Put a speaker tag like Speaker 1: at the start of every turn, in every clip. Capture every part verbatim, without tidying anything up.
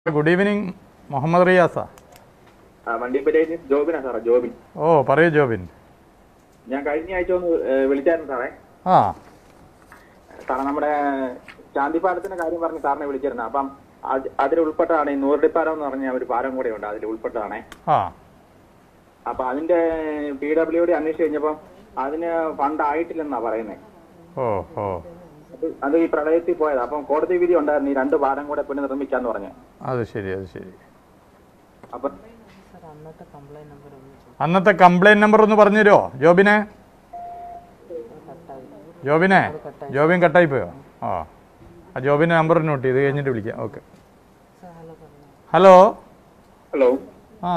Speaker 1: Good evening, Muhammad Riyasa.
Speaker 2: Mandipalli Jobin, sir. Jobin.
Speaker 1: Oh, Pare Jobin.
Speaker 2: ഞാൻ കഴിഞ്ഞ ആഴ്ച ഒന്ന് വിളിച്ചായിരുന്നു സാറേ.
Speaker 1: ആ
Speaker 2: സാറേ നമ്മുടെ ചാന്തിപ്പാലത്തിന്റെ കാര്യം പറഞ്ഞ് സാറിനെ വിളിച്ചിരുന്നു. അപ്പം അതിൽ ഉൾപ്പെട്ടതാണ് ഈ നൂറിടിപ്പാലം എന്ന് പറഞ്ഞ ഒരു പാലം കൂടെ ഉണ്ട്, അതിൽ ഉൾപ്പെട്ടതാണേ.
Speaker 1: ആ
Speaker 2: അപ്പൊ അതിന്റെ പി ഡബ്ല്യു ഡി അന്വേഷിച്ച് കഴിഞ്ഞപ്പം അതിന് ഫണ്ട് ആയിട്ടില്ലെന്നാ പറയുന്നത്.
Speaker 1: ഓ ഓ
Speaker 2: അത് ഈ പ്രളയത്തിൽ പോയത്. അപ്പം കോടതി വിധി ഉണ്ടായിരുന്നു ഈ രണ്ട് പാലം കൂടെ പുനർനിർമ്മിക്കാന്ന് പറഞ്ഞു.
Speaker 1: അത് ശരി അത് ശരി.
Speaker 2: അപ്പൊ
Speaker 1: അന്നത്തെ കംപ്ലൈന്റ് നമ്പർ ഒന്ന് പറഞ്ഞു തരുമോ ജോബിനെ? ജോബിനെ ജോബിൻ കട്ടായി പോയോ? ആ ആ ജോബിന്റെ നമ്പർ നോട്ട് ചെയ്ത് കഴിഞ്ഞിട്ട് വിളിക്കാം. ഓക്കെ. ഹലോ
Speaker 2: ഹലോ
Speaker 1: ആ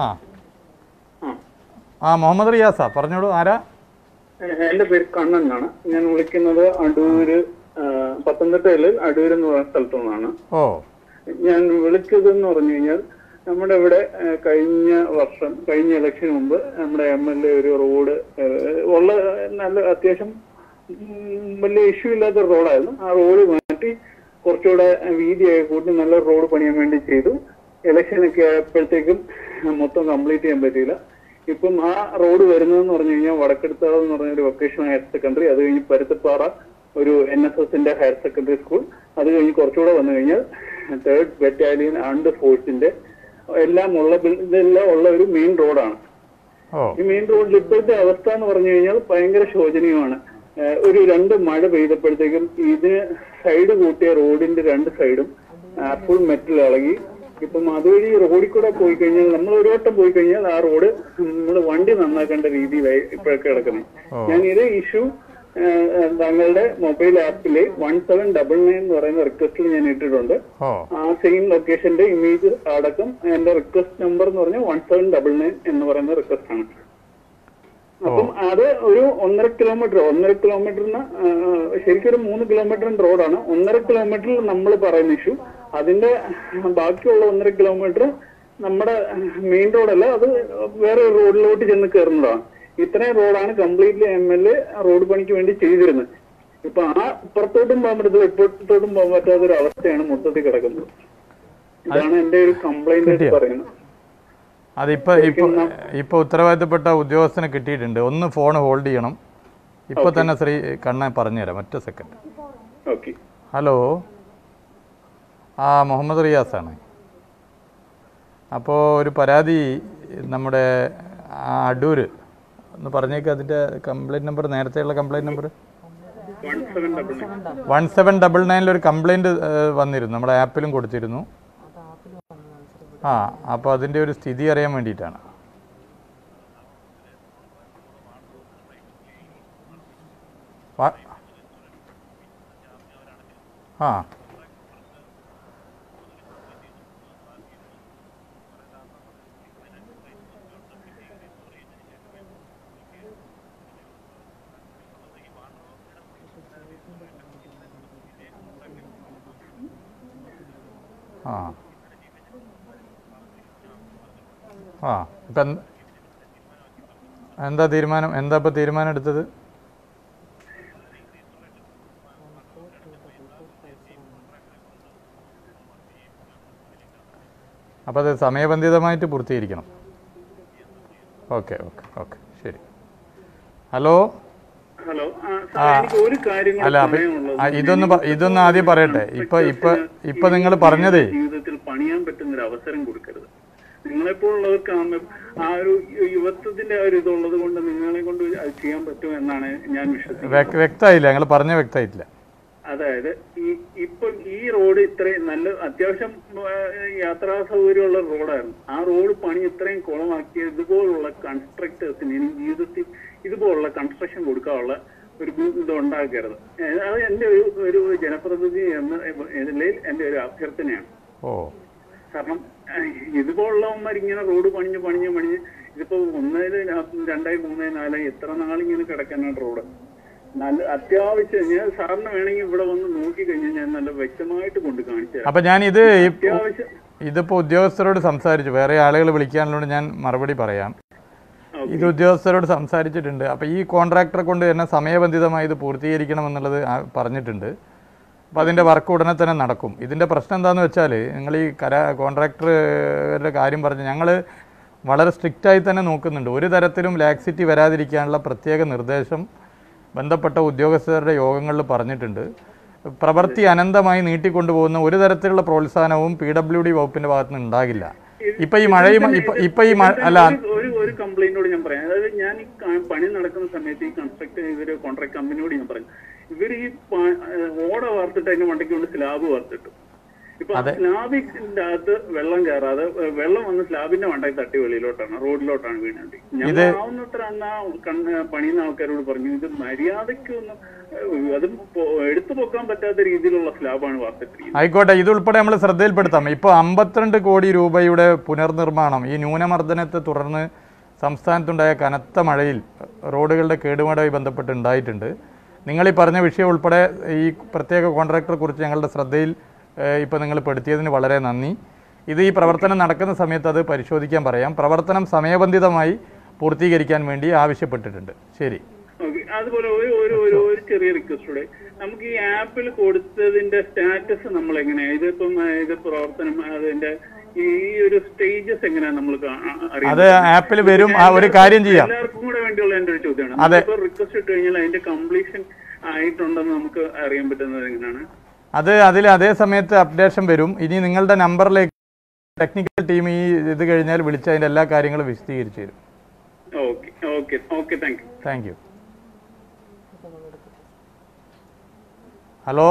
Speaker 1: ആ മുഹമ്മദ് റിയാസാ, പറഞ്ഞോളൂ. ആരാ?
Speaker 3: എന്റെ പേര് കണ്ണൻ എന്നാണ്. ഞാൻ വിളിക്കുന്നത് അടൂര്, പത്തനംതിട്ടയില് അടൂര് എന്ന് പറയുന്ന സ്ഥലത്തു നിന്നാണ്.
Speaker 1: ഓ
Speaker 3: ഞാൻ വിളിച്ചതെന്ന് പറഞ്ഞു കഴിഞ്ഞാൽ നമ്മുടെ ഇവിടെ കഴിഞ്ഞ വർഷം കഴിഞ്ഞ ഇലക്ഷന് മുമ്പ് നമ്മുടെ എം എൽ എ ഒരു റോഡ് ഉള്ള നല്ല അത്യാവശ്യം വലിയ ഇഷ്യൂ ഇല്ലാത്ത റോഡായിരുന്നു. ആ റോഡ് മാറ്റി കുറച്ചുകൂടെ വീതിയായി കൂട്ടി നല്ല റോഡ് പണിയാൻ വേണ്ടി ചെയ്തു. ഇലക്ഷനൊക്കെ ആയപ്പോഴത്തേക്കും മൊത്തം കംപ്ലീറ്റ് ചെയ്യാൻ പറ്റിയില്ല. ഇപ്പം ആ റോഡ് വരുന്നതെന്ന് പറഞ്ഞു കഴിഞ്ഞാൽ വടക്കെടുത്താവ് എന്ന് പറഞ്ഞ ഒരു വൊക്കേഷണൽ ഹയർ സെക്കൻഡറി, അത് കഴിഞ്ഞ് പരുത്തപ്പാറ ഒരു എൻ എസ് എസിന്റെ ഹയർ സെക്കൻഡറി സ്കൂൾ, അത് കഴിഞ്ഞ് കുറച്ചുകൂടെ വന്നു കഴിഞ്ഞാൽ തേർഡ് ബറ്റാലിയൻ ആൻഡ് ഫോഴ്സിന്റെ എല്ലാം ഉള്ള ഇതെല്ലാം ഉള്ള ഒരു മെയിൻ റോഡാണ്. ഈ മെയിൻ റോഡിൽ ഇപ്പോഴത്തെ അവസ്ഥ എന്ന് പറഞ്ഞു കഴിഞ്ഞാൽ ഭയങ്കര ശോചനീയമാണ്. ഒരു രണ്ട് മഴ പെയ്തപ്പോഴത്തേക്കും ഇതിന് സൈഡ് കൂട്ടിയ റോഡിന്റെ രണ്ട് സൈഡും ഫുൾ മെറ്റൽ ഇളകി. ഇപ്പം അതുവഴി റോഡിൽ കൂടെ പോയി കഴിഞ്ഞാൽ നമ്മൾ ഒരു വട്ടം പോയി കഴിഞ്ഞാൽ ആ റോഡ് നമ്മൾ വണ്ടി നന്നാക്കേണ്ട രീതിയിലായി ഇപ്പോഴൊക്കെ കിടക്കുന്നത്. ഞാൻ ഇത് ഇഷ്യൂ താങ്കളുടെ മൊബൈൽ ആപ്പില് വൺ സെവൻ ഡബിൾ നയൻ എന്ന് പറയുന്ന റിക്വസ്റ്റിൽ ഞാൻ ഇട്ടിട്ടുണ്ട്. ആ സെയിം ലൊക്കേഷന്റെ ഇമേജ് അടക്കം എന്റെ റിക്വസ്റ്റ് നമ്പർ എന്ന് പറഞ്ഞാൽ വൺ സെവൻ ഡബിൾ നയൻ എന്ന് പറയുന്ന റിക്വസ്റ്റ് ആണ്. അപ്പം അത് ഒരു ഒന്നര കിലോമീറ്റർ ഒന്നര കിലോമീറ്ററിന് ശരിക്കും ഒരു മൂന്ന് കിലോമീറ്ററിന്റെ റോഡാണ്. ഒന്നര കിലോമീറ്ററിൽ നമ്മൾ പറയുന്ന ഇഷ്യൂ, അതിന്റെ ബാക്കിയുള്ള ഒന്നര കിലോമീറ്റർ നമ്മുടെ മെയിൻ റോഡല്ല, അത് വേറെ റോഡിലോട്ട് ചെന്ന് കയറുന്നതാണ്. ഇത്രയും റോഡാണ് completely M L A road പണിക്ക് വേണ്ടി ചെയ്തിരുന്നത്. ഇപ്പൊ ആ ഇപ്പുറത്തോട്ടും പോകാൻ പറ്റത്തില്ല, ഇപ്പുറത്തോട്ടും പോകാൻ പറ്റാത്ത ഒരു അവസ്ഥയാണ് മൊത്തത്തിൽ കിടക്കുന്നത്. ഇതാണ് എന്റെ ഒരു കംപ്ലൈന്റ് പറയുന്നത്.
Speaker 1: അതിപ്പോ ഇപ്പൊ ഇപ്പൊ ഉത്തരവാദിത്തപ്പെട്ട ഉദ്യോഗസ്ഥനെ കിട്ടിയിട്ടുണ്ട്. ഒന്ന് ഫോൺ ഹോൾഡ് ചെയ്യണം. ഇപ്പൊ തന്നെ ശ്രീ കണ്ണൻ പറഞ്ഞുതരാം. ഒറ്റ സെക്കൻഡ്.
Speaker 3: ഓക്കെ.
Speaker 1: ഹലോ, ആ മുഹമ്മദ് റിയാസാണ്. അപ്പോൾ ഒരു പരാതി നമ്മുടെ അടൂര് ഒന്ന് പറഞ്ഞേക്ക്. അതിൻ്റെ കംപ്ലൈൻറ്റ് നമ്പർ, നേരത്തെയുള്ള complaint number one seven double നയനിലൊരു കംപ്ലൈൻറ്റ് വന്നിരുന്നു, നമ്മുടെ ആപ്പിലും കൊടുത്തിരുന്നു. ആ അപ്പോൾ അതിൻ്റെ ഒരു സ്ഥിതി അറിയാൻ വേണ്ടിയിട്ടാണ്. ആ ആ ആ ഇപ്പം എന്താ തീരുമാനം? എന്താ ഇപ്പം തീരുമാനം എടുത്തത്? അപ്പോൾ അത് സമയബന്ധിതമായിട്ട് പൂർത്തീകരിക്കണം. ഓക്കെ ഓക്കെ ഓക്കെ ശരി. ഹലോ
Speaker 3: ഹലോ ഒരു കാര്യം
Speaker 1: അല്ല ഇതൊന്ന് ഇതൊന്ന് ആദ്യം പറയട്ടെ. ഇപ്പൊ ഇപ്പൊ ഇപ്പൊ നിങ്ങൾ പറഞ്ഞതേ
Speaker 3: ജീവിതത്തിൽ പണിയാൻ പറ്റുന്ന ഒരു അവസരം കൊടുക്കരുത്. നിങ്ങളെപ്പോലുള്ളവർക്ക് ആ ഒരു യുവത്വത്തിന്റെ ഒരു ഇതുള്ളത് കൊണ്ട് നിങ്ങളെ കൊണ്ട് അത് ചെയ്യാൻ പറ്റും എന്നാണ് ഞാൻ വിശ്വസിക്കുന്നത്.
Speaker 1: വ്യക്തമായില്ല, നിങ്ങൾ പറഞ്ഞ വ്യക്തമായിട്ടില്ല.
Speaker 3: അതായത് ഈ ഇപ്പൊ ഈ റോഡ് ഇത്രയും നല്ല അത്യാവശ്യം യാത്രാ സൗകര്യമുള്ള റോഡായിരുന്നു. ആ റോഡ് പണി ഇത്രയും കുളമാക്കിയ ഇതുപോലുള്ള കൺസ്ട്രക്ടേഴ്സിന് ഇനി ജീവിതത്തിൽ ഇതുപോലുള്ള കൺസ്ട്രക്ഷൻ കൊടുക്കാനുള്ള ഒരു ഇത് ഉണ്ടാക്കരുത്. അത് എന്റെ ഒരു ഒരു ജനപ്രതിനിധി എന്ന നിലയിൽ എന്റെ ഒരു അഭ്യർത്ഥനയാണ്.
Speaker 1: ഓ
Speaker 3: കാരണം ഇതുപോലുള്ളവന്മാർ ഇങ്ങനെ റോഡ് പണിഞ്ഞ് പണിഞ്ഞ് പണിഞ്ഞ് ഇതിപ്പോ ഒന്നേല് രണ്ടായി മൂന്നേ നാലായി എത്ര നാളിങ്ങനെ കിടക്കാനാണ് റോഡ്. നല്ല അത്യാവശ്യം ഞാൻ സാറിന് വേണമെങ്കിൽ ഇവിടെ വന്ന് നോക്കി കഴിഞ്ഞാൽ ഞാൻ നല്ല വ്യക്തമായിട്ട് കൊണ്ട് കാണിച്ചു.
Speaker 1: അപ്പൊ ഞാൻ ഇത് ഇതിപ്പോ ഉദ്യോഗസ്ഥരോട് സംസാരിച്ചു, വേറെ ആളുകൾ വിളിക്കാനുള്ളത് ഞാൻ മറുപടി പറയാം. ഇത് ഉദ്യോഗസ്ഥരോട് സംസാരിച്ചിട്ടുണ്ട്. അപ്പോൾ ഈ കോൺട്രാക്ടറെ കൊണ്ട് തന്നെ സമയബന്ധിതമായി ഇത് പൂർത്തീകരിക്കണം എന്നുള്ളത് പറഞ്ഞിട്ടുണ്ട്. അപ്പോൾ അതിൻ്റെ വർക്ക് ഉടനെ തന്നെ നടക്കും. ഇതിൻ്റെ പ്രശ്നം എന്താണെന്ന് വെച്ചാൽ നിങ്ങൾ ഈ കരാ കോൺട്രാക്ടറുടെ കാര്യം പറഞ്ഞ് ഞങ്ങൾ വളരെ സ്ട്രിക്റ്റായി തന്നെ നോക്കുന്നുണ്ട്. ഒരു തരത്തിലും ലാക്സിറ്റി വരാതിരിക്കാനുള്ള പ്രത്യേക നിർദ്ദേശം ബന്ധപ്പെട്ട ഉദ്യോഗസ്ഥരുടെ യോഗങ്ങളിൽ പറഞ്ഞിട്ടുണ്ട്. പ്രവൃത്തി അനന്തമായി നീട്ടിക്കൊണ്ടുപോകുന്ന ഒരു തരത്തിലുള്ള പ്രോത്സാഹനവും പി ഡബ്ല്യു ഡി വകുപ്പിൻ്റെ ഭാഗത്ത് നിന്ന് ഉണ്ടാകില്ല. ഇപ്പം ഈ മഴയും ഇപ്പം ഇപ്പം ഈ മഴ അല്ല
Speaker 3: ഒരു ഒരു കംപ്ലൈന്റോട് ഞാൻ പറയാം. അതായത് ഞാൻ ഈ പണി നടക്കുന്ന സമയത്ത് ഈ കൺസ്ട്രക്ട് ഇവര് കോൺട്രാക്ട് കമ്പനിയോട് ഞാൻ പറഞ്ഞു, ഇവർ ഈ ഓട വാർത്തിട്ട് അതിന്റെ മണ്ടയ്ക്ക് കൊണ്ട് സ്ലാബ് വാർത്തിട്ടു. ഇപ്പൊ സ്ലാബിന്റെ അകത്ത് വെള്ളം കയറാതെ വെള്ളം വന്ന് സ്ലാബിന്റെ മണ്ടയ്ക്ക് തട്ടി വെളിയിലോട്ടാണ്, റോഡിലോട്ടാണ് വീണത്. ഞങ്ങൾ ആവുന്നത്ര അന്ന് ആ പണിയുന്ന ആൾക്കാരോട് പറഞ്ഞു, ഇത് മര്യാദയ്ക്കൊന്നും അത് എടുത്തു പൊക്കാൻ പറ്റാത്ത രീതിയിലുള്ള സ്ലാബാണ് വാർത്തിട്ടിരിക്കുന്നത്.
Speaker 1: ആയിക്കോട്ടെ, ഇതുൾപ്പെടെ നമ്മൾ ശ്രദ്ധയിൽപ്പെടുത്താം. ഇപ്പോൾ അമ്പത്തിരണ്ട് കോടി രൂപയുടെ പുനർനിർമ്മാണം ഈ ന്യൂനമർദ്ദനത്തെ തുടർന്ന് സംസ്ഥാനത്തുണ്ടായ കനത്ത മഴയിൽ റോഡുകളുടെ കേടുപാടുമായി ബന്ധപ്പെട്ട് ഉണ്ടായിട്ടുണ്ട്. നിങ്ങൾ ഈ പറഞ്ഞ വിഷയം ഉൾപ്പെടെ ഈ പ്രത്യേക കോൺട്രാക്ടറെ കുറിച്ച് ഞങ്ങളുടെ ശ്രദ്ധയിൽ ഇപ്പോൾ നിങ്ങൾ പെടുത്തിയതിന് വളരെ നന്ദി. ഇത് ഈ പ്രവർത്തനം നടക്കുന്ന സമയത്ത് അത് പരിശോധിക്കാൻ പറയാം. പ്രവർത്തനം സമയബന്ധിതമായി പൂർത്തീകരിക്കാൻ വേണ്ടി ആവശ്യപ്പെട്ടിട്ടുണ്ട്. ശരി.
Speaker 3: അതുപോലെ ഒരു ഒരു ഒരു ഒരു ചെറിയ റിക്വസ്റ്റ് കൂടെ, നമുക്ക് ഈ ആപ്പിൽ കൊടുത്തതിന്റെ സ്റ്റാറ്റസ് നമ്മൾ എങ്ങനെയാ ഇതിപ്പം ഇത് പ്രവർത്തനം അതിന്റെ ഈ ഒരു സ്റ്റേജസ് എങ്ങനെയാ നമ്മൾ അറിയാം?
Speaker 1: അത് ആപ്പിൽ വരും. ഒരു കാര്യം ചെയ്യാം,
Speaker 3: എല്ലാവർക്കും കൂടെ വേണ്ടിയുള്ള എന്റെ ഒരു ചോദ്യമാണ്. ഇപ്പൊ റിക്വസ്റ്റ് ഇട്ട് കഴിഞ്ഞാൽ അതിന്റെ കംപ്ലീഷൻ ആയിട്ടുണ്ടെന്ന് നമുക്ക് അറിയാൻ പറ്റുന്നത് എങ്ങനെയാണ്?
Speaker 1: അത് അതിൽ അതേ സമയത്ത് അപ്ഡേഷൻ വരും. ഇനി നിങ്ങളുടെ നമ്പറിലേക്ക് ടെക്നിക്കൽ ടീം ഈ ഇത് കഴിഞ്ഞാൽ വിളിച്ച് അതിൻ്റെ എല്ലാ കാര്യങ്ങളും വിശദീകരിച്ചു തരും.
Speaker 3: Okay okay okay thank you
Speaker 1: thank you. Hello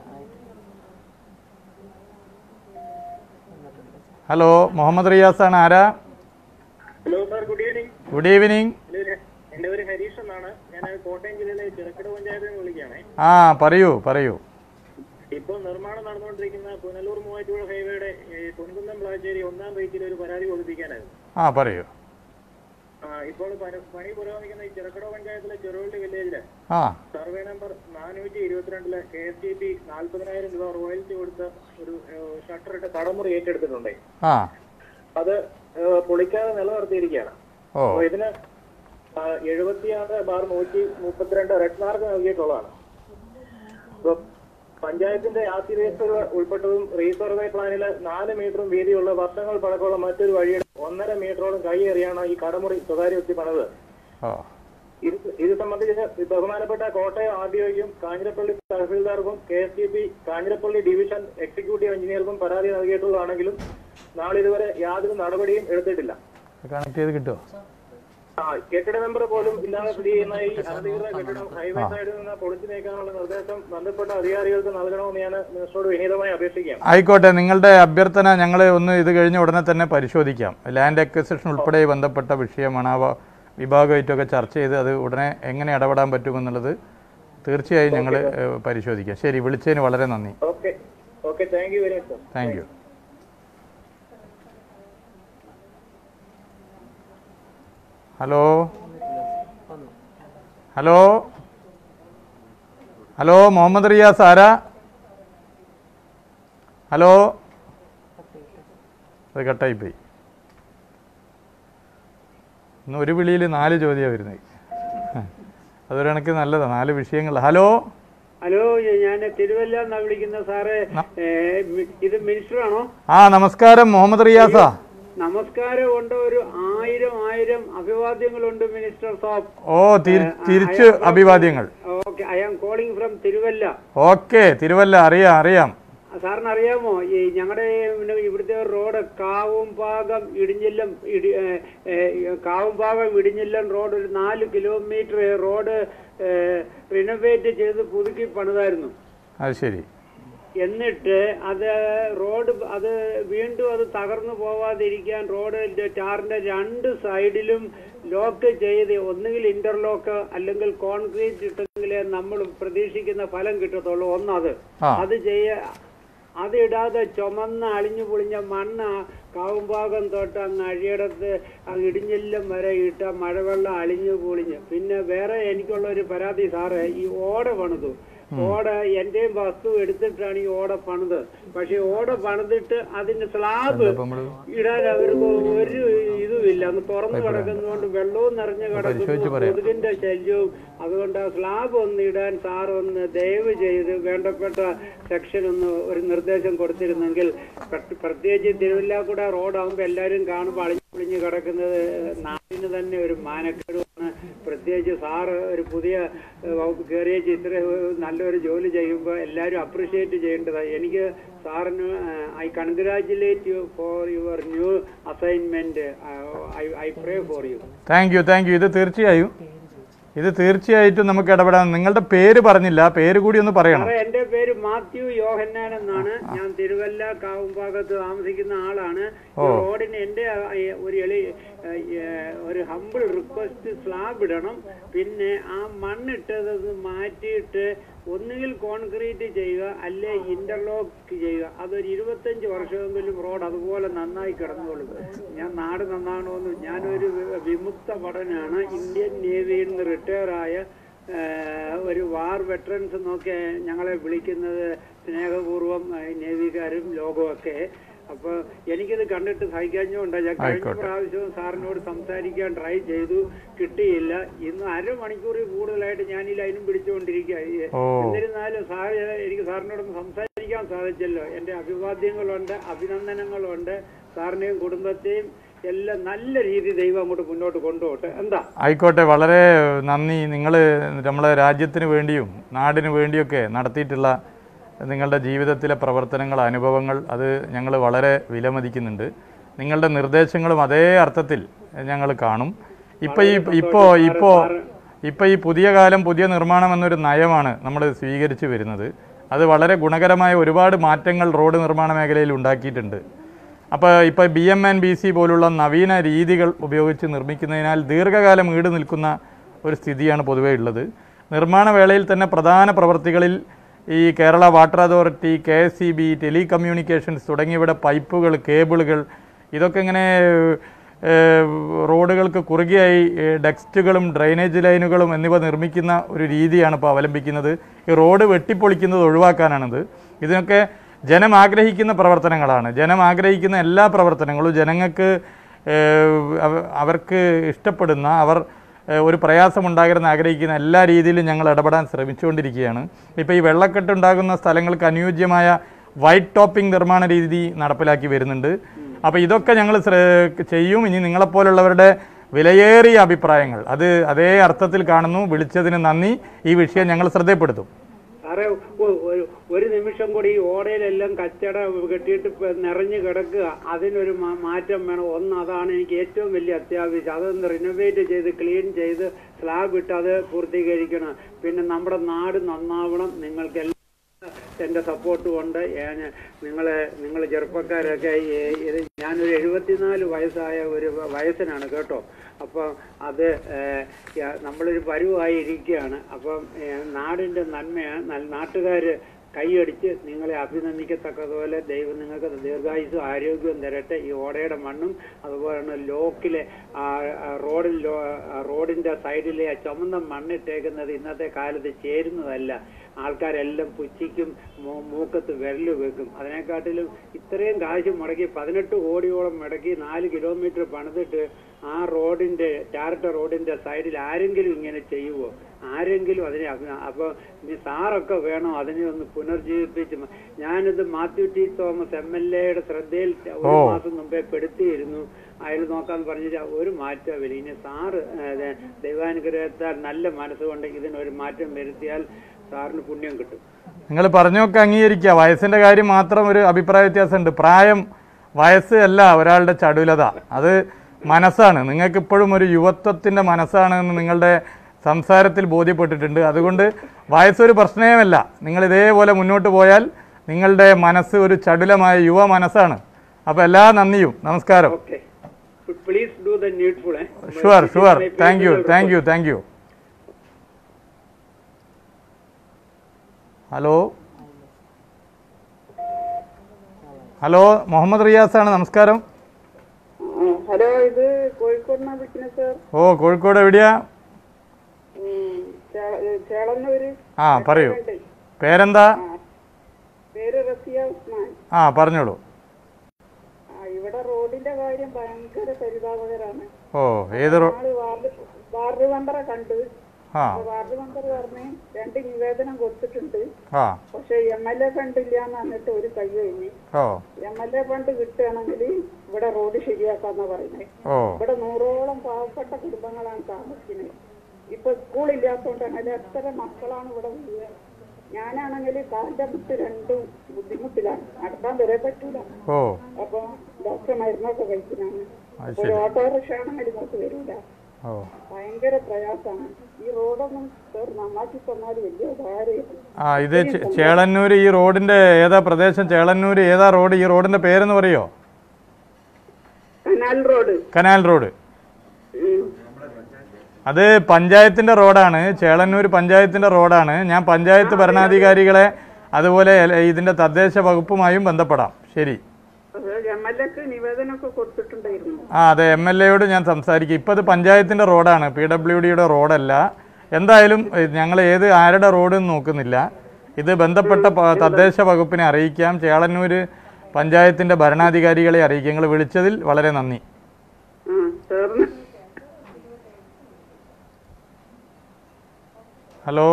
Speaker 1: hello Muhammad റിയാസാണ്. ആരാ?
Speaker 2: Hello sir, good evening.
Speaker 1: Good evening.
Speaker 2: എന്റെ പേര് ഹരീഷ് എന്നാണ്. ഞാൻ കോട്ടയം ജില്ലയിലെ ചിറക്കട പഞ്ചായത്തിൽ നിന്ന് വിളിക്കുകയാണേ.
Speaker 1: ആ പറയൂ പറയൂ.
Speaker 2: ഇപ്പൊ നിർമ്മാണം നടന്നുകൊണ്ടിരിക്കുന്ന പുനലൂർ മൂവാറ്റുപുഴ ഹൈവേയുടെ പൊൻകുന്നം പ്ലാച്ചേരി ഒന്നാം റേറ്റിൽ ഒരു പരാതി കൊടുപ്പിക്കാനായിരുന്നു.
Speaker 1: ആ പറയൂ.
Speaker 2: ഇപ്പോൾ പണി പുരോഗമിക്കുന്ന ഈ ചിറക്കട പഞ്ചായത്തിലെ ചെറുവള്ളി വില്ലേജിലെ സർവേ നമ്പർ നാനൂറ്റി ഇരുപത്തിരണ്ടിലെ കെ എസ് ടി പി നാല്പതിനായിരം രൂപ റോയൽറ്റി കൊടുത്ത ഒരു ഷട്ടറിട്ട് കടമുറി ഏറ്റെടുത്തിട്ടുണ്ട്. അത് പൊളിക്കാതെ നിലനിർത്തിയിരിക്കുകയാണ്. അപ്പൊ ഇതിന് എഴുപത്തിയാറ് ബാർ നൂറ്റി മുപ്പത്തിരണ്ട് റെഡ് മാർക്ക് നൽകിയിട്ടുള്ളതാണ്. ഇപ്പൊ പഞ്ചായത്തിന്റെ ആസ്തി രജിസ്റ്റർ ഉൾപ്പെട്ടതും റീസർവേ പ്ലാനില് നാല് മീറ്ററും വീതിയുള്ള വർഷങ്ങൾ പഴക്കമുള്ള മറ്റൊരു വഴിയുടെ ഒന്നര മീറ്ററോളം കൈയേറിയാണ് ഈ കടമുറി സ്വകാര്യ വ്യക്തി പണിത്. ഇത് ഇത് സംബന്ധിച്ച് ബഹുമാനപ്പെട്ട കോട്ടയം ആർ ഡി ഒയും കാഞ്ഞിരപ്പള്ളി തഹസീൽദാർക്കും K S T P Kanjirappally division executive എഞ്ചിനീയർക്കും പരാതി നൽകിയിട്ടുള്ളതാണെങ്കിലും നാളിതുവരെ യാതൊരു നടപടിയും എടുത്തിട്ടില്ല.
Speaker 1: കണക്ട് ചെയ്ത് കിട്ടുമോ?
Speaker 2: ആ കെട്ടിട നമ്പർ പോലും ഇല്ലാതെ സ്ഥിതി ചെയ്യുന്ന ഈ അനധികൃത കെട്ടിടം ഹൈവേ സൈഡിൽ നിന്ന് പൊളിച്ചു നീക്കാനുള്ള നിർദ്ദേശം ബന്ധപ്പെട്ട അധികാരികൾക്ക് നൽകണമെന്ന് ഞാൻ മിനിസ്റ്ററോട് വിനീതമായി അപേക്ഷിക്കാം.
Speaker 1: ആയിക്കോട്ടെ, നിങ്ങളുടെ അഭ്യർത്ഥന ഞങ്ങൾ ഒന്ന് ഇത് കഴിഞ്ഞ ഉടനെ തന്നെ പരിശോധിക്കാം. ലാൻഡ് അക്വിസിഷൻ ഉൾപ്പെടെ ബന്ധപ്പെട്ട വിഷയമാണ്. ആ വിഭാഗമായിട്ടൊക്കെ ചർച്ച ചെയ്ത് അത് ഉടനെ എങ്ങനെ ഇടപെടാൻ പറ്റുമെന്നുള്ളത് തീർച്ചയായും ഞങ്ങൾ പരിശോധിക്കാം. ശരി, വിളിച്ചതിന് വളരെ നന്ദി.
Speaker 2: Okay okay thank you very much.
Speaker 1: Thank you. Hello hello hello Muhammad Riyas ആരാ? ഹലോ, അത് കട്ടായിപ്പോയി. ഇന്ന് ഒരു വിളിയിൽ നാല് ചോദ്യമാണ് വരുന്നത്. അതൊരു കണക്ക് നല്ലതാണ്, നാല് വിഷയങ്ങൾ. ഹലോ
Speaker 4: ഹലോ, ഞാൻ തിരുവല്ല എന്നാ വിളിക്കുന്ന സാറേ. ഇത് മിനിസ്റ്റർ ആണോ?
Speaker 1: ആ നമസ്കാരം, മുഹമ്മദ് റിയാസാ.
Speaker 4: നമസ്കാരം ഉണ്ട്. ഒരു ആയിരം ആയിരം അഭിവാദ്യങ്ങളുണ്ട് മിനിസ്റ്റർ സാബ്.
Speaker 1: ഓ തിരിച്ച് അഭിവാദ്യങ്ങൾ.
Speaker 4: Okay, I am calling from Thiruvalla.
Speaker 1: Okay, Thiruvalla അറിയാം അറിയാം.
Speaker 4: സാറിന് അറിയാമോ, ഈ ഞങ്ങളുടെ ഇവിടുത്തെ റോഡ് കാവുംപാകം ഇടിഞ്ഞില്ലം ഇടി കാവുംപാകം ഇടിഞ്ഞില്ലം റോഡ് ഒരു നാല് കിലോമീറ്റർ റോഡ് റിനോവേറ്റ് ചെയ്ത് പുതുക്കി പണിതായിരുന്നു.
Speaker 1: അത് ശരി.
Speaker 4: എന്നിട്ട് അത് റോഡ് അത് വീണ്ടും അത് തകർന്നു പോവാതിരിക്കാൻ റോഡിന്റെ ടാറിന്റെ രണ്ട് സൈഡിലും ലോക്ക് ചെയ്ത് ഒന്നുകിൽ ഇന്റർലോക്ക് അല്ലെങ്കിൽ കോൺക്രീറ്റ് ഇട്ടെങ്കിലേ നമ്മൾ പ്രതീക്ഷിക്കുന്ന ഫലം കിട്ടത്തുള്ളൂ. ഒന്നത് അത് ചെയ്യ അത് ഇടാതെ ചുമന്ന അളിഞ്ഞു പൊളിഞ്ഞ മണ്ണ് കാവുംഭാഗം തൊട്ട് അങ്ങ് അഴിയിടത്ത് അങ്ങ് ഇടിഞ്ഞെല്ലാം വരെ ഇട്ട മഴവെള്ളം അളിഞ്ഞു പൊളിഞ്ഞ്. പിന്നെ വേറെ എനിക്കുള്ള ഒരു പരാതി സാറേ, ഈ ഓട പണിതു. ഓട എന്റെയും വസ്തു എടുത്തിട്ടാണ് ഈ ഓട പണിത്. പക്ഷെ ഓട പണിതിട്ട് അതിന്റെ സ്ലാബ് ഇടാൻ അവർക്ക് ഒരു ഇതും ഇല്ല, അന്ന് തുറന്നു കിടക്കുന്നതുകൊണ്ട് വെള്ളവും നിറഞ്ഞു കിടക്കുന്നു, കൊതുകിന്റെ ശല്യവും. അതുകൊണ്ട് ആ സ്ലാബ് ഒന്ന് ഇടാൻ സാർ ഒന്ന് ദയവ് ചെയ്ത് വേണ്ടപ്പെട്ട സെക്ഷൻ ഒന്ന് ഒരു നിർദ്ദേശം കൊടുത്തിരുന്നെങ്കിൽ, പ്രത്യേകിച്ച് തിരുവല്ലാക്കുട റോഡാകുമ്പോൾ എല്ലാവരും കാണുമ്പോൾ അളിഞ്ഞു പൊളിഞ്ഞ് കിടക്കുന്നത് നാടിന് തന്നെ ഒരു മാനക്കേടുമാണ്. പ്രത്യേകിച്ച് സാറ് ഒരു പുതിയ വകുപ്പ് കയറിയ ഇത്ര നല്ലൊരു ജോലി ചെയ്യുമ്പോൾ എല്ലാവരും അപ്രിഷിയേറ്റ് ചെയ്യേണ്ടതാണ്. എനിക്ക് സാറിന് I congratulate you for your new assignment. I pray for you.
Speaker 1: Thank you thank you ഇത് തീർച്ചയായും ഇത് തീർച്ചയായിട്ടും നമുക്ക് ഇടപെടാം. നിങ്ങളുടെ പേര് പറഞ്ഞില്ല, പേര് കൂടി ഒന്ന് പറയണം.
Speaker 4: എന്റെ പേര് മാത്യു യോഹന്നാൻ എന്നാണ്. ഞാൻ തിരുവല്ല കാവുംഭാഗത്ത് താമസിക്കുന്ന ആളാണ്. റോഡിന് എന്റെ ഒരു എളി ഒരു ഹമ്പിൾ റിക്വസ്റ്റ് സ്ലാബ് ഇടണം. പിന്നെ ആ മണ്ണിട്ടത് മാറ്റിയിട്ട് ഒന്നുകിൽ കോൺക്രീറ്റ് ചെയ്യുക, അല്ലെ ഇന്റർലോക്ക് ചെയ്യുക. അതൊരു ഇരുപത്തഞ്ച് വർഷമെങ്കിലും റോഡ് അതുപോലെ നന്നായി കിടന്നോളും. ഞാൻ നാട് നന്നാകണമെന്ന് ഞാനൊരു വിമുക്ത ഭടനാണ്. ഇന്ത്യൻ നേവിയിൽ നിന്ന് റിട്ടയർ ആയ ഒരു വാർ വെറ്ററൻസ് എന്നൊക്കെ ഞങ്ങളെ വിളിക്കുന്നത് സ്നേഹപൂർവ്വം നേവിക്കാരും ലോകമൊക്കെ. അപ്പൊ എനിക്കിത് കണ്ടിട്ട് സഹിക്കാഞ്ഞുകൊണ്ട് ഞാൻ കഴിഞ്ഞ പ്രാവശ്യവും സാറിനോട് സംസാരിക്കാൻ ട്രൈ ചെയ്തു, കിട്ടിയില്ല. ഇന്ന് അരമണിക്കൂറിൽ കൂടുതലായിട്ട് ഞാൻ ഈ ലൈനും പിടിച്ചുകൊണ്ടിരിക്കുക. എന്നിരുന്നാലും സാർ എനിക്ക് സാറിനോടൊന്ന് സംസാരിക്കാൻ സാധിച്ചല്ലോ. എന്റെ അഭിവാദ്യങ്ങളുണ്ട്, അഭിനന്ദനങ്ങളുണ്ട്. സാറിനെയും കുടുംബത്തെയും എല്ലാം നല്ല രീതി ദൈവം അങ്ങോട്ട് മുന്നോട്ട് കൊണ്ടുപോട്ടെ. എന്താ
Speaker 1: ആയിക്കോട്ടെ, വളരെ നന്ദി. നിങ്ങൾ നമ്മളെ രാജ്യത്തിന് വേണ്ടിയും നാടിന് വേണ്ടിയൊക്കെ നടത്തിയിട്ടുള്ള നിങ്ങളുടെ ജീവിതത്തിലെ പ്രവർത്തനങ്ങൾ, അനുഭവങ്ങൾ, അത് ഞങ്ങൾ വളരെ വിലമതിക്കുന്നുണ്ട്. നിങ്ങളുടെ നിർദ്ദേശങ്ങളും അതേ അർത്ഥത്തിൽ ഞങ്ങൾ കാണും. ഇപ്പം ഈ ഇപ്പോൾ ഇപ്പോൾ ഇപ്പോൾ ഈ പുതിയ കാലം പുതിയ നിർമ്മാണം എന്നൊരു നയമാണ് നമ്മൾ സ്വീകരിച്ചു വരുന്നത്. അത് വളരെ ഗുണകരമായ ഒരുപാട് മാറ്റങ്ങൾ റോഡ് നിർമ്മാണ മേഖലയിൽ ഉണ്ടാക്കിയിട്ടുണ്ട്. അപ്പോൾ ഇപ്പോൾ B M and B C പോലുള്ള നവീന രീതികൾ ഉപയോഗിച്ച് നിർമ്മിക്കുന്നതിനാൽ ദീർഘകാലം ഈട് നിൽക്കുന്ന ഒരു സ്ഥിതിയാണ് പൊതുവേ ഉള്ളത്. നിർമ്മാണ വേളയിൽ തന്നെ പ്രധാന പ്രവൃത്തികളിൽ ഈ Kerala water authority, K S E B, telecommunications തുടങ്ങിയവയുടെ പൈപ്പുകൾ, കേബിളുകൾ, ഇതൊക്കെ ഇങ്ങനെ റോഡുകൾക്ക് കുറുകെയായി ഡെക്സ്റ്റുകളും ഡ്രെയിനേജ് ലൈനുകളും എന്നിവ നിർമ്മിക്കുന്ന ഒരു രീതിയാണ് ഇപ്പോൾ അവലംബിക്കുന്നത്. ഈ റോഡ് വെട്ടിപ്പൊളിക്കുന്നത് ഒഴിവാക്കാനാണിത്. ഇതിനൊക്കെ ജനം ആഗ്രഹിക്കുന്ന പ്രവർത്തനങ്ങളാണ്. ജനം ആഗ്രഹിക്കുന്ന എല്ലാ പ്രവർത്തനങ്ങളും ജനങ്ങൾക്ക് അവർക്ക് ഇഷ്ടപ്പെടുന്ന, അവർ ഒരു പ്രയാസമുണ്ടാകരുതെന്ന് ആഗ്രഹിക്കുന്ന എല്ലാ രീതിയിലും ഞങ്ങൾ ഇടപെടാൻ ശ്രമിച്ചുകൊണ്ടിരിക്കുകയാണ്. ഇപ്പോൾ ഈ വെള്ളക്കെട്ടുണ്ടാകുന്ന സ്ഥലങ്ങൾക്ക് അനുയോജ്യമായ വൈറ്റ് ടോപ്പിംഗ് നിർമ്മാണ രീതി നടപ്പിലാക്കി വരുന്നുണ്ട്. അപ്പോൾ ഇതൊക്കെ ഞങ്ങൾ ചെയ്യും. ഇനി നിങ്ങളെപ്പോലുള്ളവരുടെ വിലയേറിയ അഭിപ്രായങ്ങൾ അത് അതേ അർത്ഥത്തിൽ കാണുന്നു. വിളിച്ചതിന് നന്ദി. ഈ വിഷയം ഞങ്ങൾ ശ്രദ്ധപ്പെടുത്തും.
Speaker 4: സാറേ, ഒരു നിമിഷം കൂടി ഈ ഓടയിലെല്ലാം കച്ചട കെട്ടിയിട്ട് നിറഞ്ഞു കിടക്കുക, അതിനൊരു മാറ്റം വേണം. ഒന്ന് അതാണ് എനിക്ക് ഏറ്റവും വലിയ അത്യാവശ്യം. അതൊന്ന് റിനോവേറ്റ് ചെയ്ത് ക്ലീൻ ചെയ്ത് സ്ലാബ് ഇട്ട് അത് പൂർത്തീകരിക്കണം. പിന്നെ നമ്മുടെ നാട് നന്നാവണം. നിങ്ങൾക്ക് എന്റെ സപ്പോർട്ടും ഉണ്ട്. നിങ്ങളെ നിങ്ങൾ ചെറുപ്പക്കാരൊക്കെ ഇത് ഞാനൊരു എഴുപത്തിനാല് വയസ്സായ ഒരു വയസ്സനാണ് കേട്ടോ. അപ്പം അത് നമ്മളൊരു പരുവായി ഇരിക്കുകയാണ്. അപ്പം നാടിന്റെ നന്മയാണ്. നാട്ടുകാർ കൈയടിച്ച് നിങ്ങളെ അഭിനന്ദിക്കത്തക്കതുപോലെ ദൈവം നിങ്ങൾക്ക് ദീർഘായുസ്സും ആരോഗ്യവും തരട്ടെ. ഈ ഓടയുടെ മണ്ണും അതുപോലെ തന്നെ ലോക്കിലെ റോഡിൽ റോഡിന്റെ സൈഡിലെ ആ ചുമന്ന മണ്ണിട്ടേക്കുന്നത് ഇന്നത്തെ കാലത്ത് ചേരുന്നതല്ല. ആൾക്കാരെല്ലാം പുച്ഛിക്കും, മൂക്കത്ത് വിരല് വെക്കും. അതിനെക്കാട്ടിലും ഇത്രയും കാശ് മുടക്കി പതിനെട്ട് കോടിയോളം മുടക്കി നാല് കിലോമീറ്റർ പണിതിട്ട് ആ റോഡിന്റെ ടാറിട്ട റോഡിന്റെ സൈഡിൽ ആരെങ്കിലും ഇങ്ങനെ ചെയ്യുവോ? ആരെങ്കിലും അതിനെ അപ്പൊ സാറൊക്കെ വേണം അതിനെ ഒന്ന് പുനർജീവിപ്പിച്ച്. ഞാനിത് Mathew T Thomas M L എയുടെ ശ്രദ്ധയിൽ ഒരു മാസം മുമ്പേ പെടുത്തിയിരുന്നു. അയാൾ നോക്കാന്ന് പറഞ്ഞിട്ട് ഒരു മാറ്റമില്ല. ഇനി സാറ് ദൈവാനുഗ്രഹത്താൽ നല്ല മനസ്സുകൊണ്ട് ഇതിനൊരു മാറ്റം വരുത്തിയാൽ സാറിന് പുണ്യം കിട്ടും.
Speaker 1: നിങ്ങൾ പറഞ്ഞൊക്കെ അംഗീകരിക്കുക. വയസ്സിന്റെ കാര്യം മാത്രം ഒരു അഭിപ്രായ വ്യത്യാസമുണ്ട്. പ്രായം വയസ്സ് അല്ല ഒരാളുടെ ചടുലത, അത് മനസ്സാണ്. നിങ്ങൾക്ക് ഇപ്പോഴും ഒരു യുവത്വത്തിന്റെ മനസ്സാണ് എന്ന് നിങ്ങളുടെ സംസാരത്തിൽ ബോധ്യപ്പെട്ടിട്ടുണ്ട്. അതുകൊണ്ട് വയസ്സൊരു പ്രശ്നമല്ല. നിങ്ങൾ ഇതേപോലെ മുന്നോട്ട് പോയാൽ നിങ്ങളുടെ മനസ്സ് ഒരു ചടുലമായ യുവ മനസ്സാണ്. അപ്പോൾ എല്ലാ നന്ദിയും. നമസ്കാരം. Sure sure thank you thank you thank you hello hello Muhammad റിയാസാണ്. നമസ്കാരം.
Speaker 5: ഹലോ, ഇത് കോഴിക്കോട് സർ.
Speaker 1: ഓ, കോഴിക്കോട് എവിടെയാ? ആ പറയൂ, പേരെന്താ?
Speaker 5: പേര് റസിയ ഉസ്മാൻ.
Speaker 1: ആ പറഞ്ഞോളൂ.
Speaker 5: ഇവിടെ റോഡിന്റെ കാര്യം ഭയങ്കര പരിതാപകരാണ്.
Speaker 1: ഓ ഏത്
Speaker 5: വാർഡ് മെമ്പറെ കണ്ട് വാർഡ് മെമ്പർ പറഞ്ഞ് രണ്ട് നിവേദനം കൊടുത്തിട്ടുണ്ട്. പക്ഷെ എം എൽ എ ഫണ്ട് ഇല്ലാന്ന് പറഞ്ഞിട്ട് ഒരു കൈ കഴിഞ്ഞ് എം എൽ എ ഫണ്ട് കിട്ടുകയാണെങ്കിൽ ഇവിടെ റോഡ് ശരിയാക്കാന്നാ പറയുന്നത്. ഇവിടെ നൂറോളം പാവപ്പെട്ട കുടുംബങ്ങളാണ് താമസിക്കുന്നത്. ഇപ്പൊ സ്കൂളില്ലാത്തോണ്ടാണെങ്കിൽ എത്ര മക്കളാണ് ഇവിടെ വീഴുക. ഞാനാണെങ്കിൽ കാലിന്റെ മുട്ട് രണ്ടും ബുദ്ധിമുട്ടിലാണ്, നടക്കാൻ വരെ പറ്റൂല. അപ്പൊ ഡോക്ടർ മരുന്നൊക്കെ കഴിക്കുന്നതാണ്. ഒരു ഓട്ടോറിക്ഷ ആണെങ്കിൽ ഇങ്ങോട്ട് വരില്ല. ഭയങ്കര പ്രയാസമാണ്. ഈ റോഡൊന്നും നന്നാക്കി തന്നാൽ വലിയ ഉപകാരം.
Speaker 1: ആ ഇത് ചേളന്നൂര് ഈ റോഡിന്റെ ഏതാ പ്രദേശം? ചേളന്നൂര് ഏതാ റോഡ്? ഈ റോഡിന്റെ പേരെന്ന് പറയോ?
Speaker 5: Canal road.
Speaker 1: കനാൽ റോഡ് അത് പഞ്ചായത്തിന്റെ റോഡാണ്. ചേളന്നൂർ പഞ്ചായത്തിന്റെ റോഡാണ്. ഞാൻ പഞ്ചായത്ത് ഭരണാധികാരികളെ അതുപോലെ ഇതിന്റെ തദ്ദേശ വകുപ്പുമായും ബന്ധപ്പെടാം. ശരി. ആ അതെ, എം എൽ എയോട് ഞാൻ സംസാരിക്കും. ഇപ്പം അത് പഞ്ചായത്തിന്റെ റോഡാണ്, പി ഡബ്ല്യു ഡിയുടെ റോഡല്ല. എന്തായാലും ഞങ്ങൾ ഏത് ആരുടെ റോഡെന്ന് നോക്കുന്നില്ല. ഇത് ബന്ധപ്പെട്ട തദ്ദേശ വകുപ്പിനെ അറിയിക്കാം. ചേളന്നൂർ പഞ്ചായത്തിന്റെ ഭരണാധികാരികളെ അറിയിക്കാം. നിങ്ങൾ വിളിച്ചതിൽ വളരെ നന്ദി. ഹലോ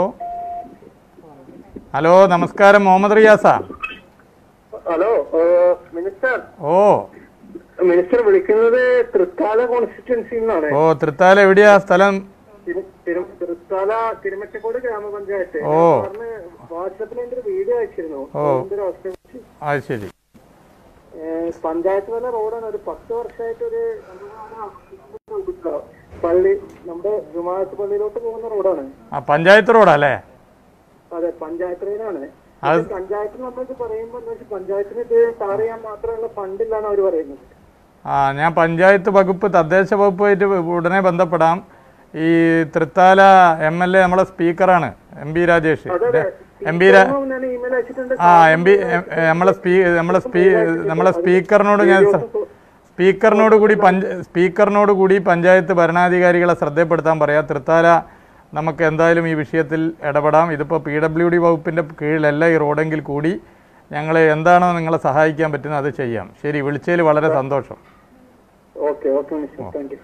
Speaker 1: ഹലോ നമസ്കാരം, മുഹമ്മദ് റിയാസ.
Speaker 3: Hello minister.
Speaker 1: ഓ
Speaker 3: മിനിസ്റ്റർ വിളിക്കുന്നത് തൃത്താല കോൺസ്റ്റിറ്റ്യുവൻസിയിൽ നിന്നാണ്.
Speaker 1: ഓ തൃത്താല എവിടെയാ സ്ഥലം?
Speaker 3: തൃത്താല തിരുമറ്റക്കോട് ഗ്രാമപഞ്ചായത്ത്.
Speaker 1: ഓ
Speaker 3: വാട്സാപ്പിൽ എന്റെ ഒരു വീഡിയോ അയച്ചിരുന്നു.
Speaker 1: ഓ അത് ശരി.
Speaker 3: പഞ്ചായത്ത് തല റോഡാണ്. ഒരു പത്ത് വർഷമായിട്ട് ഒരു പള്ളി, നമ്മുടെ ജുമാഅത്ത് പള്ളിയിലോട്ട് പോകുന്ന റോഡാണ്.
Speaker 1: ആ പഞ്ചായത്ത് റോഡല്ലേ?
Speaker 3: അതെ, പഞ്ചായത്ത് റോഡാണ്. പഞ്ചായത്ത് നമ്മൾക്ക് പറയുമ്പോ പഞ്ചായത്തിന് ഇത് ടാർ ചെയ്യാൻ മാത്രമുള്ള ഫണ്ടില്ലാന്ന് അവർ പറയുന്നത്.
Speaker 1: ആ ഞാൻ പഞ്ചായത്ത് വകുപ്പ് തദ്ദേശ വകുപ്പുമായിട്ട് ഉടനെ ബന്ധപ്പെടാം. ഈ തൃത്താല എം എൽ എ നമ്മളെ സ്പീക്കറാണ് M P Rajesh. M P ആ എം പി നമ്മളെ സ്പീ നമ്മളെ സ്പീ നമ്മളെ സ്പീക്കറിനോട് ഞാൻ സ്പീക്കറിനോട് കൂടി പഞ്ച സ്പീക്കറിനോട് കൂടി പഞ്ചായത്ത് ഭരണാധികാരികളെ ശ്രദ്ധപ്പെടുത്താൻ പറയാം. തൃത്താല നമുക്ക് എന്തായാലും ഈ വിഷയത്തിൽ ഇടപെടാം. ഇതിപ്പോൾ പി ഡബ്ല്യു ഡി വകുപ്പിൻ്റെ കീഴിലല്ല ഈ റോഡെങ്കിൽ കൂടി ഞങ്ങൾ എന്താണോ നിങ്ങളെ സഹായിക്കാൻ പറ്റുന്നത് അത് ചെയ്യാം. ശരി, വിളിച്ചതിൽ വളരെ സന്തോഷം.
Speaker 3: Okay okay thank you.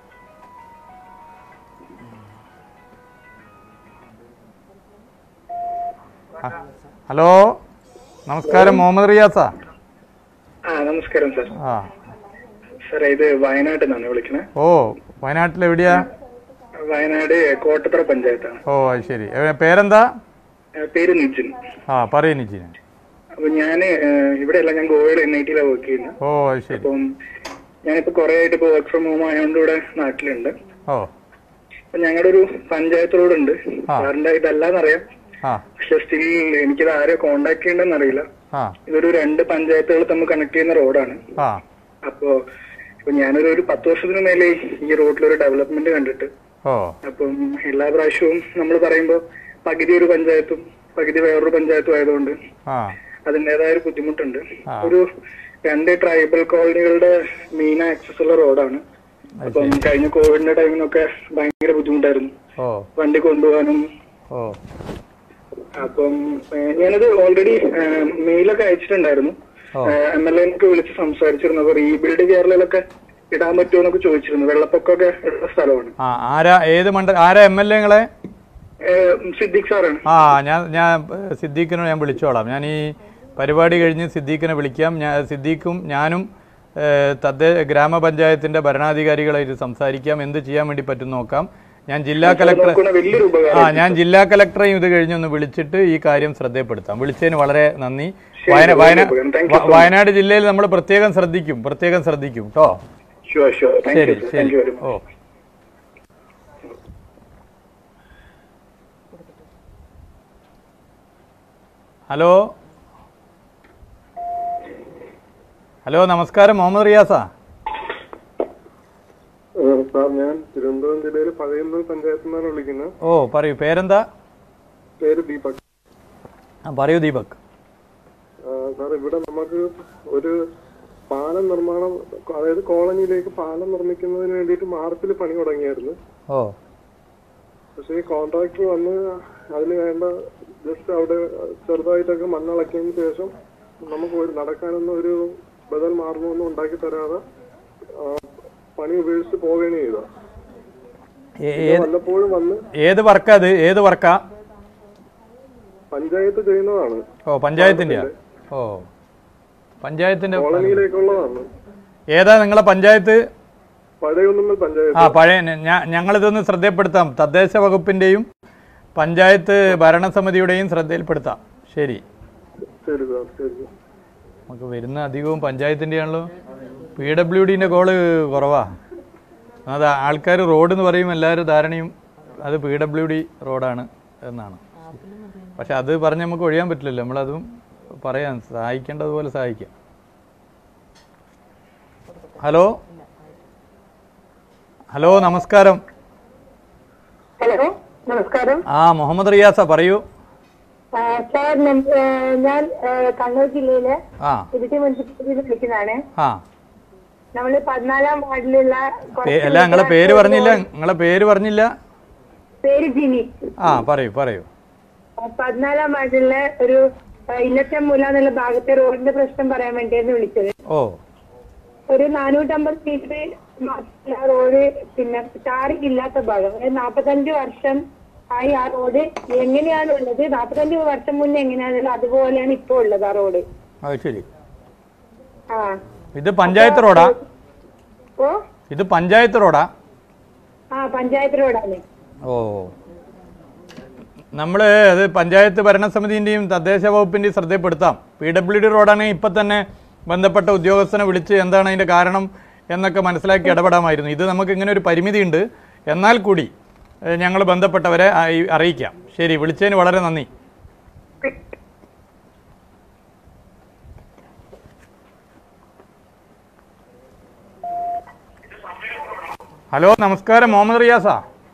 Speaker 1: Hello നമസ്കാരം, മുഹമ്മദ് റിയാസ.
Speaker 3: ആ നമസ്കാരം സാർ.
Speaker 1: ആ
Speaker 3: സാർ ഇത് വയനാട്ടിൽ നിന്നാണ് വിളിക്കണേ.
Speaker 1: ഓ വയനാട്ടിൽ എവിടെയാ?
Speaker 3: വയനാട് കോട്ടത്തറ പഞ്ചായത്താണ്.
Speaker 1: ഓ അത് ശരി. പേരെന്താ?
Speaker 3: പേര് നിജിൻ.
Speaker 1: ആ പറയൂ നിജിൻ.
Speaker 3: അപ്പൊ ഞാന് ഇവിടെ അല്ല, ഞാൻ ഗോവയിൽ എൻ ഐ ടിയിലാണ് വർക്ക് ചെയ്യുന്നത്.
Speaker 1: ഓ അത് ശരി.
Speaker 3: അപ്പം ഞാനിപ്പോ കുറെ ആയിട്ട് ഇപ്പൊ വർക്ക് ഫ്രം ഹോം ആയതുകൊണ്ട് ഇവിടെ നാട്ടിലുണ്ട്.
Speaker 1: ഓ
Speaker 3: അപ്പൊ ഞങ്ങളുടെ ഒരു പഞ്ചായത്ത് റോഡ് ഉണ്ട്. സാറിന്റെ ഇതല്ലാന്നറിയാം, പക്ഷെ സ്റ്റിൽ എനിക്കിത് ആരെ കോണ്ടാക്ട് ചെയ്യണ്ടെന്ന് അറിയില്ല. ഇതൊരു രണ്ട് പഞ്ചായത്തുകൾ തമ്മിൽ കണക്ട് ചെയ്യുന്ന റോഡാണ്. അപ്പോ ഇപ്പൊ ഞാനൊരു ഒരു പത്ത് വർഷത്തിന് മേലെ ഈ റോഡിലൊരു ഡെവലപ്മെന്റ് കണ്ടിട്ട്, അപ്പം എല്ലാ പ്രാവശ്യവും നമ്മൾ പറയുമ്പോ പകുതി ഒരു പഞ്ചായത്തും പകുതി വേറൊരു പഞ്ചായത്തും ആയതുകൊണ്ട് അതിൻ്റെതായ ഒരു ബുദ്ധിമുട്ടുണ്ട്. ഒരു രണ്ട് ട്രൈബൽ കോളനികളുടെ മെയിൻ ആക്സസ് ഉള്ള റോഡാണ്. അപ്പം കഴിഞ്ഞ കോവിഡിന്റെ ടൈമിനൊക്കെ ഭയങ്കര ബുദ്ധിമുട്ടായിരുന്നു വണ്ടി കൊണ്ടുപോകാനും. അപ്പം ഞാനത് ഓൾറെഡി മെയിലൊക്കെ അയച്ചിട്ടുണ്ടായിരുന്നു. എം എൽ എനൊക്കെ വിളിച്ച് സംസാരിച്ചിരുന്നു. അപ്പൊ റീബിൽഡ് കേരളയിലൊക്കെ ഇടാൻ പറ്റുമോ എന്നൊക്കെ ചോദിച്ചിരുന്നു. വെള്ളപ്പൊക്കമൊക്കെ ഉള്ള സ്ഥലമാണ്.
Speaker 1: ആരാ ഏത് മണ്ഡലം ആരാ എം എൽ എങ്ങളെ?
Speaker 3: സിദ്ദീഖ് സാറാണ്.
Speaker 1: ആ ഞാൻ ഞാൻ സിദ്ദീഖിനെ ഞാൻ വിളിച്ചോളാം. ഞാൻ ഈ പരിപാടി കഴിഞ്ഞ് സിദ്ദീഖിനെ വിളിക്കാം. ഞാൻ സിദ്ദീഖും ഞാനും തദ്ദേശ ഗ്രാമപഞ്ചായത്തിന്റെ ഭരണാധികാരികളായിട്ട് സംസാരിക്കാം. എന്ത് ചെയ്യാൻ വേണ്ടി പറ്റും നോക്കാം. ഞാൻ ജില്ലാ കലക്ടർ ആ ഞാൻ ജില്ലാ കലക്ടറെയും ഇത് കഴിഞ്ഞൊന്ന് വിളിച്ചിട്ട് ഈ കാര്യം ശ്രദ്ധപ്പെടുത്താം. വിളിച്ചതിന് വളരെ നന്ദി. വയനാട് ജില്ലയിൽ നമ്മൾ പ്രത്യേകം ശ്രദ്ധിക്കും പ്രത്യേകം ശ്രദ്ധിക്കും കേട്ടോ. ശരി ശരി. ഓ ഹലോ ഹലോ നമസ്കാരം, മുഹമ്മദ് റിയാസ.
Speaker 6: സാർ ഞാൻ തിരുവനന്തപുരം ജില്ലയിലെ പഴയന്നൂർ പഞ്ചായത്തിൽ നിന്നാണ് വിളിക്കുന്നത്.
Speaker 1: ഓ പറയൂ, പേരെന്താ?
Speaker 6: പേര് ദീപക്.
Speaker 1: ആ പറയൂ ദീപക്.
Speaker 6: സാർ ഇവിടെ നമുക്ക് ഒരു പാലം നിർമ്മാണം, അതായത് കോളനിയിലേക്ക് പാലം നിർമ്മിക്കുന്നതിന് വേണ്ടിയിട്ട് മാർച്ചിൽ പണി തുടങ്ങിയായിരുന്നു.
Speaker 1: ഓ
Speaker 6: പക്ഷെ ഈ കോൺട്രാക്ടർ വന്ന് അതിന് വേണ്ട ജസ്റ്റ് അവിടെ ചെറുതായിട്ടൊക്കെ മണ്ണിളക്കിയതിന് ശേഷം നമുക്ക് ഒരു നടക്കാനൊന്നും ഒരു ബദൽ മാർഗമൊന്നും ഉണ്ടാക്കി തരാതെ പണി ഉപേക്ഷിച്ച് പോവുകയാണ് ചെയ്തത്. വല്ലപ്പോഴും വന്ന്
Speaker 1: ഏത് വർക്കാ അത്? ഏത് വർക്കാ?
Speaker 6: പഞ്ചായത്ത് ചെയ്യുന്നതാണ്.
Speaker 1: ഓ പഞ്ചായത്തിന്റെ. ഓ പഞ്ചായത്തിന്റെ
Speaker 6: കോളനിയിലേക്കുള്ളതാണ്.
Speaker 1: ഏതാ നിങ്ങളെ പഞ്ചായത്ത്?
Speaker 6: പഴയൊന്നും പഞ്ചായത്ത്.
Speaker 1: ആ പഴയ ഞങ്ങളിതൊന്ന് ശ്രദ്ധയിൽപ്പെടുത്താം. തദ്ദേശ വകുപ്പിന്റെയും പഞ്ചായത്ത് ഭരണസമിതിയുടെയും ശ്രദ്ധയിൽപ്പെടുത്താം. ശരി, നമുക്ക് വരുന്ന അധികവും പഞ്ചായത്തിൻ്റെ ആണല്ലോ. പി ഡബ്ല്യു ഡിന്റെ കോള് കുറവാ. അത് ആൾക്കാർ റോഡ് എന്ന് പറയും എല്ലാവരും ധാരണയും അത് പി ഡബ്ല്യു ഡി റോഡാണ് എന്നാണ്. പക്ഷെ അത് പറഞ്ഞ് നമുക്ക് ഒഴിയാൻ പറ്റില്ലല്ലോ. നമ്മളതും പറയാൻ സഹായിക്കേണ്ടതുപോലെ സഹായിക്കാം. ഹലോ ഹലോ നമസ്കാരം.
Speaker 7: ഹലോ നമസ്കാരം.
Speaker 1: ആ മുഹമ്മദ് റിയാസ പറയൂ.
Speaker 7: സാർ ഞാൻ കണ്ണൂർ ജില്ലയിലെ ഇരിട്ടി മുനിസിപ്പാലിറ്റിയിൽ വിളിക്കുന്നതാണ്. നമ്മള് പതിനാലാം വാർഡിലുള്ള
Speaker 1: അല്ല നിങ്ങളെ പേര് പറഞ്ഞില്ല. നിങ്ങളെ പേര് പറഞ്ഞില്ല.
Speaker 7: പേര് ജിനി.
Speaker 1: ആ പറയൂ പറയൂ.
Speaker 7: പതിനാലാം വാർഡിലുള്ള ഒരു ഇന്നത്തെ മൂല എന്നുള്ള ഭാഗത്തെ റോഡിന്റെ പ്രശ്നം പറയാൻ വേണ്ടിയായിരുന്നു വിളിച്ചത്.
Speaker 1: ഓ
Speaker 7: ഒരു നാനൂറ്റമ്പത് മീറ്റർ റോഡ് പിന്നെ ടാറിംഗ് ഇല്ലാത്ത ഭാഗം. നാപ്പത്തഞ്ച് വർഷം ആയി ആ റോഡ് എങ്ങനെയാണ് ഉള്ളത്, നാപ്പത്തഞ്ച് വർഷം മുന്നേ എങ്ങനെയാണുള്ളത് അതുപോലെയാണ് ഇപ്പൊ ഉള്ളത് ആ റോഡ്.
Speaker 1: ശരി.
Speaker 7: ആ
Speaker 1: ഇത് പഞ്ചായത്ത് റോഡാ?
Speaker 7: ഓ
Speaker 1: ഇത് പഞ്ചായത്ത് റോഡാ?
Speaker 7: ആ പഞ്ചായത്ത് റോഡാണ്.
Speaker 1: ഓ നമ്മള് അത് പഞ്ചായത്ത് ഭരണസമിതിന്റെയും തദ്ദേശ വകുപ്പിന്റെയും ശ്രദ്ധപ്പെടുത്താം. പി ഡബ്ല്യു ഡി റോഡാണെങ്കിൽ ഇപ്പൊ തന്നെ ബന്ധപ്പെട്ട ഉദ്യോഗസ്ഥനെ വിളിച്ച് എന്താണ് അതിന്റെ കാരണം എന്നൊക്കെ മനസ്സിലാക്കി ഇടപെടാമായിരുന്നു. ഇത് നമുക്ക് ഇങ്ങനെ ഒരു പരിമിതിയുണ്ട്. എന്നാൽ കൂടി ഞങ്ങൾ ബന്ധപ്പെട്ടവരെ അറിയിക്കാം. ശരി, വിളിച്ചതിന് വളരെ നന്ദി. ഹലോ നമസ്കാരം. മുഹമ്മദ് റിയാസാ?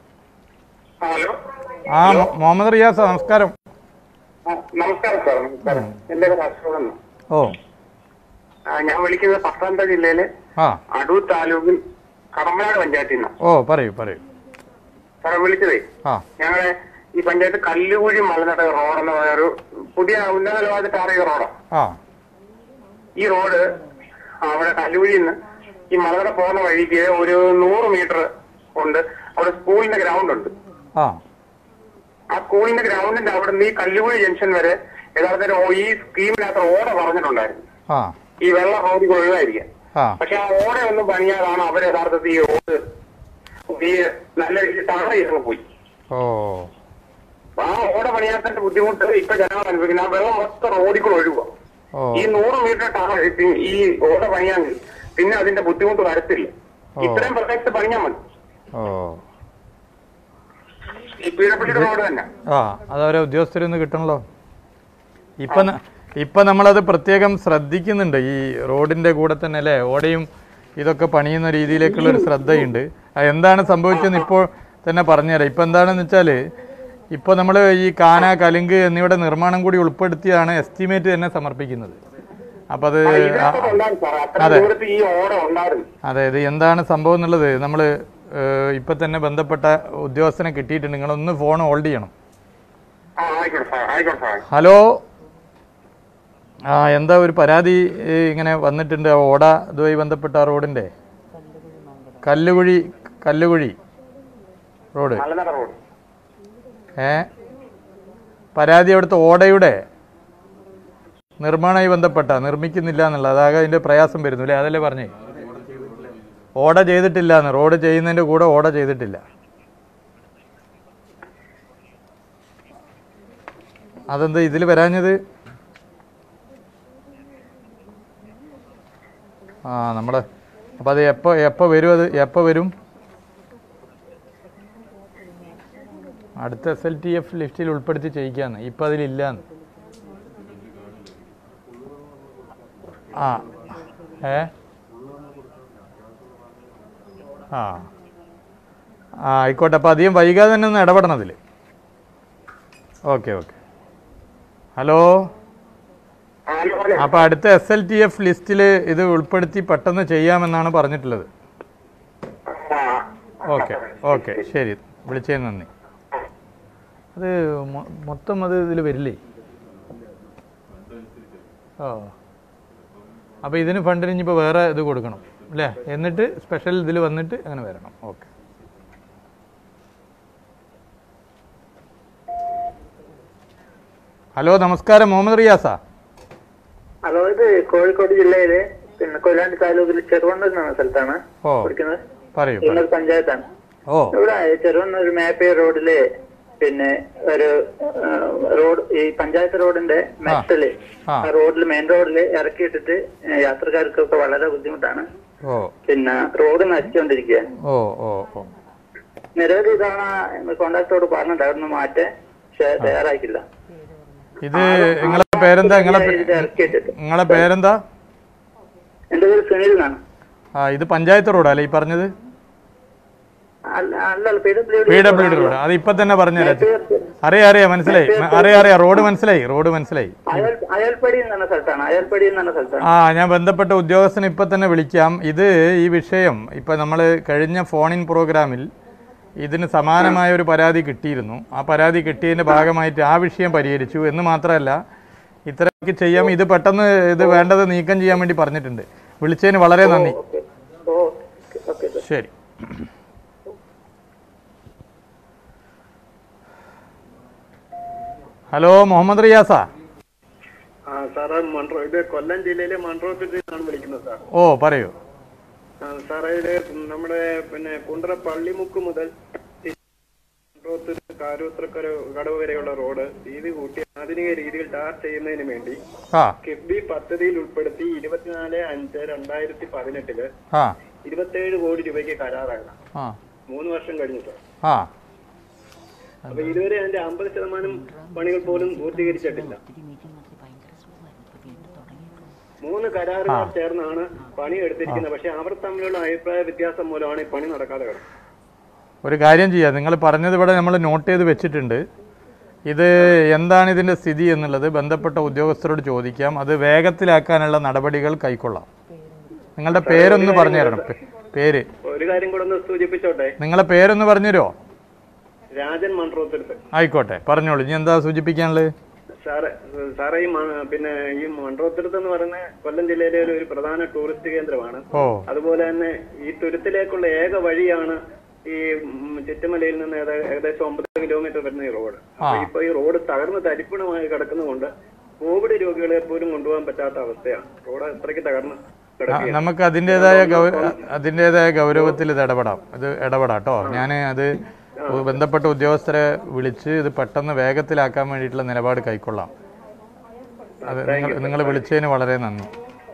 Speaker 1: ആ മുഹമ്മദ് റിയാസ നമസ്കാരം.
Speaker 2: നമസ്കാരം സാർ. നമസ്കാരം. എന്റെ പേര് അശോകൻ.
Speaker 1: ഓ
Speaker 2: ഞാൻ വിളിക്കുന്നത് പത്തനംതിട്ട ജില്ലയിലെ അടൂർ താലൂക്കിൽ കടമ്പനാട് പഞ്ചായത്തിൽ നിന്നാണ്.
Speaker 1: ഓ പറയൂ പറയൂ.
Speaker 2: സാറെ വിളിച്ചതേ, ഞങ്ങളെ ഈ പഞ്ചായത്ത് കല്ലുകുഴി മലനട റോഡ് എന്ന് പറഞ്ഞ ഒരു പുതിയ ഉന്നത നിലവാരത്തിൽ ടാർ ചെയ്ത റോഡാണ്. ഈ റോഡ് അവിടെ കല്ലുകുഴിയിൽ നിന്ന് ഈ മലനട പോകുന്ന വഴിക്ക് ഒരു നൂറ് മീറ്റർ ഉണ്ട്. അവിടെ സ്കൂളിന്റെ ഗ്രൗണ്ട് ഉണ്ട്. ആ സ്കൂളിന്റെ ഗ്രൗണ്ടിന്റെ അവിടെ നിന്ന് ഈ കല്ലുകുഴി ജംഗ്ഷൻ വരെ യഥാർത്ഥത്തിൽ ഈ സ്കീമിനകത്ത് ഓട പറഞ്ഞിട്ടുണ്ടായിരുന്നു ഈ വെള്ള റോഡിൽ ഒഴിവായിരിക്കാം. പക്ഷെ ആ ഓട ഒന്നും പണിയാതാണ് അവർ യഥാർത്ഥത്തിൽ ഈ റോഡ് ഈ നല്ല രീതിയിൽ ടാർ ചെയ്തങ്ങ് പോയി. ആ ഓട പണിയാത്തതിന്റെ ബുദ്ധിമുട്ട് ഇപ്പൊ ജനങ്ങൾ അനുഭവിക്കുന്നത്. ആ വെള്ളം മൊത്തം റോഡിൽ കൂടെ ഒഴുകുക. ഈ നൂറ് മീറ്റർ ടാർ ഈ ഓട പണിയാമെങ്കിൽ പിന്നെ അതിന്റെ ബുദ്ധിമുട്ട് വരത്തില്ല. ഇത്രയും പ്രദേശത്ത് പണിയാൻ മതി. ഈ പി ഡബ്ല്യു റോഡ് തന്നെ.
Speaker 1: ആ അതവരെ ഉദ്യോഗസ്ഥരൊന്ന് കിട്ടണല്ലോ. ഇപ്പൊ ഇപ്പൊ നമ്മളത് പ്രത്യേകം ശ്രദ്ധിക്കുന്നുണ്ട്. ഈ റോഡിന്റെ കൂടെ തന്നെ അല്ലേ ഓടയും ഇതൊക്കെ പണിയുന്ന രീതിയിലേക്കുള്ളൊരു ശ്രദ്ധയുണ്ട്. എന്താണ് സംഭവിച്ചതെന്ന് ഇപ്പോൾ തന്നെ പറഞ്ഞുതരാം. ഇപ്പൊ എന്താണെന്ന് വെച്ചാല് ഇപ്പൊ നമ്മൾ ഈ കാന കലുങ്ക് എന്നിവയുടെ നിർമ്മാണം കൂടി ഉൾപ്പെടുത്തിയാണ് എസ്റ്റിമേറ്റ് തന്നെ സമർപ്പിക്കുന്നത്. അപ്പൊ അത് അതെ അതെ ഇത് എന്താണ് സംഭവം എന്നുള്ളത് നമ്മൾ ഇപ്പൊ തന്നെ ബന്ധപ്പെട്ട ഉദ്യോഗസ്ഥനെ കിട്ടിയിട്ടുണ്ട്. നിങ്ങളൊന്ന് ഫോൺ ഹോൾഡ് ചെയ്യണം. ഹലോ, ആ എന്താ ഒരു പരാതി ഇങ്ങനെ വന്നിട്ടുണ്ട്. ഓട ഇതുമായി ബന്ധപ്പെട്ട റോഡിന്റെ കല്ലുകുഴി കല്ലുകുഴി റോഡ് ഏ പരാതി അവിടുത്തെ ഓടയുടെ നിർമ്മാണവുമായി ബന്ധപ്പെട്ട നിർമ്മിക്കുന്നില്ല എന്നുള്ള അതാകെ അതിന്റെ പ്രയാസം വരുന്നു അല്ലേ? അതല്ലേ പറഞ്ഞേ? ഓട ചെയ്തിട്ടില്ല എന്ന്. റോഡ് ചെയ്യുന്നതിന്റെ കൂടെ ഓട ചെയ്തിട്ടില്ല. അതെന്താ ഇതിൽ വരാഞ്ഞത്? ആ നമ്മുടെ അപ്പം അത് എപ്പോൾ എപ്പോൾ വരും? അത് എപ്പോൾ വരും? അടുത്ത എസ് എൽ ടി എഫ് ലിസ്റ്റിൽ ഉൾപ്പെടുത്തി ചെയ്യിക്കാന്ന്. ഇപ്പം അതിലില്ലാന്ന്. ആ ഏ ആ ആ ആയിക്കോട്ടെ. അപ്പം അധികം വൈകാതെ തന്നെ ഒന്ന് ഇടപെടണം അതിൽ. Okay okay. ഹലോ, അപ്പം അടുത്ത എസ് എൽ ടി എഫ് ലിസ്റ്റിൽ ഇത് ഉൾപ്പെടുത്തി പെട്ടെന്ന് ചെയ്യാമെന്നാണ് പറഞ്ഞിട്ടുള്ളത്. ഓക്കെ ഓക്കെ ശരി, വിളിച്ചതിന് നന്ദി. അത് മൊത്തം അത് ഇതിൽ വരില്ലേ? ഓ അപ്പോൾ ഇതിന് ഫണ്ടിന് ഇനിയിപ്പോൾ വേറെ ഇത് കൊടുക്കണം അല്ലേ? എന്നിട്ട് സ്പെഷ്യൽ ഇതിൽ വന്നിട്ട് അങ്ങനെ വരണം. ഓക്കെ. ഹലോ, നമസ്കാരം. മുഹമ്മദ് റിയാസാ?
Speaker 8: ഹലോ, ഇത് കോഴിക്കോട് ജില്ലയിലെ പിന്നെ കൊയിലാണ്ടി താലൂക്കിൽ ചെറുവണ്ണൂർ എന്ന സ്ഥലത്താണ് വിളിക്കുന്നത്.
Speaker 1: പറയൂ.
Speaker 8: ചെറുവണ്ണൂർ പഞ്ചായത്താണ്.
Speaker 1: ഓ,
Speaker 8: ഇവിടെ ചെറുവണ്ണൂർ മേപ്പേ റോഡില് പിന്നെ ഒരു റോഡ്, ഈ പഞ്ചായത്ത് റോഡിന്റെ മെറ്റല് റോഡിൽ മെയിൻ റോഡില് ഇറക്കിയിട്ടിട്ട് യാത്രക്കാർക്കൊക്കെ വളരെ ബുദ്ധിമുട്ടാണ്. പിന്നെ റോഡ് നശിച്ചുകൊണ്ടിരിക്കുക. നിരവധി തവണ കോൺട്രാക്ടറോട് പറഞ്ഞിട്ട് അവിടുന്ന് മാറ്റാൻ പക്ഷെ തയ്യാറാക്കില്ല.
Speaker 1: ഇത് നിങ്ങളെ പേരെന്താ? നിങ്ങളെ പേരെന്താ?
Speaker 8: എന്റെ പേര് സുനിൽ എന്നാണ്.
Speaker 1: ആ, ഇത് പഞ്ചായത്ത് റോഡല്ലേ ഈ പറഞ്ഞത്? P W D road. അത് ഇപ്പൊ തന്നെ പറഞ്ഞുതരാം. അറിയാം അറിയാം, മനസ്സിലായി. അറിയാം അറിയാം, റോഡ് മനസ്സിലായി, റോഡ് മനസ്സിലായി. ആ, ഞാൻ ബന്ധപ്പെട്ട ഉദ്യോഗസ്ഥനെ ഇപ്പൊ തന്നെ വിളിക്കാം. ഇത് ഈ വിഷയം ഇപ്പൊ നമ്മൾ കഴിഞ്ഞ ഫോൺ ഇൻ പ്രോഗ്രാമിൽ ഇതിന് സമാനമായ ഒരു പരാതി കിട്ടിയിരുന്നു. ആ പരാതി കിട്ടിയതിന്റെ ഭാഗമായിട്ട് ആ വിഷയം പരിഹരിച്ചു എന്ന് മാത്രമല്ല ഇത്രയൊക്കെ ചെയ്യാം. ഇത് പെട്ടെന്ന് ഇത് വേണ്ടത് നീക്കം ചെയ്യാൻ വേണ്ടി പറഞ്ഞിട്ടുണ്ട്. വിളിച്ചതിന് വളരെ നന്ദി. ശരി. ഹലോ, മുഹമ്മദ് റിയാസാ?
Speaker 6: സാറേ, മൺട്രോ ഇത് കൊല്ലം ജില്ലയിലെ മൺട്രോത്തിൽ നിന്നാണ് വിളിക്കുന്നത് സാർ.
Speaker 1: ഓ, പറയൂ
Speaker 6: സാറേ. ഇത് നമ്മുടെ പിന്നെ കുണ്ടറ പള്ളിമുക്ക് മുതൽ കാരൂത്രക്കര കടവ് വരെയുള്ള റോഡ് വീതി കൂട്ടി ആധുനിക രീതിയിൽ ടാർ ചെയ്യുന്നതിന് വേണ്ടി കിഫ്ബി പദ്ധതിയിൽ ഉൾപ്പെടുത്തി ഇരുപത്തിനാല് അഞ്ച് രണ്ടായിരത്തി പതിനെട്ടില് ഇരുപത്തിയേഴ് കോടി രൂപയ്ക്ക് കരാറാകണം. മൂന്ന് വർഷം കഴിഞ്ഞു സാർ. അപ്പൊ ഇതുവരെ അതിന്റെ അമ്പത് ശതമാനം പണികൾ പോലും പൂർത്തീകരിച്ചിട്ടില്ല. മൂന്ന് കരാറുകാർ ചേർന്നാണ് പണി എടുത്തിരിക്കുന്നത്. പക്ഷെ അവർ തമ്മിലുള്ള അഭിപ്രായ വ്യത്യാസം മൂലമാണ് ഈ പണി നടക്കാതെ കിടക്കുന്നത്.
Speaker 1: ഒരു കാര്യം ചെയ്യാം, നിങ്ങൾ പറഞ്ഞത് ഇവിടെ നമ്മൾ നോട്ട് ചെയ്ത് വെച്ചിട്ടുണ്ട്. ഇത് എന്താണ് ഇതിന്റെ സ്ഥിതി എന്നുള്ളത് ബന്ധപ്പെട്ട ഉദ്യോഗസ്ഥരോട് ചോദിക്കാം. അത് വേഗത്തിലാക്കാനുള്ള നടപടികൾ കൈക്കൊള്ളാം. നിങ്ങളുടെ പേരൊന്ന് പറഞ്ഞു തരണം. പേര്
Speaker 6: ഒരു കാര്യം കൂടെ ഒന്ന് സൂചിപ്പിച്ചോട്ടെ.
Speaker 1: നിങ്ങളെ പേരൊന്ന് പറഞ്ഞു തരുമോ?
Speaker 6: രാജൻ മൺട്രോത്തുരുത്ത്.
Speaker 1: ആയിക്കോട്ടെ, പറഞ്ഞോളൂ. ഇനി എന്താ സൂചിപ്പിക്കാനുള്ളത്?
Speaker 6: സാറേ സാറേ ഈ പിന്നെ ഈ മൺട്രോത്തുരുത്ത് എന്ന് പറയുന്ന കൊല്ലം ജില്ലയിലെ ഒരു പ്രധാന ടൂറിസ്റ്റ് കേന്ദ്രമാണ്. അതുപോലെ തന്നെ ഈ തുരുത്തിലേക്കുള്ള ഏക വഴിയാണ് ഈ ചുറ്റുമലയിൽ നിന്ന് ഏകദേശം ഒമ്പത് കിലോമീറ്റർ വരുന്ന ഈ റോഡ്. അപ്പൊ ഇപ്പൊ ഈ റോഡ് തകർന്ന് തരിപ്പണമായി കിടക്കുന്നതുകൊണ്ട് കോവിഡ് രോഗികളെ പോലും കൊണ്ടുപോകാൻ പറ്റാത്ത അവസ്ഥയാണ്. റോഡ് അത്രയ്ക്ക് തകർന്ന് കിടക്കുകയാണ്.
Speaker 1: നമുക്ക് അതിൻ്റെതായ അതിൻ്റെതായ ഗൗരവത്തിൽ ഇത് ഇടപെടാം. ഇത് ഇടപെടാം കേട്ടോ. ഞാൻ അത് ബന്ധപ്പെട്ട ഉദ്യോഗസ്ഥരെ വിളിച്ച് ഇത് പെട്ടെന്ന് വേഗത്തിലാക്കാൻ വേണ്ടിയിട്ടുള്ള നിലപാട് കൈക്കൊള്ളാം. അത് നിങ്ങൾ നിങ്ങൾ വിളിച്ചതിന് വളരെ നന്ദി.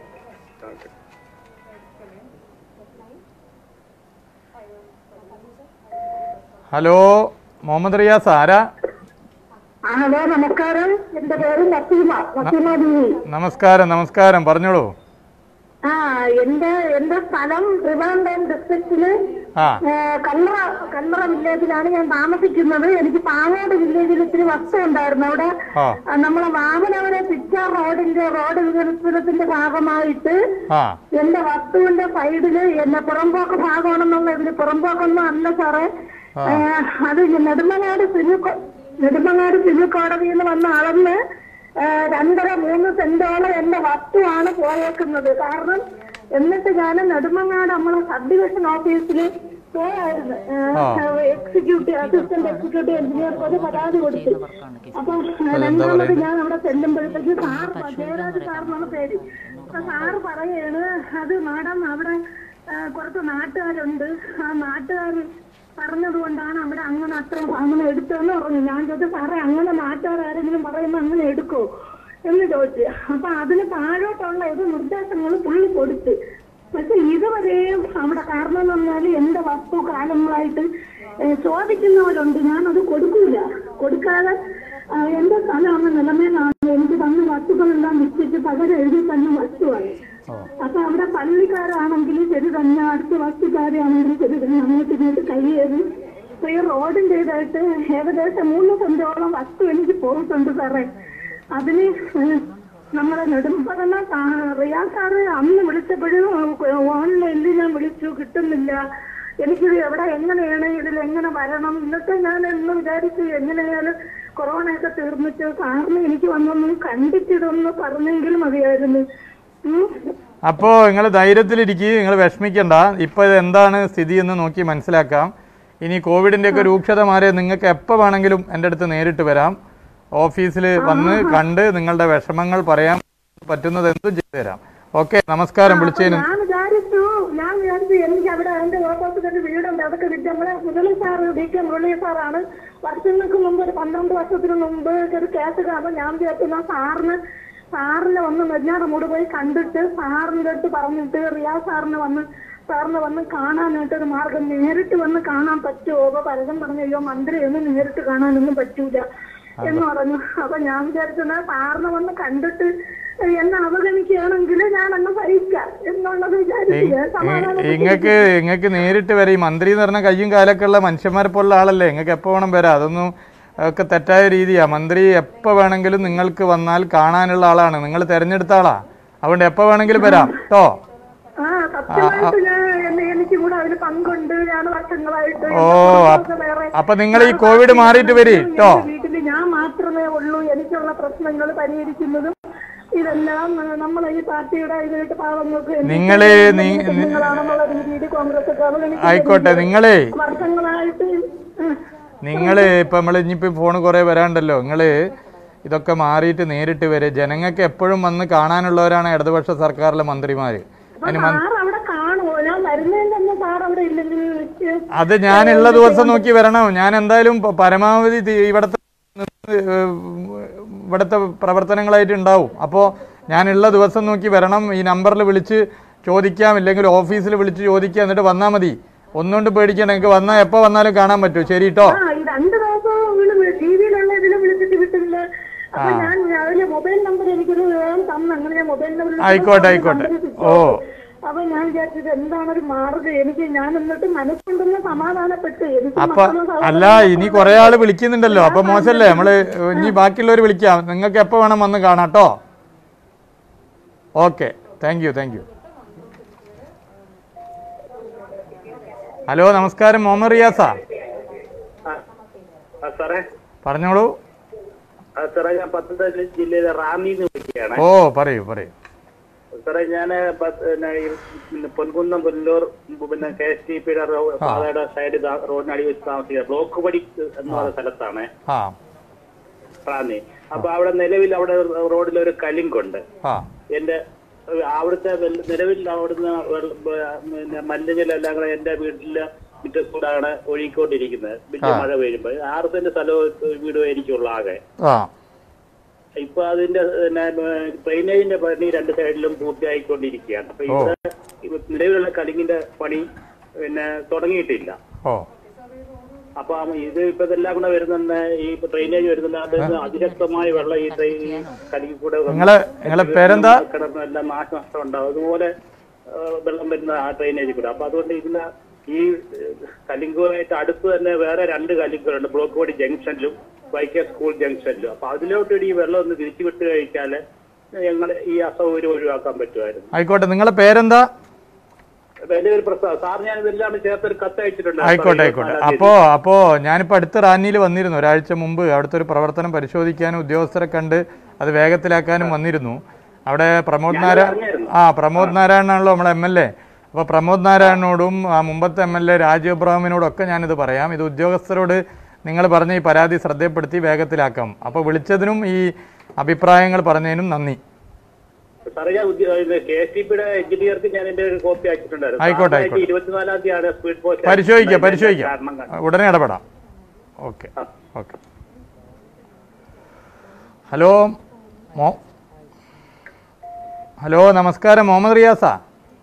Speaker 1: ഹലോ, മുഹമ്മദ് റിയാസ് ആരാ?
Speaker 7: ഹലോ, നമസ്കാരം. എന്റെ പേര് നസീമ. നസീമ ബീവി.
Speaker 1: നമസ്കാരം. നമസ്കാരം, പറഞ്ഞോളൂ.
Speaker 7: ആ, എന്റെ എന്റെ സ്ഥലം ട്രിവാൻഡ്രം ഡിസ്ട്രിക്റ്റില് കല്ലറ കല്ലറ വില്ലേജിലാണ് ഞാൻ താമസിക്കുന്നത്. എനിക്ക് പാങ്ങോട് വില്ലേജിൽ ഇത്തിരി വസ്തു ഉണ്ടായിരുന്നു. അവിടെ നമ്മളെ വാമനവരെ പിച്ചാർ റോഡിന്റെ റോഡ് വികസനത്തിന്റെ ഭാഗമായിട്ട് എന്റെ വസ്തുവിന്റെ സൈഡില് എന്നെ പുറമ്പോക്ക് ഭാഗമാണെന്നുള്ള ഇതിന് പുറമ്പോക്കൊന്നും അല്ല സാറേ. അത് നെടുമങ്ങാട് സിവിൽ നെടുമങ്ങാട് സിവിൽ കോടതിയിൽ നിന്ന് വന്ന അളന്ന് രണ്ടര മൂന്ന് സെന്റോളം എന്റെ വസ്തുവാണ് പോയേക്കുന്നത്. കാരണം എന്നിട്ട് ഞാൻ നെടുമങ്ങാട് നമ്മളെ സബ് ഡിവിഷൻ ഓഫീസിൽ പോയായിരുന്നു. എക്സിക്യൂട്ടീവ് അസിസ്റ്റന്റ് എക്സിക്യൂട്ടീവ് എഞ്ചിനീയർക്ക് ഒരു പരാതി കൊടുത്തു. അപ്പൊ രണ്ടാമത് ഞാൻ അവിടെ ചെല്ലുമ്പോഴത്തേക്ക് സാർ ജയരാജ് സാറിനാണ് പേര്. അപ്പൊ സാറ് പറയാണ് അത് മാഡം അവിടെ കുറച്ച് നാട്ടുകാരുണ്ട്, ആ നാട്ടുകാർ പറഞ്ഞത് കൊണ്ടാണ് അവിടെ അങ്ങനെ അത്ര അങ്ങനെ എടുത്തതെന്ന് പറഞ്ഞു. ഞാൻ ചോദിച്ചു സാറേ അങ്ങനെ നാട്ടുകാരെങ്കിലും പറയുമ്പോ അങ്ങനെ എടുക്കോ എന്ന് ചോദിച്ചു. അപ്പൊ അതിന് താഴോട്ടുള്ള ഇത് നിർദ്ദേശങ്ങൾ പുള്ളി കൊടുത്ത്. പക്ഷെ ഇതുവരെയും അവിടെ കാരണം എന്ന് പറഞ്ഞാൽ എന്റെ വസ്തു കാലങ്ങളായിട്ട് ചോദിക്കുന്നവരുണ്ട്. ഞാനത് കൊടുക്കൂല. കൊടുക്കാതെ എന്റെ സ്ഥലമാണ് നിലമേലാണ് എനിക്ക് തന്ന വസ്തുക്കളെല്ലാം വിറ്റിച്ച് പകരം എഴുതി തന്നെ വസ്തുവാണ്. അപ്പൊ അവിടെ പള്ളിക്കാരാണെങ്കിലും ശരി തന്നെ, അടുത്ത വസ്തുക്കാരാണെങ്കിലും ശരി തന്നെ അങ്ങോട്ട് ഇങ്ങോട്ട് കൈയേറി ഇപ്പൊ ഈ റോഡിന്റെ ഇതായിട്ട് ഏകദേശം മൂന്ന് സെന്റോളം വസ്തു എനിക്ക് പോയിട്ടുണ്ട് സാറേ. അതിന് നമ്മുടെ നെടുമ്പറന്ന റിയാസ് സാറ് അന്ന് വിളിച്ചപ്പോഴും ഓൺലൈനിൽ ഞാൻ വിളിച്ചു, കിട്ടുന്നില്ല. എനിക്കിത് എവിടെ എങ്ങനെയാണ് ഇതിൽ എങ്ങനെ വരണം ഇന്നത്തെ ഞാൻ എന്ന് വിചാരിച്ചു എങ്ങനെയാലും കൊറോണയൊക്കെ തീർന്നിട്ട് സാറിന് എനിക്ക് വന്നൊന്നും കണ്ടിട്ടിതൊന്ന് പറഞ്ഞെങ്കിൽ മതിയായിരുന്നു.
Speaker 1: അപ്പോൾ നിങ്ങൾ ധൈര്യത്തിലിരിക്കുക, നിങ്ങൾ വിഷമിക്കണ്ട. ഇപ്പോൾ ഇത് എന്താണ് സ്ഥിതി എന്ന് നോക്കി മനസ്സിലാക്കാം. ഇനി കോവിഡിൻ്റെയൊക്കെ രൂക്ഷത മാറിയ നിങ്ങൾക്ക് എപ്പോൾ വേണമെങ്കിലും എൻ്റെ അടുത്ത് നേരിട്ട് വരാം. ഓഫീസിൽ വന്ന് കണ്ട് നിങ്ങളുടെ വിഷമങ്ങൾ പറയാൻ പറ്റുന്നത് എന്തും ചെയ്തു തരാം. ഓക്കെ, നമസ്കാരം. വിളിച്ചതിന്
Speaker 5: ഞാൻ വിചാരിച്ചു ഞാൻ വിചാരിച്ചു എനിക്ക് അവിടെ എന്റെ ഓപ്പോസിറ്റ് വീടുണ്ട്. അതൊക്കെ വിറ്റ് നമ്മളെ Murali sir D K Murali സാറാണ് വർഷങ്ങൾക്ക് മുമ്പ് ഒരു പന്ത്രണ്ട് വർഷത്തിന് മുമ്പ് ഒരു കേസ് കാണുമ്പോൾ ഞാൻ വിചാരിച്ചു സാറിന് സാറിനെ വന്ന് നെഞ്ഞാറമൂട് പോയി കണ്ടിട്ട് സാറിൻ്റെ അടുത്ത് പറഞ്ഞിട്ട് റിയാസ് സാറിന് വന്ന് സാറിന് വന്ന് കാണാനായിട്ട് ഒരു മാർഗം നേരിട്ട് വന്ന് കാണാൻ പറ്റുമോ? അപ്പൊ പലതും പറഞ്ഞു അയ്യോ മന്ത്രി ഒന്നും നേരിട്ട് കാണാനൊന്നും പറ്റൂല എന്ന് പറഞ്ഞു. അപ്പൊ ഞാൻ വിചാരിച്ചത് സാറിനെ വന്ന് കണ്ടിട്ട് എന്നെ അവഗണിക്കുകയാണെങ്കിൽ ഞാൻ അങ്ങ് സഹിക്കാം എന്നുള്ളത് വിചാരിച്ചു.
Speaker 1: ഇങ്ങക്ക് ഇങ്ങക്ക് നേരിട്ട് വരെ ഈ മന്ത്രി എന്ന് പറഞ്ഞ കയ്യും കാലൊക്കെ ഉള്ള മനുഷ്യന്മാരെ പോലുള്ള ആളല്ലേ, ഇങ്ങക്ക് എപ്പോ വേണം വരാം. അതൊന്നും ഒക്കെ തെറ്റായ രീതിയാ. മന്ത്രി എപ്പോ വേണമെങ്കിലും നിങ്ങൾക്ക് വന്നാൽ കാണാനുള്ള ആളാണ്, നിങ്ങൾ തെരഞ്ഞെടുത്ത ആളാ. അതുകൊണ്ട് എപ്പോ വേണമെങ്കിലും വരാം കേട്ടോ. ഓ, അപ്പൊ നിങ്ങൾ ഈ കോവിഡ് മാറിയിട്ട് വരി കേട്ടോ.
Speaker 5: വീട്ടില് ഞാൻ മാത്രമേ ഉള്ളൂ എനിക്കുള്ള പ്രശ്നങ്ങൾ പരിഹരിക്കുന്നതും ഇതെല്ലാം നമ്മളെ ഈ പാർട്ടിയുടെ ഇതായിട്ട് പാവങ്ങൾക്ക്
Speaker 1: നിങ്ങള് ആയിക്കോട്ടെ. നിങ്ങളെ
Speaker 5: വർഷങ്ങളായിട്ട്
Speaker 1: നിങ്ങള് ഇപ്പൊ നമ്മള് ഇനിയിപ്പോ ഫോണ് കുറെ വരാണ്ടല്ലോ. നിങ്ങള് ഇതൊക്കെ മാറിയിട്ട് നേരിട്ട് വരെ. ജനങ്ങൾക്ക് എപ്പോഴും വന്ന് കാണാനുള്ളവരാണ് ഇടതുപക്ഷ സർക്കാരിലെ മന്ത്രിമാര്. അത് ഞാനുള്ള ദിവസം നോക്കി വരണം. ഞാൻ എന്തായാലും പരമാവധി ഇവിടത്തെ ഇവിടുത്തെ പ്രവർത്തനങ്ങളായിട്ട് ഉണ്ടാവും. അപ്പോൾ ഞാനുള്ള ദിവസം നോക്കി വരണം. ഈ നമ്പറിൽ വിളിച്ച് ചോദിക്കാം, ഇല്ലെങ്കിൽ ഓഫീസിൽ വിളിച്ച് ചോദിക്കാം, എന്നിട്ട് വന്നാൽ മതി. ഒന്നുകൊണ്ട് പേടിക്കണം. എനിക്ക് വന്നാൽ എപ്പോൾ വന്നാലും കാണാൻ പറ്റും. ശരി കേട്ടോ. ആയിക്കോട്ടെ ആയിക്കോട്ടെ. ഓ,
Speaker 5: അപ്പൊ ഞാൻ വിചാരിച്ചത് എന്താണ് ഒരു മാർഗം എനിക്ക്. ഞാൻ എന്നിട്ട് മനസ്സുണ്ടെന്ന് സമാധാനപ്പെട്ട്
Speaker 1: അപ്പൊ അല്ല, ഇനി കുറെ ആള് വിളിക്കുന്നുണ്ടല്ലോ. അപ്പൊ മോശമല്ലേ? നമ്മള് ഇനി ബാക്കിയുള്ളവർ വിളിക്കാം. നിങ്ങൾക്ക് എപ്പോ വേണം വന്ന് കാണാം കേട്ടോ. Okay, thank you thank you. Hello, നമസ്കാരം. മുഹമ്മദ് റിയാസാ? പറഞ്ഞോളൂ.
Speaker 9: ജില്ലയിലെ റാന്നിന്ന് വിളിക്കുകയാണ്.
Speaker 1: ഓ, പറയൂ പറയൂ.
Speaker 9: സാറേ, ഞാൻ പൊൻകുന്നം പുല്ലൂർ പിന്നെ കെ എസ് ടി പിയുടെ പാതയുടെ സൈഡ് റോഡിന് അടി വെച്ച് താമസിക്കുക ബ്ലോക്ക് പടി എന്ന് പറയുന്ന സ്ഥലത്താണ് റാന്നി. അപ്പൊ അവിടെ നിലവിൽ അവിടെ റോഡിൽ ഒരു കലിങ്കുണ്ട്. എന്റെ അവിടുത്തെ നിലവിൽ അവിടുന്ന് മലിനജലെല്ലാം കൂടെ എന്റെ വീട്ടില് മുറ്റത്തൂടാണ് ഒഴുകിക്കൊണ്ടിരിക്കുന്നത്. വലിയ മഴ പെയ്യുമ്പോൾ ആറ് സെന്റ് സ്ഥലവും വീടും എനിക്കുള്ള ആകെ. ഇപ്പൊ അതിന്റെ ഡ്രെയിനേജിന്റെ പണി രണ്ട് സൈഡിലും പൂർത്തിയായിക്കൊണ്ടിരിക്കുകയാണ്. അപ്പൊ ഇവിടെ നിലവിലുള്ള കലിങ്ങിന്റെ പണി പിന്നെ തുടങ്ങിയിട്ടില്ല. അപ്പൊ ഇത് ഇപ്പൊ ഇതെല്ലാം കൂടെ വരുന്ന ഈ ഡ്രെയിനേജ് വരുന്ന അതിശക്തമായ വെള്ളം ഈ കലിങ്ങിൽ കൂടെ കിടന്ന് എല്ലാം നാശനഷ്ടം ഉണ്ടാവും. അതുപോലെ വെള്ളം വരുന്ന ആ ഡ്രെയിനേജിൽ കൂടെ. അപ്പൊ അതുകൊണ്ട് ഇതിന് ഈ കലിങ്കുമായിട്ട് അടുത്ത് തന്നെ വേറെ രണ്ട് കലിങ്കുകളുണ്ട്, ബ്ലോക്ക് ബോഡി ജംഗ്ഷനിലും വൈക്കം സ്കൂൾ ജംഗ്ഷനിലും. അപ്പൊ അതിലോട്ട് ഈ വെള്ളം ഒന്ന് തിരിച്ചു വിട്ട് കഴിച്ചാല് ഞങ്ങൾ ഈ അസൗകര്യം ഒഴിവാക്കാൻ പറ്റുമായിരുന്നു.
Speaker 1: ആയിക്കോട്ടെ. നിങ്ങളെ പേരെന്താ?
Speaker 9: എന്റെ ഒരു പ്രസ്താവം സാർ, ഞാൻ ഇതെല്ലാം ചേർത്തൊരു കത്ത് അയച്ചിട്ടുണ്ട്.
Speaker 1: ആയിക്കോട്ടെ ആയിക്കോട്ടെ. അപ്പോ അപ്പോ ഞാനിപ്പോ അടുത്ത റാന്നിയിൽ വന്നിരുന്നു ഒരാഴ്ച മുമ്പ്. അവിടുത്തെ ഒരു പ്രവർത്തനം പരിശോധിക്കാനും ഉദ്യോഗസ്ഥരെ കണ്ട് അത് വേഗത്തിലാക്കാനും വന്നിരുന്നു. അവിടെ പ്രമോദ് നാരായണ ആ പ്രമോദ് നാരായണനാണല്ലോ നമ്മളെ എം എൽ എ. അപ്പോൾ പ്രമോദ് നാരായണനോടും ആ മുമ്പത്തെ എം എൽ എ രാജീവ് അബ്രഹാമിനോടൊക്കെ ഞാനിത് പറയാം. ഇത് ഉദ്യോഗസ്ഥരോട് നിങ്ങൾ പറഞ്ഞ ഈ പരാതി ശ്രദ്ധപ്പെടുത്തി വേഗത്തിലാക്കാം. അപ്പോൾ വിളിച്ചതിനും ഈ അഭിപ്രായങ്ങൾ പറഞ്ഞതിനും നന്ദി. ആയിക്കോട്ടെ ആയിക്കോട്ടെ. പരിശോധിക്കാം പരിശോധിക്കാം ഉടനെ ഇടപെടാം. Okay okay. ഹലോ മോ ഹലോ നമസ്കാരം. മുഹമ്മദ് റിയാസാ?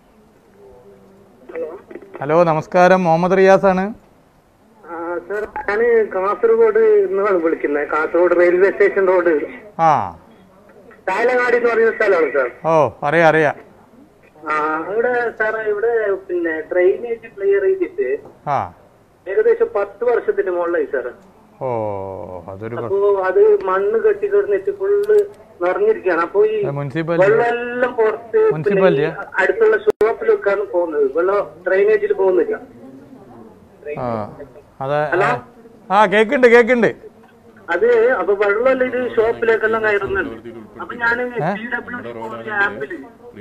Speaker 1: ഹലോ നമസ്കാരം, മുഹമ്മദ് റിയാസാണ്.
Speaker 10: സാർ, ഞാൻ കാസർഗോഡ് നിന്നാണ് വിളിക്കുന്നത്. കാസർഗോഡ് റെയിൽവേ സ്റ്റേഷൻ റോഡ്
Speaker 1: ആ
Speaker 10: തായലങ്ങാടി എന്ന് പറയുന്ന സ്ഥലമാണ് സാർ.
Speaker 1: ഓ, അറിയാം അറിയാം.
Speaker 10: ആ ഇവിടെ സാറേ, ഇവിടെ പിന്നെ ഡ്രെയിനേജ് ക്ലിയർ ചെയ്തിട്ട്
Speaker 1: ആ
Speaker 10: ഏകദേശം പത്ത് വർഷത്തിന് മുകളിലായി സാർ.
Speaker 1: ഓ, അതൊരു
Speaker 10: അപ്പോ അത് മണ്ണ് കെട്ടി കിടന്നിട്ട് ഫുള്ള് നിറഞ്ഞിരിക്കുകയാണ്. അപ്പൊ ഈ വെള്ളമെല്ലാം പുറത്ത് അടുത്തുള്ള ഷോപ്പിലൊക്കെയാണ് പോകുന്നത്. വെള്ളം ഡ്രെയിനേജിൽ പോകുന്നില്ല.
Speaker 1: അതെ. ആ കേക്കുണ്ട് കേക്കുണ്ട്.
Speaker 10: അത് അപ്പൊ വെള്ളമല്ല ഇത് ഷോപ്പിലേക്കെല്ലാം കയറുന്നുണ്ട്. അപ്പൊ ഞാൻ പി ഡബ്ല്യു ഡി ആപ്പില്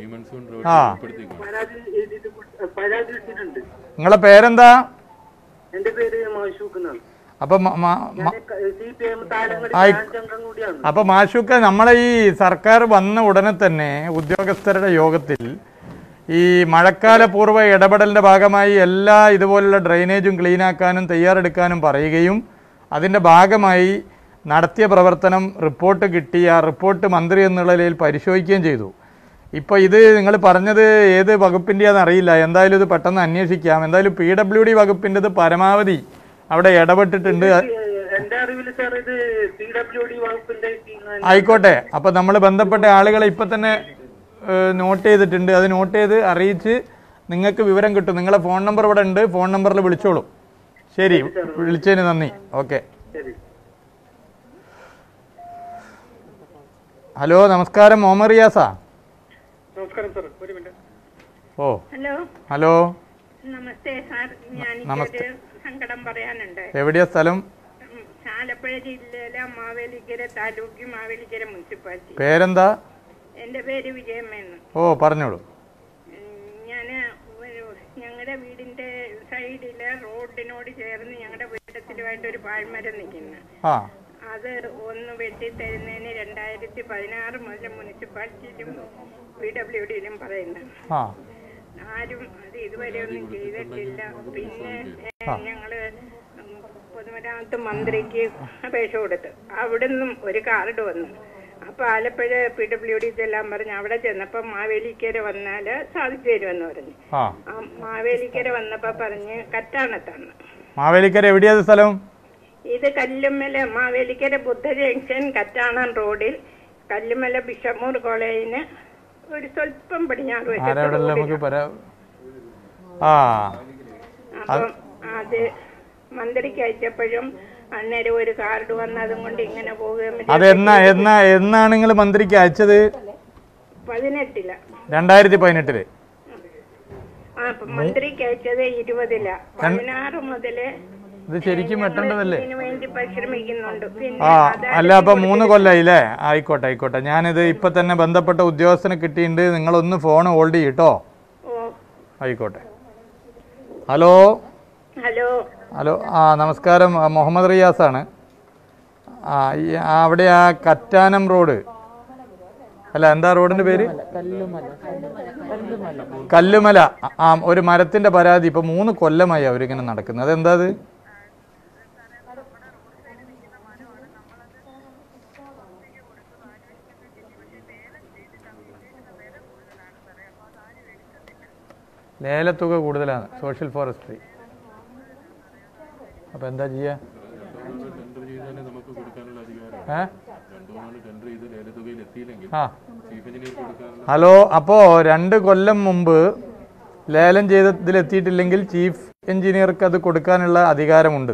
Speaker 10: പരാതി ഇട്ടിട്ടുണ്ട്.
Speaker 1: നിങ്ങളെ പേരെന്താ?
Speaker 10: എന്റെ പേര് മാഷൂഖ് എന്നാണ്.
Speaker 1: അപ്പൊ
Speaker 10: സി പി എം താരങ്ങളിൽ അംഗം കൂടിയാണ്.
Speaker 1: അപ്പൊ മാഷൂഖ്, നമ്മളെ ഈ സർക്കാർ വന്ന ഉടനെ തന്നെ ഉദ്യോഗസ്ഥരുടെ യോഗത്തിൽ ഈ മഴക്കാല പൂർവ്വ ഇടപെടലിന്റെ ഭാഗമായി എല്ലാ ഇതുപോലുള്ള ഡ്രെയിനേജും ക്ലീനാക്കാനും തയ്യാറെടുക്കാനും പറയുകയും അതിൻ്റെ ഭാഗമായി നടത്തിയ പ്രവർത്തനം റിപ്പോർട്ട് കിട്ടി. ആ റിപ്പോർട്ട് മന്ത്രി എന്നുള്ള നിലയിൽ പരിശോധിക്കുകയും ചെയ്തു. ഇപ്പോൾ ഇത് നിങ്ങൾ പറഞ്ഞത് ഏത് വകുപ്പിൻ്റെയാണെന്ന് അറിയില്ല. എന്തായാലും ഇത് പെട്ടെന്ന് അന്വേഷിക്കാം. എന്തായാലും പി ഡബ്ല്യു ഡി വകുപ്പിൻ്റെത് പരമാവധി അവിടെ ഇടപെട്ടിട്ടുണ്ട്. ആയിക്കോട്ടെ, അപ്പോൾ നമ്മൾ ബന്ധപ്പെട്ട ആളുകളെ ഇപ്പം തന്നെ നോട്ട് ചെയ്തിട്ടുണ്ട്. അത് നോട്ട് ചെയ്ത് അറിയിച്ച് നിങ്ങൾക്ക് വിവരം കിട്ടും. നിങ്ങളെ ഫോൺ നമ്പർ ഇവിടെ ഉണ്ട്, ഫോൺ നമ്പറിൽ വിളിച്ചോളൂ. ശരി, വിളിച്ചതിന് നന്ദി. ഓക്കെ. ഹലോ, നമസ്കാരം. മുഹമ്മദ് റിയാസാ?
Speaker 11: നമസ്കാരം സാർ, ഒരു മിനിറ്റ്.
Speaker 1: ഓ
Speaker 12: ഹലോ
Speaker 1: ഹലോ
Speaker 12: നമസ്തേ സാർ. ഞാനിക്കൊരു സങ്കടം പറയാനുണ്ട്.
Speaker 1: എവിടെയാ സ്ഥലം?
Speaker 12: ആലപ്പുഴ ജില്ലയിലെ മാവേലിക്കര താലൂക്ക്, മാവേലിക്കര മുനിസിപ്പാലിറ്റി.
Speaker 1: പേരെന്താ?
Speaker 12: എന്റെ പേര് വിജയമ്മയെന്ന്.
Speaker 1: ഓ, പറഞ്ഞോളൂ.
Speaker 12: ഞാന് ഞങ്ങളുടെ വീടിന്റെ സൈഡില് റോഡിനോട് ചേർന്ന് ഞങ്ങളുടെ വീടത്തിലുമായിട്ട് ഒരു പാഴ്മരം നിൽക്കുന്നു. അത് ഒന്ന് വെട്ടി തരുന്നതിന് രണ്ടായിരത്തി പതിനാറ് മുതൽ മുനിസിപ്പാലിറ്റിയിലും പി ഡബ്ല്യു ഡിയിലും പറയുന്നു. ആരും അത് ഇതുവരെ ഒന്നും ചെയ്തിട്ടില്ല. പിന്നെ ഞങ്ങള് പൊതുമരാമത്ത് മന്ത്രിക്ക് അപേക്ഷ കൊടുത്തു. അവിടുന്നും ഒരു കാർഡ് വന്നു. അപ്പൊ ആലപ്പുഴ പി ഡബ്ല്യു ഡി ഇതെല്ലാം പറഞ്ഞ് അവിടെ ചെന്നപ്പോ മാവേലിക്കര വന്നാല് സാധിച്ചു തരുമെന്ന് പറഞ്ഞു. മാവേലിക്കര വന്നപ്പോ പറഞ്ഞ് കറ്റാണത്താണ്.
Speaker 1: മാവേലിക്കര എവിടെയാ സ്ഥലം?
Speaker 12: ഇത് കല്ലുമല, മാവേലിക്കര ബുദ്ധ ജംഗ്ഷൻ കറ്റാണൻ റോഡിൽ കല്ലുമല ബിഷമൂർ കോളേജിന് ഒരു സ്വല്പം പടിഞ്ഞാറ് വശത്ത്. അപ്പം അത് മന്ത്രിക്ക് അയച്ചപ്പോഴും അന്നേരം ഒരു കാർഡ് വന്ന് അതും കൊണ്ട് ഇങ്ങനെ പോകുകയും.
Speaker 1: അത് എന്നാ എന്നാ എന്നാണ് നിങ്ങൾ മന്ത്രിക്ക് അയച്ചത്?
Speaker 12: പതിനെട്ടില
Speaker 1: രണ്ടായിരത്തി പതിനെട്ടില്
Speaker 12: ആ മന്ത്രിക്ക് അയച്ചത് ഇരുപതില. പതിനാറ് മുതല്
Speaker 1: ഇത് ശരിക്കും വെട്ടേണ്ടതല്ലേ?
Speaker 12: വേണ്ടി പരിശ്രമിക്കുന്നുണ്ട്.
Speaker 1: ആ അല്ല, അപ്പൊ മൂന്ന് കൊല്ലായില്ലേ? ആയിക്കോട്ടെ ആയിക്കോട്ടെ, ഞാനിത് ഇപ്പൊ തന്നെ ബന്ധപ്പെട്ട ഉദ്യോഗസ്ഥനെ കിട്ടിയിട്ടുണ്ട്. നിങ്ങളൊന്ന് ഫോൺ ഹോൾഡ് ചെയ്യട്ടോ. ആയിക്കോട്ടെ. ഹലോ
Speaker 12: ഹലോ
Speaker 1: ഹലോ ആ നമസ്കാരം. മുഹമ്മദ് റിയാസാണ്. ആ അവിടെ ആ കറ്റാനം റോഡ് അല്ല, എന്താ റോഡിന്റെ പേര്? കല്ലുമല. ആ ഒരു മരത്തിന്റെ പരാതി ഇപ്പൊ മൂന്ന് കൊല്ലമായി അവരിങ്ങനെ നടക്കുന്നത്. അതെന്താ? അത് ലേലത്തുക കൂടുതലാണ്, സോഷ്യൽ ഫോറസ്ട്രി. അപ്പൊ എന്താ ചെയ്യാ? ഹലോ, അപ്പോ രണ്ട് കൊല്ലം മുമ്പ് ലേലം ചെയ്തതിലെത്തിയിട്ടില്ലെങ്കിൽ ചീഫ് എഞ്ചിനീയർക്ക് അത് കൊടുക്കാനുള്ള അധികാരമുണ്ട്.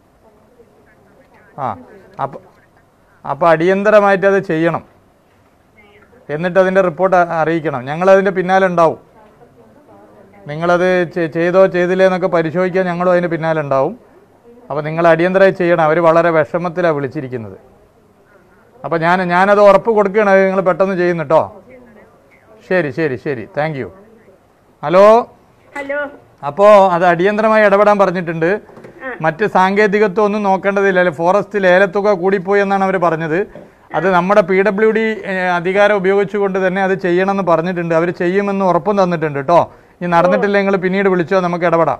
Speaker 1: ആ അപ്പൊ അപ്പൊ അടിയന്തരമായിട്ട് അത് ചെയ്യണം. എന്നിട്ട് അതിന്റെ റിപ്പോർട്ട് അറിയിക്കണം. ഞങ്ങളതിന്റെ പിന്നാലെ ഉണ്ടാവും. നിങ്ങളത് ചെയ്തോ ചെയ്തില്ലേ എന്നൊക്കെ പരിശോധിക്കാൻ ഞങ്ങളും അതിന് പിന്നാലെ ഉണ്ടാവും. അപ്പോൾ നിങ്ങൾ അടിയന്തരമായി ചെയ്യണം. അവർ വളരെ വിഷമത്തിലാണ് വിളിച്ചിരിക്കുന്നത്. അപ്പോൾ ഞാൻ ഞാനത് ഉറപ്പ് കൊടുക്കുകയാണ്. അത് നിങ്ങൾ പെട്ടെന്ന് ചെയ്യുന്നു കേട്ടോ. ശരി ശരി ശരി, താങ്ക് യു. ഹലോ
Speaker 12: ഹലോ
Speaker 1: അപ്പോൾ അത് അടിയന്തരമായി ഇടപെടാൻ പറഞ്ഞിട്ടുണ്ട്. മറ്റ് സാങ്കേതികത്വം ഒന്നും നോക്കേണ്ടതില്ല. ഫോറസ്റ്റ് ലേലത്തുക കൂടിപ്പോയി എന്നാണ് അവർ പറഞ്ഞത്. അത് നമ്മുടെ പി ഡബ്ല്യു ഡി അധികാരം ഉപയോഗിച്ചുകൊണ്ട് തന്നെ അത് ചെയ്യണമെന്ന് പറഞ്ഞിട്ടുണ്ട്. അവർ ചെയ്യുമെന്ന് ഉറപ്പും തന്നിട്ടുണ്ട് കേട്ടോ. ഇനി നടന്നിട്ടില്ല നിങ്ങൾ പിന്നീട് വിളിച്ചോ, നമുക്ക് ഇടപെടാം.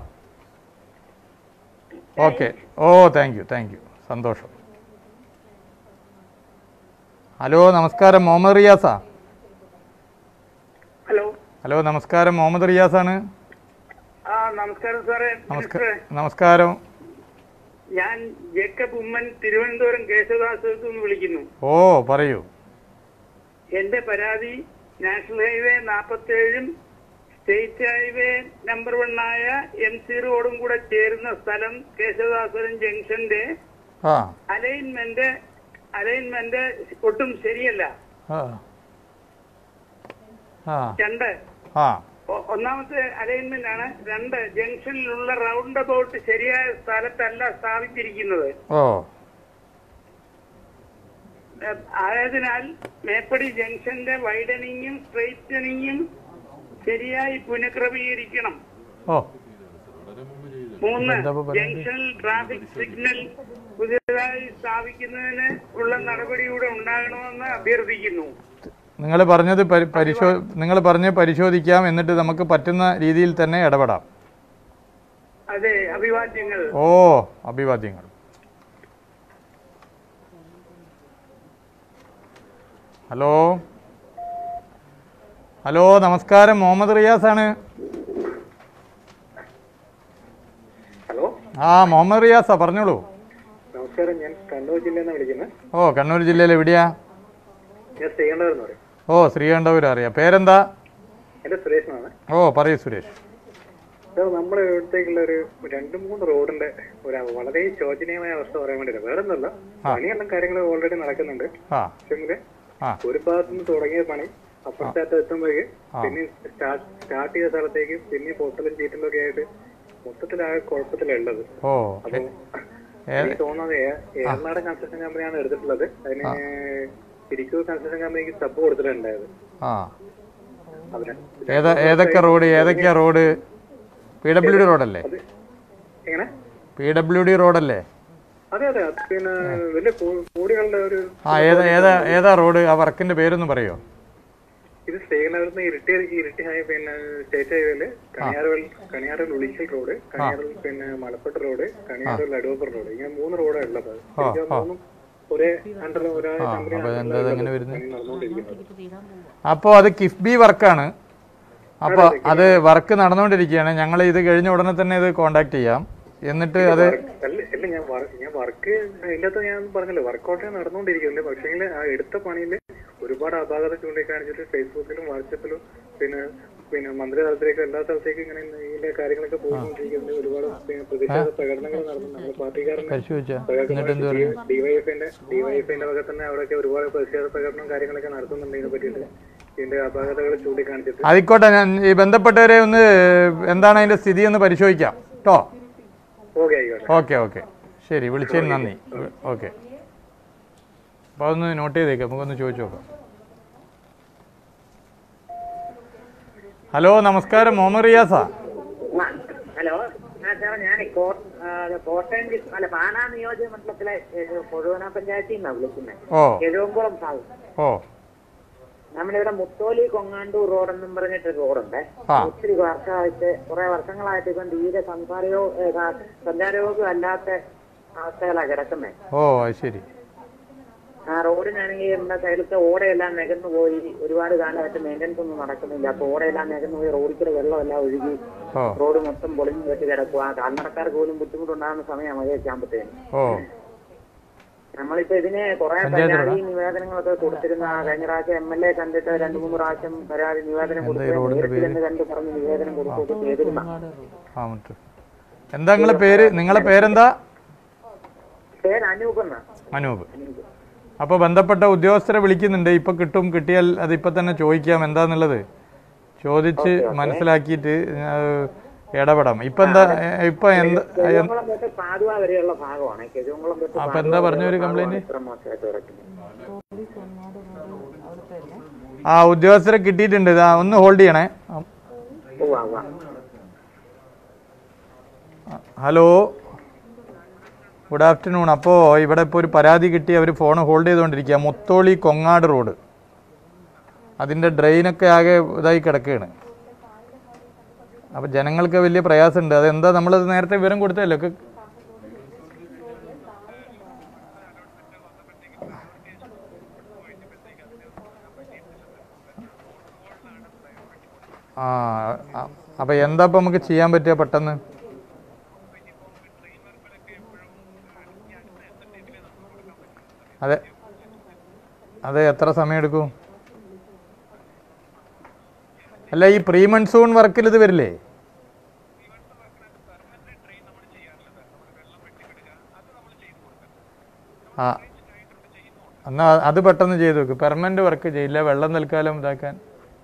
Speaker 1: ഓക്കെ. ഓ താങ്ക് യു താങ്ക് യു, സന്തോഷം. ഹലോ നമസ്കാരം, മുഹമ്മദ് റിയാസാ?
Speaker 10: ഹലോ
Speaker 1: ഹലോ നമസ്കാരം, മുഹമ്മദ് റിയാസാണ്.
Speaker 10: ആ നമസ്കാരം സാറേ.
Speaker 1: നമസ്കാരം.
Speaker 10: ഞാൻ ജേക്കബ് ഉമ്മൻ, തിരുവനന്തപുരം കേശവദാസത്ത് നിന്ന് വിളിക്കുന്നു.
Speaker 1: ഓ പറയൂ.
Speaker 10: എന്റെ പരാതി നാഷണൽ ഹൈവേ നാപ്പത്തേഴും സ്റ്റേറ്റ് ഹൈവേ നമ്പർ വണ്ണായ എം സി റോഡും കൂടെ ചേരുന്ന സ്ഥലം കേശവദാസപുരം ജംഗ്ഷന്റെ അലൈൻമെന്റ് അലൈൻമെന്റ് ഒട്ടും ശരിയല്ല. രണ്ട്, ഒന്നാമത്തെ അലൈൻമെന്റ് ആണ്. രണ്ട്, ജംഗ്ഷനിലുള്ള റൗണ്ട് അബൌട്ട് ശരിയായ സ്ഥലത്തല്ല സ്ഥാപിച്ചിരിക്കുന്നത്.
Speaker 4: ആയതിനാൽ മേപ്പടി ജംഗ്ഷന്റെ വൈഡനിങ്ങും സ്ട്രെയിറ്റനിങ്ങും ശരിയായി പുനഃക്രമീകരിക്കണം.
Speaker 1: ഓ
Speaker 4: മൂന്ന്, ജംഗ്ഷനിൽ ട്രാഫിക് സിഗ്നൽ പുതിയതായി സ്ഥാപിക്കുന്നതിന് ഉള്ള നടപടിയൂടെ ഉണ്ടാകണമെന്ന് അഭ്യർത്ഥിക്കുന്നു.
Speaker 1: നിങ്ങൾ പറഞ്ഞത് പരിശോ നിങ്ങൾ പറഞ്ഞ് പരിശോധിക്കാം, എന്നിട്ട് നമുക്ക് പറ്റുന്ന രീതിയിൽ തന്നെ ഇടപെടാം.
Speaker 4: അതെ, അഭിവാദ്യങ്ങൾ.
Speaker 1: ഓ അഭിവാദ്യങ്ങൾ. ഹലോ ഹലോ നമസ്കാരം, മുഹമ്മദ് റിയാസ് ആണ്.
Speaker 2: ഹലോ
Speaker 1: ആ മുഹമ്മദ് റിയാസാ, പറഞ്ഞോളൂ.
Speaker 2: നമസ്കാരം, ഞാൻ കണ്ണൂർ ജില്ലയിൽ നിന്നാണ് വിളിക്കുന്നത്.
Speaker 1: ഓ കണ്ണൂർ ജില്ലയിൽ എവിടെയാ?
Speaker 2: ഞാൻ ശ്രീകണ്ഠപുരം എന്ന് പറയും.
Speaker 1: ഓ ശ്രീകണ്ഠപുരം അറിയാം. പേരെന്താ?
Speaker 2: എന്റെ സുരേഷനാണ്.
Speaker 1: ഓ പറയൂ സുരേഷ്.
Speaker 2: നമ്മുടെ ഇവിടത്തേക്കുള്ള ഒരു രണ്ട് മൂന്ന് റോഡിന്റെ ഒരു വളരെ ശോചനീയമായ അവസ്ഥ പറയാൻ വേണ്ടിയില്ല, വേറെ ഒന്നുമല്ല. പണിയെല്ലാം കാര്യങ്ങൾ ഓൾറെഡി നടക്കുന്നുണ്ട്. പക്ഷേ ഒരു ഭാഗത്ത് നിന്ന് തുടങ്ങിയ പണി അപ്പുറത്തേക്ക് എത്തുമ്പോഴേക്ക് പിന്നെ സ്റ്റാർട്ട് ചെയ്ത സ്ഥലത്തേക്ക് പിന്നെ പൊട്ടലും ചീറ്റലും ഒക്കെ ആയിട്ട് മൊത്തത്തിലായ കുഴപ്പത്തിലുള്ളത്. അപ്പൊ എനിക്ക് തോന്നുന്നത് ഏറനാട് കൺസ്ട്രക്ഷൻ കമ്പനിയാണ് എടുത്തിട്ടുള്ളത്. അതിന് ഇരിക്കൂർ കൺസ്ട്രക്ഷൻ കമ്പനിക്ക് സബ് കൊടുത്തിട്ടുണ്ടായത്.
Speaker 1: ഏതൊക്കെ റോഡ് ഏതൊക്കെയാ റോഡ്? പി ഡബ്ല്യു ഡി റോഡല്ലേ?
Speaker 2: എങ്ങനെ?
Speaker 1: പി ഡബ്ല്യു ഡി റോഡല്ലേ?
Speaker 2: അതെ അതെ, പിന്നെ വലിയ കോടികളുടെ ഒരു
Speaker 1: ആ ഏതാ ഏതാ ഏതാ റോഡ്? ആ വർക്കിന്റെ പേരൊന്നും പറയോ?
Speaker 2: ഇത് ശ്രീനഗറിൽ നിന്ന് ഇരിട്ടി ഇരിട്ടി ഹൈ പിന്നെ സ്റ്റേറ്റ് ഹൈവേയില് കണിയാറുകൾ കണിയാറുകൾ ഉളിക്കൽ റോഡ്, കണിയാറുകൾ പിന്നെ മലപ്പുറം റോഡ്, കണിയാറുകൾ അടൂപ്പർ റോഡ്, ഇങ്ങനെ മൂന്ന് റോഡാണ് ഉള്ളത്. മൂന്നും ഒരേ അണ്ടർ ഒരേ
Speaker 1: അപ്പോ അത് കിഫ്ബി വർക്കാണ്. അപ്പൊ അത് വർക്ക് നടന്നുകൊണ്ടിരിക്കുകയാണ്. ഞങ്ങൾ ഇത് കഴിഞ്ഞ ഉടനെ തന്നെ ഇത് കോണ്ടാക്ട് ചെയ്യാം. എന്നിട്ട് അത്
Speaker 2: അല്ല ഞാൻ ഞാൻ വർക്ക് അതിൻ്റെ അകത്ത് ഞാൻ പറഞ്ഞല്ലോ വർക്കൗട്ട് നടന്നുകൊണ്ടിരിക്കുന്നുണ്ട്. പക്ഷേ ആ എടുത്ത പണിയിൽ ഒരുപാട് അപാകത ചൂണ്ടിക്കാണിച്ചിട്ട് ഫേസ്ബുക്കിലും വാട്സപ്പിലും പിന്നെ പിന്നെ മന്ത്രിതലത്തിലേക്കും എല്ലാ സ്ഥലത്തേക്കും ഇങ്ങനെ ഇതിന്റെ കാര്യങ്ങളൊക്കെ പോയിക്കൊണ്ടിരിക്കുന്നുണ്ട്. ഒരുപാട് പ്രതിഷേധ പ്രകടനങ്ങൾ നടന്നു. നമ്മുടെ പാർട്ടിക്കാരന്റെ ഡിവൈഎഫിന്റെ ഡിവൈഎഫിന്റെ വക തന്നെ അവിടെയൊക്കെ ഒരുപാട് പ്രതിഷേധ പ്രകടനവും കാര്യങ്ങളൊക്കെ നടത്തുന്നുണ്ട്. ഇതിനെ പറ്റിയിട്ട് ഇതിന്റെ അപാകതകൾ ചൂണ്ടിക്കാണിച്ചിട്ട്.
Speaker 1: ആയിക്കോട്ടെ, ഞാൻ ഈ ബന്ധപ്പെട്ടവരെ ഒന്ന് എന്താണ് അതിന്റെ സ്ഥിതി എന്ന് പരിശോധിക്കാം കേട്ടോ. ഓക്കെ ഓക്കെ ശരി, വിളിച്ചതിന് നന്ദി. ഓക്കെ, അപ്പോൾ അതൊന്ന് നോട്ട് ചെയ്തേക്കാം, നമുക്കൊന്ന് ചോദിച്ചു നോക്കാം. ഹലോ നമസ്കാരം, മുഹമ്മദ് റിയാസാ?
Speaker 13: ഹലോ സാർ, ഞാൻ കോട്ടയം അല്ല പാലാ നിയോജക മണ്ഡലത്തിലെ കൊഴുവന പഞ്ചായത്തിൽ നിന്നാണ് വിളിക്കുന്നത്. എഴുവമ്പുളം ഭാഗം.
Speaker 1: ഓ
Speaker 13: നമ്മളിവിടെ മുത്തോലി കൊങ്ങാണ്ടൂർ റോഡ് എന്നും പറഞ്ഞിട്ട് റോഡുണ്ട്. ഒത്തിരി വർഷമായിട്ട് കുറെ വർഷങ്ങളായിട്ട് ഇപ്പം തീരെ സംസാരയോ സഞ്ചാരയോഗം അല്ലാത്ത അവസ്ഥകളാണ് കിടക്കുന്നത്.
Speaker 1: ഓ ശരി.
Speaker 13: ആ റോഡിനാണെങ്കിൽ നമ്മുടെ സൈഡിലത്തെ ഓടയെല്ലാം നികന്നു പോയി. ഒരുപാട് കാലമായിട്ട് മെയിൻ്റനൻസ് ഒന്നും നടക്കുന്നില്ല. അപ്പൊ ഓടയെല്ലാം നികന്നു പോയി, റോഡിൽ വെള്ളമെല്ലാം ഒഴുകി റോഡ് മൊത്തം പൊളിഞ്ഞു കെട്ടി കിടക്കുക. കാൽനടക്കാർക്ക് പോലും ബുദ്ധിമുട്ടുണ്ടാകുന്ന സമയമാണ് മഴയൊക്കെ ആകുമ്പോഴത്തേന്. നമ്മളിപ്പോ ഇതിന് കുറെ പരാതി നിവേദനങ്ങളൊക്കെ കൊടുത്തിരുന്ന കഴിഞ്ഞ പ്രാവശ്യം എം എൽ എ കണ്ടിട്ട് രണ്ടു മൂന്ന് പ്രാവശ്യം പരാതി നിവേദനം കൊടുത്തു കണ്ട് പറഞ്ഞ് നിവേദനം കൊടുക്കുകയൊക്കെ ചെയ്തിരുന്ന.
Speaker 1: എന്താ നിങ്ങളെ പേര്? നിങ്ങളെ പേരെന്താ?
Speaker 13: പേര് അനൂപ് എന്നാ.
Speaker 1: അനൂപ്. അപ്പോൾ ബന്ധപ്പെട്ട ഉദ്യോഗസ്ഥരെ വിളിക്കുന്നുണ്ട്. ഇപ്പൊ കിട്ടും, കിട്ടിയാൽ അതിപ്പോ തന്നെ ചോദിക്കാം എന്താന്നുള്ളത്, ചോദിച്ച് മനസ്സിലാക്കിയിട്ട് ഇടപെടാം. ഇപ്പൊ എന്താ ഇപ്പൊ എന്താ അപ്പൊ എന്താ പറഞ്ഞ ഒരു കംപ്ലൈന്റ്? ആ ഉദ്യോഗസ്ഥരെ കിട്ടിയിട്ടുണ്ട്. ഒന്ന് ഹോൾഡ് ചെയ്യണേ. Hello, good afternoon. അപ്പോൾ ഇവിടെ ഇപ്പോൾ ഒരു പരാതി കിട്ടി, അവർ ഫോൺ ഹോൾഡ് ചെയ്തുകൊണ്ടിരിക്കുക. മുത്തോളി കൊങ്ങാട് റോഡ്, അതിൻ്റെ ഡ്രെയിനൊക്കെ ആകെ ഇതായി കിടക്കുകയാണ്. അപ്പം ജനങ്ങൾക്ക് വലിയ പ്രയാസമുണ്ട്. അതെന്താ, നമ്മളത് നേരത്തെ വിവരം കൊടുത്തല്ലോ ഒക്കെ. ആ അപ്പം എന്താ ഇപ്പം നമുക്ക് ചെയ്യാൻ പറ്റുക പെട്ടെന്ന്? അതെ അതെ എത്ര സമയം എടുക്കും? അല്ല, ഈ പ്രീ മൺസൂൺ വർക്കിൽ ഇത് വരില്ലേ? ആ എന്നാ അത് പെട്ടെന്ന് ചെയ്തു വെക്കും. പെർമനന്റ് വർക്ക് ചെയ്യില്ല, വെള്ളം തൽക്കാലം ഇതാക്കാൻ.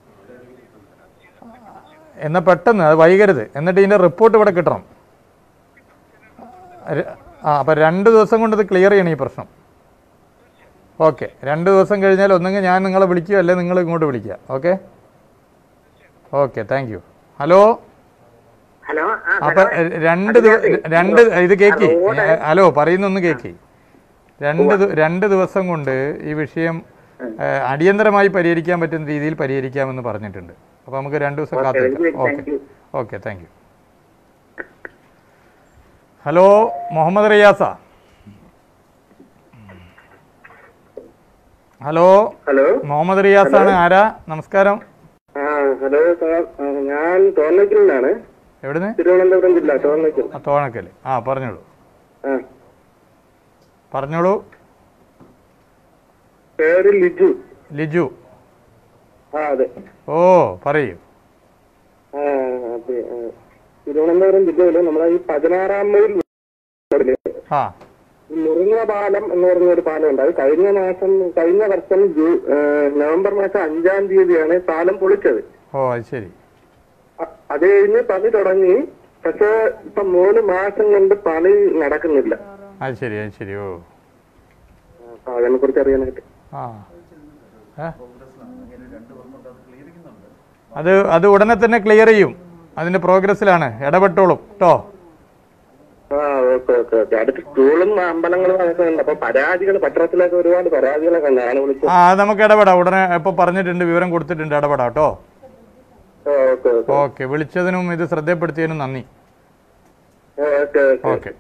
Speaker 1: എന്നാൽ പെട്ടെന്ന്, അത് വൈകരുത്. എന്നിട്ട് ഇതിൻ്റെ റിപ്പോർട്ട് ഇവിടെ കിട്ടണം. ആ അപ്പം രണ്ട് ദിവസം കൊണ്ട് ഇത് ക്ലിയർ ചെയ്യണം ഈ പ്രശ്നം. ഓക്കെ, രണ്ട് ദിവസം കഴിഞ്ഞാൽ ഒന്നെങ്കിൽ ഞാൻ നിങ്ങളെ വിളിക്കുക, അല്ലെ നിങ്ങൾ ഇങ്ങോട്ട് വിളിക്കുക. Okay okay, thank you. Hello
Speaker 14: hello.
Speaker 1: അപ്പൊ രണ്ട് രണ്ട് ഇത് കേക്കി. ഹലോ, പറയുന്നൊന്ന് കേക്കി. രണ്ട് രണ്ട് ദിവസം കൊണ്ട് ഈ വിഷയം അടിയന്തരമായി പരിഹരിക്കാൻ പറ്റുന്ന രീതിയിൽ പരിഹരിക്കാമെന്ന് പറഞ്ഞിട്ടുണ്ട്. അപ്പൊ നമുക്ക് രണ്ടു ദിവസം കാത്തിരിക്കാം. Okay okay, thank you. Hello, Muhammad Riyas.
Speaker 15: Hello
Speaker 1: hello Muhammad Riyas ആണ്. ആരാ? നമസ്കാരം.
Speaker 15: ഹലോ സാർ, ഞാൻ തോന്നക്കലിലാണ്.
Speaker 1: എവിടുന്ന്?
Speaker 15: തിരുവനന്തപുരം ജില്ല, തോന്നക്കൽ.
Speaker 1: തോന്നക്കൽ. ആ, പറഞ്ഞോളൂ പറഞ്ഞോളൂ.
Speaker 15: പേര് ലിജു.
Speaker 1: ലിജു.
Speaker 15: ആ അതെ.
Speaker 1: ഓ, പറയൂ.
Speaker 15: ആ അതെ, തിരുവനന്തപുരം ജില്ലയില് നമ്മളെ ഈ പതിനാറാം മൈൽ
Speaker 1: ആ
Speaker 15: മുറിങ്ങ പാലം എന്ന് പറഞ്ഞ ഒരു പാലം ഉണ്ട്. അത് കഴിഞ്ഞ മാസം കഴിഞ്ഞ വർഷം നവംബർ മാസം അഞ്ചാം തീയതിയാണ് പാലം പൊളിച്ചത്.
Speaker 1: ഓ, അത് ശരി.
Speaker 15: അത് കഴിഞ്ഞ് പണി തുടങ്ങി. പക്ഷെ ഇപ്പൊ മൂന്ന് മാസം കൊണ്ട് പണി നടക്കുന്നില്ല.
Speaker 1: അത് ശരി, അത് ശരി. ഓ,
Speaker 15: അതിനെ കുറിച്ച് അറിയാനായിട്ട്.
Speaker 1: ആ അത് അത് ഉടനെ തന്നെ ക്ലിയർ ചെയ്യും. അതിന്റെ പ്രോഗ്രസ്സിലാണ്. ഇടപെട്ടോളും കേട്ടോ.
Speaker 15: ആ ഓക്കെ ഓക്കെ ഓക്കെ. അടുത്ത് സ്കൂളും അമ്പലങ്ങളും അതൊക്കെ ഉണ്ട്. അപ്പൊ പരാതികൾ പത്രത്തിലൊക്കെ ഒരുപാട് പരാതികളൊക്കെ ഉണ്ട്. ഞാൻ വിളിച്ചു.
Speaker 1: ആ, നമുക്ക് ഇടപെടാം. ഉടനെ ഇപ്പൊ പറഞ്ഞിട്ടുണ്ട്, വിവരം കൊടുത്തിട്ടുണ്ട്. ഇടപെടാം കേട്ടോ. ഓക്കെ, വിളിച്ചതിനും ഇത് ശ്രദ്ധപ്പെടുത്തിയതിനും നന്ദി. Okay.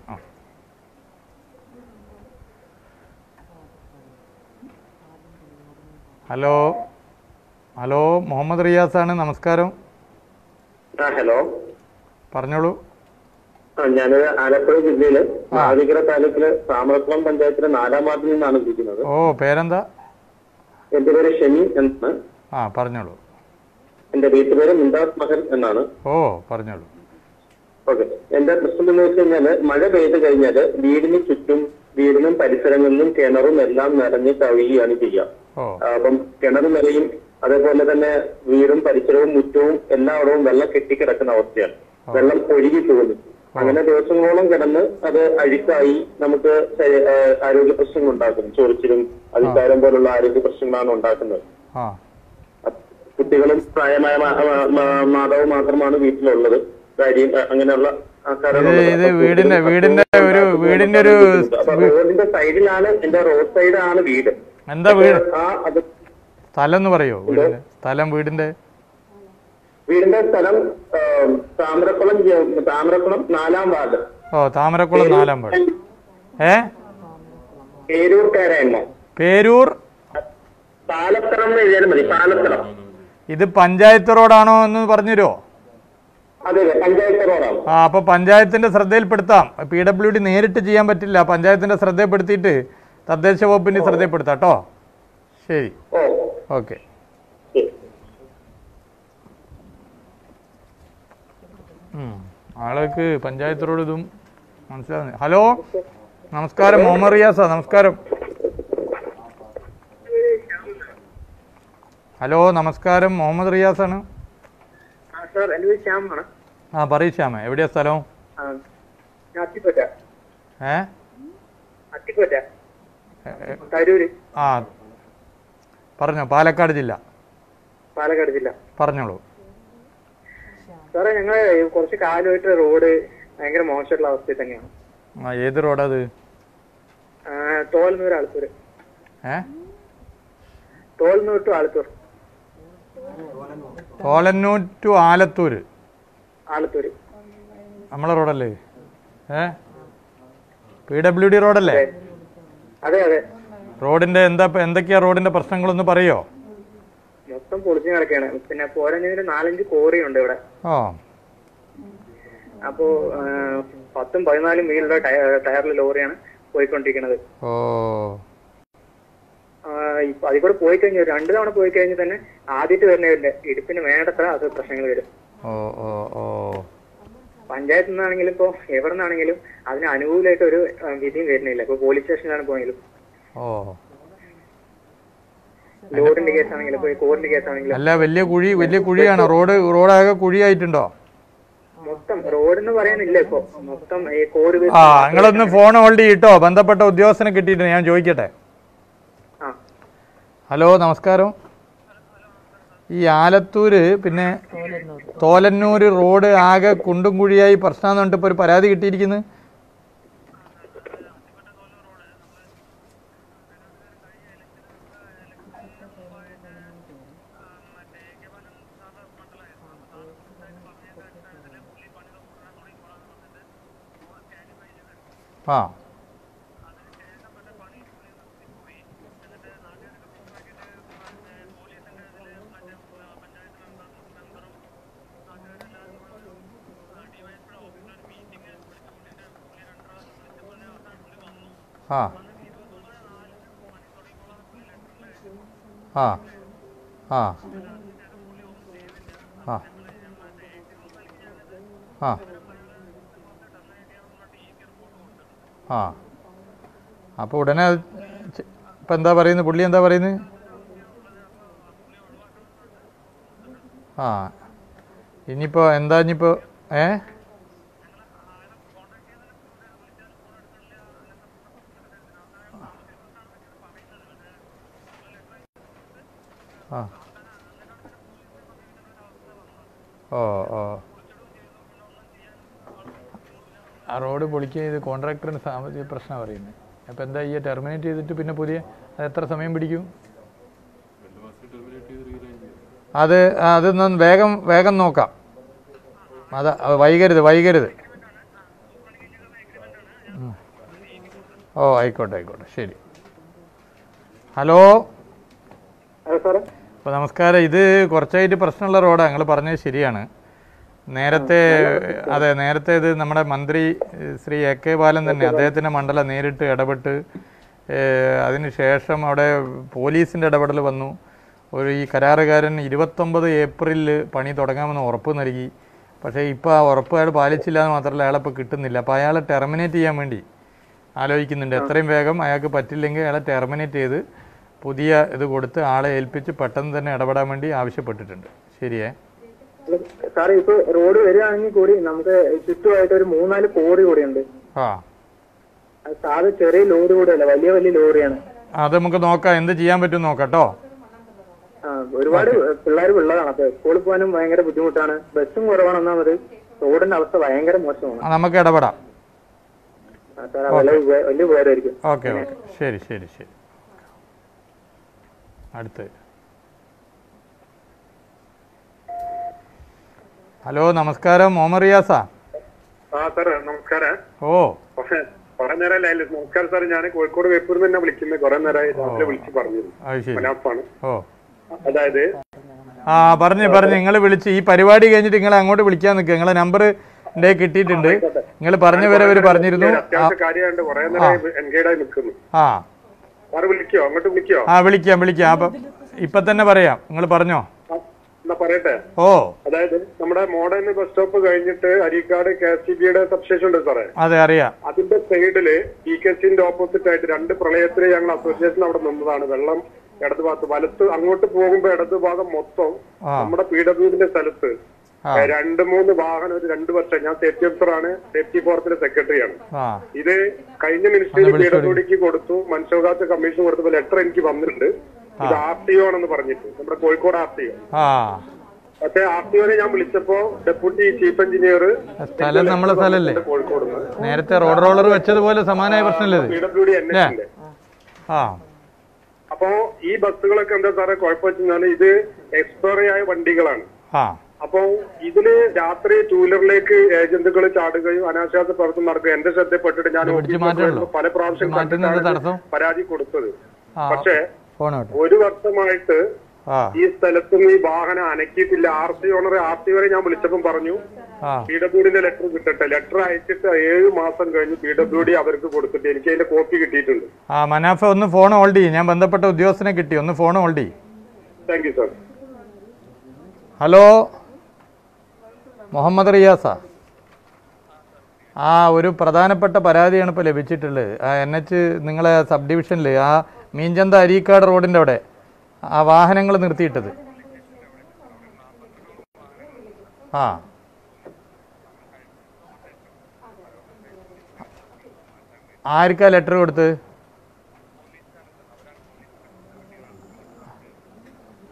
Speaker 1: Hello hello Muhammad Riyas ആണ്. നമസ്കാരം.
Speaker 15: ഹലോ,
Speaker 1: പറഞ്ഞോളൂ.
Speaker 15: ഞാൻ ആലപ്പുഴ ജില്ലയില് മാവേലിക്കര താലൂക്കില് താമരക്കുളം പഞ്ചായത്തിലെ നാലാം വാർഡിൽ നിന്നാണ് വിളിക്കുന്നത്.
Speaker 1: ഓ, പേരെന്താ?
Speaker 15: എന്റെ പേര് ഷെമി എന്നാണ്.
Speaker 1: ആ, പറഞ്ഞോളൂ.
Speaker 15: എന്റെ വീട്ടുപേര് മുംതാസ് മഹൽ എന്നാണ്.
Speaker 1: ഓ, പറഞ്ഞോളൂ.
Speaker 15: ഓക്കെ. എന്റെ പ്രശ്നം എന്ന് വെച്ച് കഴിഞ്ഞാല് മഴ പെയ്ത് കഴിഞ്ഞാല് വീടിന് ചുറ്റും വീടിനും പരിസരങ്ങളിലും കിണറും എല്ലാം നിറഞ്ഞ് കവിയുകയാണ് ചെയ്യുക. അപ്പം കിണർ നിറയും, അതേപോലെ തന്നെ വീടും പരിസരവും മുറ്റവും എല്ലായിടവും വെള്ളം കെട്ടിക്കിടക്കുന്ന അവസ്ഥയാണ്. വെള്ളം ഒഴുകി പോകുന്നു. അങ്ങനെ ദിവസങ്ങളോളം കിടന്ന് അത് അഴുക്കായി നമുക്ക് ആരോഗ്യ പ്രശ്നങ്ങൾ ഉണ്ടാക്കുന്നു. ചൊറിച്ചിലും അതിസാരം പോലുള്ള ആരോഗ്യ പ്രശ്നങ്ങളാണ് ഉണ്ടാക്കുന്നത്. കുട്ടികളും പ്രായമായ മാതാവും മാത്രമാണ് വീട്ടിലുള്ളത്. കാര്യം അങ്ങനെയുള്ള
Speaker 1: വീടിന്റെ വീടിന്റെ ഒരു വീടിന്റെ ഒരു
Speaker 15: റോഡിന്റെ സൈഡിലാണ്, എന്റെ റോഡ് സൈഡാണ് വീട്.
Speaker 1: എന്താ വീട്? സ്ഥലം എന്ന് പറയോ? വീടിന്റെ സ്ഥലം, വീടിന്റെ
Speaker 15: വീടിന്റെ സ്ഥലം താമരക്കുളം താമരക്കുളം നാലാം വാർഡ്.
Speaker 1: ഓ, താമരക്കുളം നാലാം വാർഡ്. ഏ
Speaker 15: പേരൂർ കരയണ്ണ.
Speaker 1: പേരൂർ
Speaker 15: പാലത്തളം എഴുതിയാലും മതി. പാലത്തളം.
Speaker 1: ഇത് പഞ്ചായത്ത് റോഡാണോ എന്ന് പറഞ്ഞുതരുമോ?
Speaker 15: അതെ, പഞ്ചായത്ത് റോഡാണ്.
Speaker 1: ആ, അപ്പൊ പഞ്ചായത്തിന്റെ ശ്രദ്ധയിൽപ്പെടുത്താം. പി ഡബ്ല്യു ഡി നേരിട്ട് ചെയ്യാൻ പറ്റില്ല. പഞ്ചായത്തിന്റെ ശ്രദ്ധയിൽപ്പെടുത്തിയിട്ട് തദ്ദേശ വകുപ്പിന്റെ ശ്രദ്ധയിൽപ്പെടുത്താം കേട്ടോ. ശരി, ഓക്കെ. ആൾക്ക് പഞ്ചായത്ത് റോഡ് ഇതും മനസ്സിലാവുന്നു. ഹലോ, നമസ്കാരം. മുഹമ്മദ് റിയാസ. നമസ്കാരം. ഹലോ, നമസ്കാരം. മുഹമ്മദ് റിയാസ് ആണ്. ആ, പറയൂ ശ്യാമ. എവിടെയാ സ്ഥലം? ഏ ആ, പറഞ്ഞോ. പാലക്കാട് ജില്ല.
Speaker 2: പാലക്കാട് ജില്ല.
Speaker 1: പറഞ്ഞോളൂ
Speaker 2: സാറേ. ഞങ്ങള് കുറച്ച് കാലമായിട്ട് റോഡ് ഭയങ്കര മോശമായിട്ടുള്ള അവസ്ഥയിൽ തന്നെയാണ്.
Speaker 1: ആ, ഏത് റോഡാ അത്?
Speaker 2: തോൽനൂർ ആലത്തൂർ.
Speaker 1: ഏ
Speaker 2: തോൽനൂർ ടു ആലത്തൂർ.
Speaker 1: തോലന്നൂർ ടു ആലത്തൂര്.
Speaker 2: ആലത്തൂര്
Speaker 1: നമ്മളെ റോഡല്ലേ? ഏ പി ഡബ്ല്യു ഡി റോഡല്ലേ?
Speaker 2: അതെ അതെ.
Speaker 1: റോഡിന്റെ എന്താ എന്തൊക്കെയാ റോഡിന്റെ പ്രശ്നങ്ങളൊന്ന് പറയോ?
Speaker 2: മൊത്തം പൊളിച്ചു കിടക്കുകയാണ്. പിന്നെ പോരഞ്ഞതിന് നാലഞ്ച് കോറിയുണ്ട് ഇവിടെ.
Speaker 1: ഓ,
Speaker 2: അപ്പോ പത്തും പതിനാലും വീലുള്ള ടയറിൽ ലോറിയാണ് പോയിക്കൊണ്ടിരിക്കുന്നത്.
Speaker 1: ഓ,
Speaker 2: അതിൽ കൂടെ പോയി കഴിഞ്ഞാൽ രണ്ടു തവണ പോയി കഴിഞ്ഞാൽ തന്നെ ആദ്യമായിട്ട് വരുന്നവരുടെ ഇടുപ്പിന് വേണ്ടത്ര അത് പ്രശ്നങ്ങൾ വരും.
Speaker 1: ഓ ഓ ഓ
Speaker 2: പഞ്ചായത്തിൽ നിന്നാണെങ്കിലും ഇപ്പോ എവിടെ നിന്നാണെങ്കിലും അതിന് അനുകൂലമായിട്ട് ഒരു വിധിയും വരുന്നില്ല. ഇപ്പൊ പോലീസ് സ്റ്റേഷനിലാണ് പോയെങ്കിലും,
Speaker 1: ഓ
Speaker 2: ലോഡിന്റെ കേസ് ആണെങ്കിലും കോറിന്റെ കേസ് ആണെങ്കിലും.
Speaker 1: അല്ല, വലിയ കുഴി വലിയ കുഴിയാണോ? റോഡ് റോഡാകെ കുഴിയായിട്ടുണ്ടോ?
Speaker 2: മൊത്തം റോഡ് എന്ന് പറയാനില്ല ഇപ്പൊ. മൊത്തം ഈ കോറി.
Speaker 1: ആ, നിങ്ങളൊന്ന് ഫോൺ ഹോൾഡ് ചെയ്തിട്ടോ. ബന്ധപ്പെട്ട ഉദ്യോഗസ്ഥനെ കിട്ടിയിട്ട് ഞാൻ ചോദിക്കട്ടെ.
Speaker 2: ആ
Speaker 1: ഹലോ, നമസ്കാരം. ഈ ആലത്തൂര് പിന്നെ തോലന്നൂർ റോഡ് ആകെ കുണ്ടും കുഴിയായി പ്രശ്നമെന്ന് പറഞ്ഞിട്ട് ഇപ്പോൾ ഒരു പരാതി കിട്ടിയിരിക്കുന്നത്. ആ ആ ആ ആ ആ ആ ആ അപ്പോൾ ഉടനെ ഇപ്പം എന്താ പറയുന്നത്, പുള്ളി എന്താ പറയുന്നത്? ആ ഇനിയിപ്പോൾ എന്താ ഇനിയിപ്പോൾ ഏ ആ ഓ ഓ ആ റോഡ് പൊളിക്കുക ചെയ്ത് കോൺട്രാക്ടറിന് സാമ്പത്തിക പ്രശ്നമാണ് പറയുന്നത്. അപ്പോൾ എന്താ ഈ ടെർമിനേറ്റ് ചെയ്തിട്ട് പിന്നെ പുതിയ അത് എത്ര സമയം പിടിക്കും? അത് അതൊന്ന് വേഗം വേഗം നോക്കാം. അത് വൈകരുത് വൈകരുത് ഓ ആയിക്കോട്ടെ ആയിക്കോട്ടെ ശരി. ഹലോ അപ്പോൾ നമസ്കാരം. ഇത് കുറച്ചായിട്ട് പ്രശ്നമുള്ള റോഡാണ്, നിങ്ങൾ പറഞ്ഞത് ശരിയാണ്. നേരത്തെ അതെ നേരത്തെ ഇത് നമ്മുടെ മന്ത്രി ശ്രീ എ കെ ബാലൻ തന്നെ അദ്ദേഹത്തിൻ്റെ മണ്ഡലം നേരിട്ട് ഇടപെട്ട് അതിന് ശേഷം അവിടെ പോലീസിൻ്റെ ഇടപെടൽ വന്നു. ഒരു ഈ കരാറുകാരൻ ഇരുപത്തൊമ്പത് ഏപ്രിലിൽ പണി തുടങ്ങാമെന്ന് ഉറപ്പ് നൽകി. പക്ഷേ ഇപ്പോൾ ആ ഉറപ്പ് അയാൾ പാലിച്ചില്ല എന്ന് മാത്രമല്ല, അയാളിപ്പോൾ കിട്ടുന്നില്ല. അപ്പോൾ അയാളെ ടെർമിനേറ്റ് ചെയ്യാൻ വേണ്ടി ആലോചിക്കുന്നുണ്ട്. എത്രയും വേഗം അയാൾക്ക് പറ്റില്ലെങ്കിൽ അയാളെ ടെർമിനേറ്റ് ചെയ്ത് പുതിയ ഇത് കൊടുത്ത് ആളെ ഏൽപ്പിച്ച് പെട്ടെന്ന് തന്നെ ഇടപെടാൻ വേണ്ടി ആവശ്യപ്പെട്ടിട്ടുണ്ട്. ശരിയേ
Speaker 14: സാറേ? ഇപ്പൊ റോഡ് വരികയാണെങ്കിൽ കൂടി നമുക്ക് ചുറ്റുമായിട്ട് ഒരു മൂന്നാല് കോറി കൂടി ഉണ്ട്.
Speaker 1: ആ
Speaker 14: സാറ് ചെറിയ ലോറി കൂടെ അല്ല, വലിയ വലിയ ലോറിയാണ്.
Speaker 1: അത് നമുക്ക് നോക്കാം, എന്ത് ചെയ്യാൻ പറ്റും നോക്കാട്ടോ.
Speaker 14: ആ ഒരുപാട് പിള്ളേർ ഉള്ളതാണ്. അപ്പൊ സ്കൂളിൽ പോകാനും ഭയങ്കര ബുദ്ധിമുട്ടാണ്. ബസ്സും കുറവാണ്. ഒന്നാമത് റോഡിന്റെ അവസ്ഥ ഭയങ്കര മോശമാണ്.
Speaker 1: നമുക്ക് ഇടപെടാം.
Speaker 14: സാറേ വലിയ ഉപകാരമായിരിക്കും.
Speaker 1: ഓക്കെ ഓക്കെ ശരി ശരി ശരി. അടുത്ത് ഹലോ, നമസ്കാരം. മുഹമ്മദ് റിയാസാ?
Speaker 11: ആ സാറേ നമസ്കാരം.
Speaker 1: ഓ
Speaker 11: കുറെ നേരമല്ലേ? നമസ്കാരം സാർ, ഞാൻ കോഴിക്കോട് വേപ്പൂരിൽ തന്നെ വിളിക്കുന്നത്. കുറെ നേരമായി രാവിലെ വിളിച്ച് പറഞ്ഞിരുന്നു. മനാഫാണ്.
Speaker 1: ഓ
Speaker 11: അതായത്
Speaker 1: ആ പറഞ്ഞു പറഞ്ഞു നിങ്ങൾ വിളിച്ച് ഈ പരിപാടി കഴിഞ്ഞിട്ട് നിങ്ങൾ അങ്ങോട്ട് വിളിക്കാൻ നിൽക്കുക. നിങ്ങളെ നമ്പർ എന്റെ കിട്ടിയിട്ടുണ്ട്. നിങ്ങൾ പറഞ്ഞ വരെ അവർ പറഞ്ഞിരുന്നു.
Speaker 11: അത്യാവശ്യ കാര്യമായിട്ട് കുറെ നേരം എൻഗേജ് ആയി നിൽക്കുന്നു.
Speaker 1: ആ
Speaker 11: സാറ് വിളിക്കോ? അങ്ങോട്ട് വിളിക്കോ?
Speaker 1: ആ വിളിക്കാം വിളിക്കാം. അപ്പൊ ഇപ്പൊ തന്നെ പറയാം, നിങ്ങൾ പറഞ്ഞോ.
Speaker 11: എന്നാ പറയട്ടെ.
Speaker 1: ഓ
Speaker 11: അതായത് നമ്മുടെ മോഡേൺ ബസ് സ്റ്റോപ്പ് കഴിഞ്ഞിട്ട് അരീക്കാട് കെ എസ് സി ബിയുടെ സബ്സ്റ്റേഷൻ ഉണ്ട് സാറേ.
Speaker 1: അതെ അറിയാം.
Speaker 11: അതിന്റെ സൈഡില് പി കെ സിന്റെ ഓപ്പോസിറ്റ് ആയിട്ട് രണ്ട് പ്രളയത്തിന് ഞങ്ങൾ അസോസിയേഷൻ അവിടെ നിന്നതാണ്. വെള്ളം ഇടത് ഭാഗത്ത് വലത്ത് അങ്ങോട്ട് പോകുമ്പോ ഇടത് ഭാഗം മൊത്തം നമ്മുടെ പി ഡബ്ല്യുഡിന്റെ സ്ഥലത്ത് രണ്ട് മൂന്ന് വാഹനം ഒരു രണ്ടു വർഷം, ഞാൻ സേഫ്റ്റി ഓഫീസറാണ്, സേഫ്റ്റി ഫോറത്തിന്റെ സെക്രട്ടറിയാണ്. ഇത് കഴിഞ്ഞ മിനിസ്ട്രിയിൽ പി ഡബ്ല്യുഡിക്ക് കൊടുത്തു, മനുഷ്യാവകാശ കമ്മീഷൻ കൊടുത്തപ്പോൾ ലെറ്റർ എനിക്ക് വന്നിട്ടുണ്ട്. ഇത് ആർ ടി ഒ ആണെന്ന് പറഞ്ഞിട്ട്, നമ്മുടെ കോഴിക്കോട് ആർ ടി ഒ. പക്ഷെ ആർ ടി ഒനെ ഞാൻ വിളിച്ചപ്പോ ഡെപ്യൂട്ടി ചീഫ് എഞ്ചിനീയർ
Speaker 1: സ്ഥലം നമ്മളെ സ്ഥലല്ലേ,
Speaker 11: കോഴിക്കോട്
Speaker 1: നേരത്തെ റോഡ് റോളർ വെച്ചതുപോലെ സമാനമായ പ്രശ്നമല്ലേ
Speaker 11: പി ഡബ്ല്യു ഡി എൻ എസിന്റെ. അപ്പോ ഈ ബസ്സുകളൊക്കെ എന്താ സാറേ കുഴപ്പം വെച്ചാൽ ഇത് എക്സ്പയറി ആയ വണ്ടികളാണ്. അപ്പോ ഇതില് രാത്രി ടൂ വീലറിലേക്ക് ഏജന്റുകൾ ചാടുകയും അനാശാസ്യ പ്രവർത്തനം നടക്കുക എന്റെ ശ്രദ്ധപ്പെട്ടിട്ട് ഞാൻ പല പ്രാവശ്യം കണ്ടിട്ടാണ് പരാതി കൊടുത്തത്. പക്ഷെ ഒരു വർഷമായിട്ട് ഈ സ്ഥലത്ത് നിന്ന് ഈ വാഹനം അനക്കിയിട്ടില്ല. R C owner R C വരെ ഞാൻ വിളിച്ചപ്പം പറഞ്ഞു പി ഡബ്ല്യു ഡിന്റെ ലെറ്റർ കിട്ടട്ടെ. ലെറ്റർ അയച്ചിട്ട് ഏഴ് മാസം കഴിഞ്ഞ് പി ഡബ്ല്യു ഡി അവർക്ക് കൊടുത്തിട്ട് എനിക്ക് അതിന്റെ കോപ്പി കിട്ടിയിട്ടുണ്ട്.
Speaker 1: ആ മനാഫ ഒന്ന് ഫോൺ ഹോൾഡ് ചെയ്യും, ഞാൻ ബന്ധപ്പെട്ട ഉദ്യോഗസ്ഥനെ കിട്ടി, ഒന്ന് ഫോൺ ഹോൾഡ് ചെയ്യും.
Speaker 11: Thank you sir.
Speaker 1: Hello Muhammad റിയാസാ? ആ ഒരു പ്രധാനപ്പെട്ട പരാതിയാണ് ഇപ്പോൾ ലഭിച്ചിട്ടുള്ളത്. ആ എൻ എച്ച് നിങ്ങളെ സബ് ഡിവിഷനിൽ ആ മീഞ്ചന്ത അരീക്കാട് റോഡിൻ്റെ അവിടെ ആ വാഹനങ്ങൾ നിർത്തിയിട്ടത്. ആ ആർക്കാ ലെറ്റർ കൊടുത്ത്?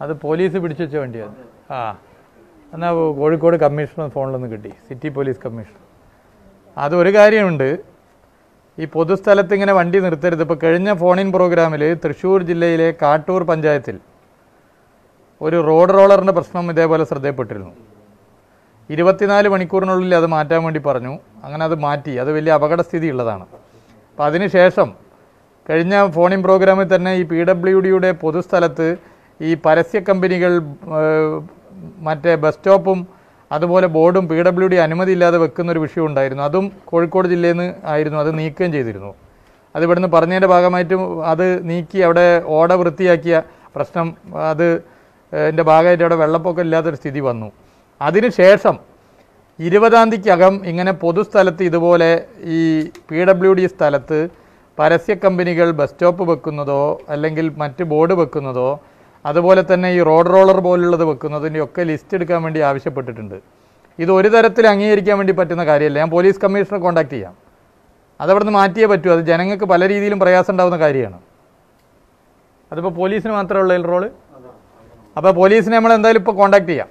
Speaker 1: അത് പോലീസ് പിടിച്ചു വെച്ച വണ്ടിയാണ്. ആ എന്നാൽ കോഴിക്കോട് കമ്മീഷണർ ഫോണിലൊന്ന് കിട്ടി, സിറ്റി പോലീസ് കമ്മീഷണർ. അതൊരു കാര്യമുണ്ട്, ഈ പൊതുസ്ഥലത്ത് ഇങ്ങനെ വണ്ടി നിർത്തരുത്. ഇപ്പോൾ കഴിഞ്ഞ ഫോണിൻ പ്രോഗ്രാമിൽ തൃശ്ശൂർ ജില്ലയിലെ കാട്ടൂർ പഞ്ചായത്തിൽ ഒരു റോഡ് റോളറിൻ്റെ പ്രശ്നം ഇതേപോലെ ശ്രദ്ധയിൽപ്പെട്ടിരുന്നു. ഇരുപത്തിനാല് മണിക്കൂറിനുള്ളിൽ അത് മാറ്റാൻ വേണ്ടി പറഞ്ഞു. അങ്ങനെ അത് മാറ്റി. അത് വലിയ അപകടസ്ഥിതി ഉള്ളതാണ്. അപ്പം അതിനുശേഷം കഴിഞ്ഞ ഫോണിൻ പ്രോഗ്രാമിൽ തന്നെ ഈ പി ഡബ്ല്യു ഡിയുടെ പൊതുസ്ഥലത്ത് ഈ പരസ്യ കമ്പനികൾ മറ്റേ ബസ് സ്റ്റോപ്പും അതുപോലെ ബോർഡും പി ഡബ്ല്യു ഡി അനുമതി ഇല്ലാതെ വെക്കുന്നൊരു വിഷയം ഉണ്ടായിരുന്നു. അതും കോഴിക്കോട് ജില്ലയിൽ നിന്ന് ആയിരുന്നു. അത് നീക്കുകയും ചെയ്തിരുന്നു. അത് ഇവിടുന്ന് പറഞ്ഞതിൻ്റെ ഭാഗമായിട്ടും അത് നീക്കി അവിടെ ഓട വൃത്തിയാക്കിയ പ്രശ്നം അത് എൻ്റെ ഭാഗമായിട്ട് അവിടെ വെള്ളപ്പൊക്കം ഇല്ലാത്തൊരു സ്ഥിതി വന്നു. അതിനുശേഷം ഇരുപതാം തീയതിക്കകം ഇങ്ങനെ പൊതുസ്ഥലത്ത് ഇതുപോലെ ഈ പി ഡബ്ല്യു ഡി സ്ഥലത്ത് പരസ്യ കമ്പനികൾ ബസ് സ്റ്റോപ്പ് വെക്കുന്നതോ അല്ലെങ്കിൽ മറ്റ് ബോർഡ് വെക്കുന്നതോ അതുപോലെ തന്നെ ഈ റോഡ് റോളർ പോലുള്ളത് വെക്കുന്നതിൻ്റെ ഒക്കെ ലിസ്റ്റ് എടുക്കാൻ വേണ്ടി ആവശ്യപ്പെട്ടിട്ടുണ്ട്. ഇത് ഒരു തരത്തിൽ അംഗീകരിക്കാൻ വേണ്ടി പറ്റുന്ന കാര്യമല്ല. ഞാൻ പോലീസ് കമ്മീഷണറെ കോൺടാക്ട് ചെയ്യാം. അതവിടെ നിന്ന് മാറ്റിയേ പറ്റൂ. അത് ജനങ്ങൾക്ക് പല രീതിയിലും പ്രയാസം ഉണ്ടാകുന്ന കാര്യമാണ്. അതിപ്പോൾ പോലീസിന് മാത്രമേ ഉള്ള റോള്. അപ്പോൾ പോലീസിനെ നമ്മൾ എന്തായാലും ഇപ്പോൾ കോൺടാക്ട് ചെയ്യാം.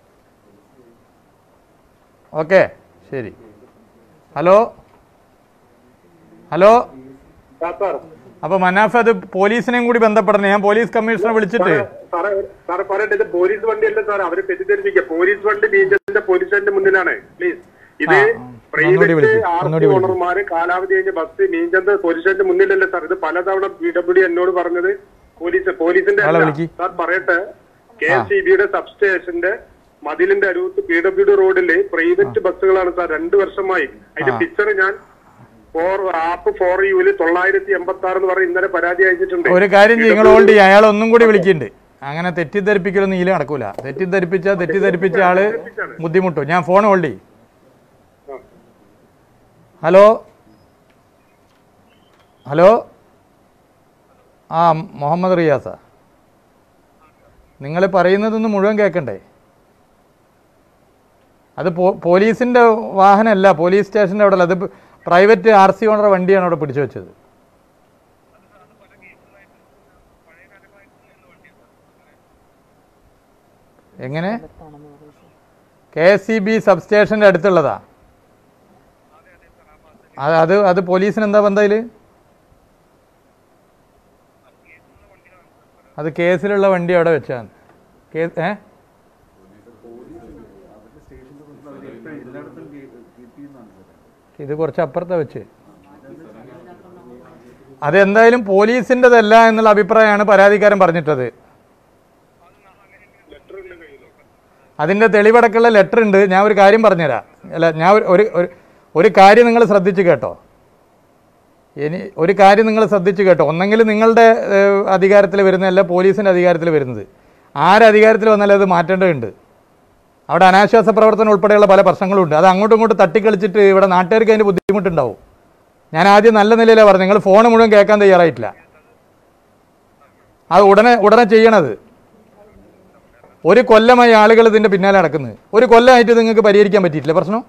Speaker 1: ഓക്കെ, ശരി. ഹലോ ഹലോ അപ്പൊ മനാഫ് അത് പോലീസിനെയും കൂടി ബന്ധപ്പെടണം. ഞാൻ പോലീസ് കമ്മീഷണറെ വിളിച്ചിട്ട്
Speaker 11: സാറേ പറയട്ടെ, ഇത് പോലീസ് വണ്ടിയല്ല സാർ, അവര് തെറ്റിദ്ധരിപ്പിക്കുക. പോലീസ് വണ്ടി മീഞ്ചന്റെ പോലീസ് സ്റ്റേഷന്റെ മുന്നിലാണ്. പ്ലീസ്, ഇത് പ്രൈവറ്റ് ആർ ഓണർമാര് കാലാവധി കഴിഞ്ഞ ബസ് മീഞ്ചന്ത് പോലീസ് സ്റ്റേഷന്റെ മുന്നിലല്ലേ സാർ? ഇത് പലതവണ പി ഡബ്ല്യു ഡി എന്നോട് പറഞ്ഞത് പോലീസ് പോലീസിന്റെ സാർ. പറയട്ടെ, കെ എസ് ഇ ബിയുടെ സബ് സ്റ്റേഷന്റെ മതിലിന്റെ അരുവത്ത് പി ഡബ്ല്യു ഡി റോഡില് പ്രൈവറ്റ് ബസ്സുകളാണ് സാർ. രണ്ടു വർഷമായി അതിന്റെ പിക്ചർ ഞാൻ ഫോർ ആപ്പ് ഫോർ യുവില് തൊള്ളായിരത്തി എൺപത്തി ആറ് എന്ന് പറഞ്ഞ് ഇന്നലെ പരാതി അയച്ചിട്ടുണ്ട്.
Speaker 1: ഒരു കാര്യം നിങ്ങൾ ഹോൾഡ് ചെയ്യുക, അയാൾ ഒന്നും കൂടി വിളിക്കുന്നുണ്ട്. അങ്ങനെ തെറ്റിദ്ധരിപ്പിക്കലൊന്നും ഇതിൽ നടക്കൂല. തെറ്റിദ്ധരിപ്പിച്ച തെറ്റിദ്ധരിപ്പിച്ച ആള് ബുദ്ധിമുട്ടും. ഞാൻ ഫോൺ ഹോൾഡ് ചെയ്യും. ഹലോ ഹലോ ആ മുഹമ്മദ് റിയാസ, നിങ്ങൾ പറയുന്നതൊന്ന് മുഴുവൻ കേൾക്കണ്ടേ? അത് പോലീസിന്റെ വാഹനമല്ല, പോലീസ് സ്റ്റേഷന്റെ അവിടെ അല്ല. അത് പ്രൈവറ്റ് ആർ സി ഓണർ വണ്ടിയാണ് അവിടെ പിടിച്ചു വെച്ചത്. എങ്ങനെ? K S E B sub സ്റ്റേഷന്റെ അടുത്തുള്ളതാ അത് അത് അത് പോലീസിന് എന്താ ബന്ധം അതില്? അത് കേസിലുള്ള വണ്ടി അവിടെ വെച്ചാണ്. കേസ് ഏ ഇത് കുറച്ച് അപ്പുറത്തെ വെച്ച് അതെന്തായാലും പോലീസിൻ്റെതല്ല എന്നുള്ള അഭിപ്രായമാണ് പരാതിക്കാരൻ പറഞ്ഞിട്ടത്. അതിൻ്റെ തെളിവടക്കുള്ള ലെറ്റർ ഉണ്ട്. ഞാൻ ഒരു കാര്യം പറഞ്ഞുതരാം. അല്ല, ഞാൻ ഒരു ഒരു കാര്യം നിങ്ങൾ ശ്രദ്ധിച്ച് കേട്ടോ. ഇനി ഒരു കാര്യം നിങ്ങൾ ശ്രദ്ധിച്ച് കേട്ടോ. ഒന്നെങ്കിൽ നിങ്ങളുടെ അധികാരത്തിൽ വരുന്നതല്ല പോലീസിൻ്റെ അധികാരത്തിൽ വരുന്നത്. ആരധികാരത്തിൽ വന്നാലും അത് മാറ്റേണ്ടതുണ്ട്. അവിടെ അനാശ്വാസ പ്രവർത്തനം ഉൾപ്പെടെയുള്ള പല പ്രശ്നങ്ങളും ഉണ്ട്. അത് അങ്ങോട്ടും ഇങ്ങോട്ടും തട്ടിക്കളിച്ചിട്ട് ഇവിടെ നാട്ടുകാർക്ക് അതിന് ബുദ്ധിമുട്ടുണ്ടാവും. ഞാൻ ആദ്യം നല്ല നിലയിലാണ് പറഞ്ഞത്. നിങ്ങൾ ഫോൺ മുഴുവൻ കേൾക്കാൻ തയ്യാറായിട്ടില്ല. അത് ഉടനെ ഉടനെ ചെയ്യണത്. ഒരു കൊല്ലമായി ആളുകൾ ഇതിൻ്റെ പിന്നാലെ നടക്കുന്നത്. ഒരു കൊല്ലമായിട്ട് നിങ്ങൾക്ക് പരിഹരിക്കാൻ പറ്റിയിട്ടില്ല പ്രശ്നം.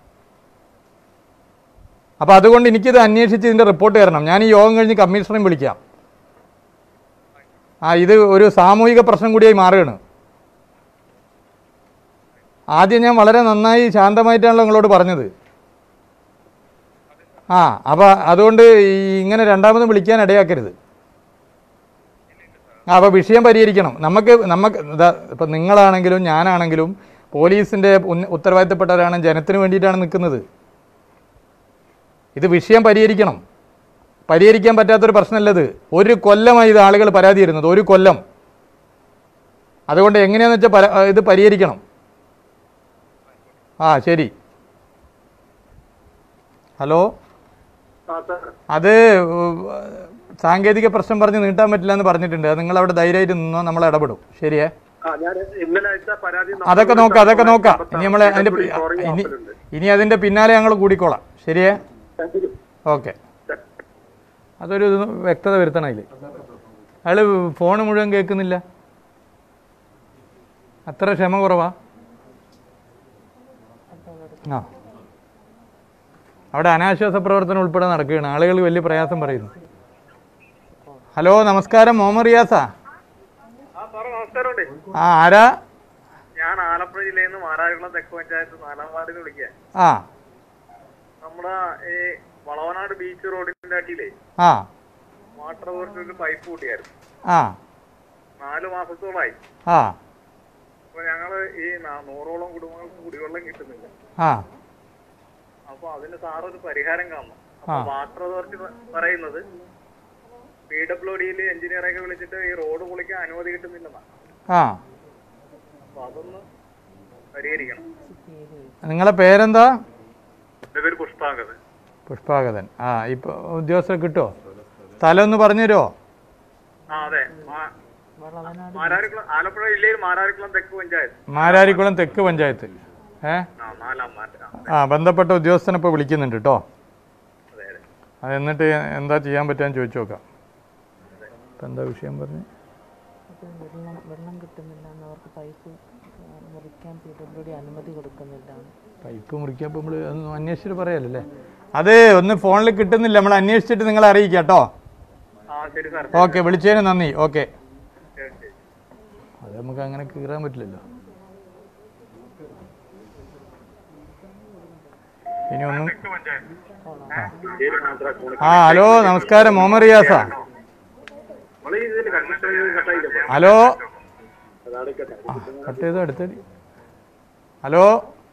Speaker 1: അപ്പോൾ അതുകൊണ്ട് എനിക്കിത് അന്വേഷിച്ച് ഇതിൻ്റെ റിപ്പോർട്ട് തരണം. ഞാൻ ഈ യോഗം കഴിഞ്ഞ് കമ്മീഷണറെയും വിളിക്കാം. ആ ഇത് ഒരു സാമൂഹിക പ്രശ്നം കൂടിയായി മാറുകയാണ്. ആദ്യം ഞാൻ വളരെ നന്നായി ശാന്തമായിട്ടാണല്ലോ നിങ്ങളോട് പറഞ്ഞത്. ആ അപ്പോൾ അതുകൊണ്ട് ഇങ്ങനെ രണ്ടാമതും വിളിക്കാൻ ഇടയാക്കരുത്. ആ അപ്പോൾ വിഷയം പരിഹരിക്കണം. നമുക്ക് നമുക്ക് ഇപ്പം നിങ്ങളാണെങ്കിലും ഞാനാണെങ്കിലും പോലീസിൻ്റെ ഉത്തരവാദിത്തപ്പെട്ടവരാണ്, ജനത്തിന് വേണ്ടിയിട്ടാണ് നിൽക്കുന്നത്. ഇത് വിഷയം പരിഹരിക്കണം. പരിഹരിക്കാൻ പറ്റാത്തൊരു പ്രശ്നമല്ലത്. ഒരു കൊല്ലമായി ഇത് ആളുകൾ പരാതി തരുന്നത്, ഒരു കൊല്ലം. അതുകൊണ്ട് എങ്ങനെയാണെന്ന് വെച്ചാൽ ഇത് പരിഹരിക്കണം. ആ ശരി. ഹലോ, അത് സാങ്കേതിക പ്രശ്നം പറഞ്ഞ് നീട്ടാൻ പറ്റില്ല എന്ന് പറഞ്ഞിട്ടുണ്ട്. അത് നിങ്ങൾ അവിടെ ധൈര്യമായിട്ട് നിന്നോ, നമ്മൾ ഇടപെടും. ശരിയേ? അതൊക്കെ നോക്കാം, അതൊക്കെ നോക്കാം. ഇനി നമ്മൾ അതിന്റെ ഇനി ഇനി അതിന്റെ പിന്നാലെ ഞങ്ങൾ കൂടിക്കോളാം. ശരിയേ? ഓക്കെ. അതൊരു വ്യക്തത വരുത്തണം അതിൽ. അയാൾ ഫോൺ മുഴുവൻ കേൾക്കുന്നില്ല. അത്ര ക്ഷമ കുറവാ. ആ അവിടെ അനാശ്വാസ പ്രവർത്തനം ഉൾപ്പെടെ നടക്കുകയാണ്. ആളുകൾ വലിയ പ്രയാസം പറയുന്നു. ഹലോ, നമസ്കാരം. മുഹമ്മദ് റിയാസാ? ആ ആരാ?
Speaker 16: ഞാൻ ആലപ്പുഴ ജില്ലയിൽ നിന്ന് മാരാരിക്കുളം തെക്ക് പഞ്ചായത്ത് നാലാം വാർഡിൽ വിളിക്കാൻ.
Speaker 1: ആ
Speaker 16: നമ്മുടെ ഈ വളവനാട് ബീച്ച് റോഡിന്റെ അടിയിലേ
Speaker 1: ആ
Speaker 16: വാട്ടർ അതോറിറ്റി ഒരു പൈപ്പ് കൂട്ടിയായിരുന്നു.
Speaker 1: ആ
Speaker 16: നാലു മാസത്തോളായി.
Speaker 1: ആ
Speaker 16: അപ്പൊ ഞങ്ങള് ഈ നൂറോളം കുടുംബങ്ങൾക്ക് കുടിവെള്ളം കിട്ടുന്നില്ല.
Speaker 1: ആ
Speaker 16: അപ്പൊ അതിന് സാറൊരു പരിഹാരം കാണണം. അപ്പൊ വാട്ടർ അതോറിറ്റി പറയുന്നത് പി ഡബ്ല്യു ഡിയില് എഞ്ചിനീയറൊക്കെ വിളിച്ചിട്ട് ഈ റോഡ് പൊളിക്കാൻ അനുമതി കിട്ടുന്നില്ലെന്നാണ്.
Speaker 1: ആ
Speaker 16: അപ്പൊ അതൊന്ന് പരിഹരിക്കണം.
Speaker 1: നിങ്ങളെ പേരെന്താ?
Speaker 16: എന്റെ പേര് പുഷ്പാങ്കതൻ.
Speaker 1: പുഷ്പാകതൻ. ആ ഇപ്പൊ ഉദ്യോഗസ്ഥർ കിട്ടുമോ? സ്ഥലം ഒന്ന് പറഞ്ഞു തരുമോ?
Speaker 16: ആ അതെ, മാരാരിക്കുളം, ആലപ്പുഴ ജില്ലയിൽ മാരാരിക്കുളം തെക്ക് പഞ്ചായത്ത്.
Speaker 1: മാരാരിക്കുളം തെക്ക് പഞ്ചായത്ത്. ഏ
Speaker 16: നാലാം വാർഡ്.
Speaker 1: ആ ബന്ധപ്പെട്ട ഉദ്യോഗസ്ഥനെ ഇപ്പോൾ വിളിക്കുന്നുണ്ട് കേട്ടോ. അത് എന്നിട്ട് എന്താ ചെയ്യാൻ പറ്റുമെന്ന് ചോദിച്ചു നോക്കാം. ഇപ്പം എന്താ വിഷയം പറഞ്ഞു?
Speaker 17: വെള്ളം വെള്ളം കിട്ടുന്നില്ല, അവർക്ക് പൈപ്പ് മുറിക്കാൻ പി ഡബ്ല്യു ഡി അനുമതി കൊടുക്കുന്നില്ല.
Speaker 1: പൈപ്പ് മുറിക്കാൻ ഇപ്പോൾ നമ്മൾ ഒന്ന് അന്വേഷിച്ചിട്ട് പറയാമല്ലേ? അത് ഒന്ന് ഫോണിൽ കിട്ടുന്നില്ല, നമ്മൾ അന്വേഷിച്ചിട്ട് നിങ്ങളെ അറിയിക്കാം കേട്ടോ. ഓക്കെ, വിളിച്ചതിന് നന്ദി. ഓക്കെ, അത് നമുക്ക് അങ്ങനെ കീറാൻ പറ്റില്ലല്ലോ. ഇനി ഒന്നും. ആ ഹലോ, നമസ്കാരം, മുഹമ്മദ് റിയാസാ? ഹലോ, കട്ട് ചെയ്തോ, അടുത്തടി. ഹലോ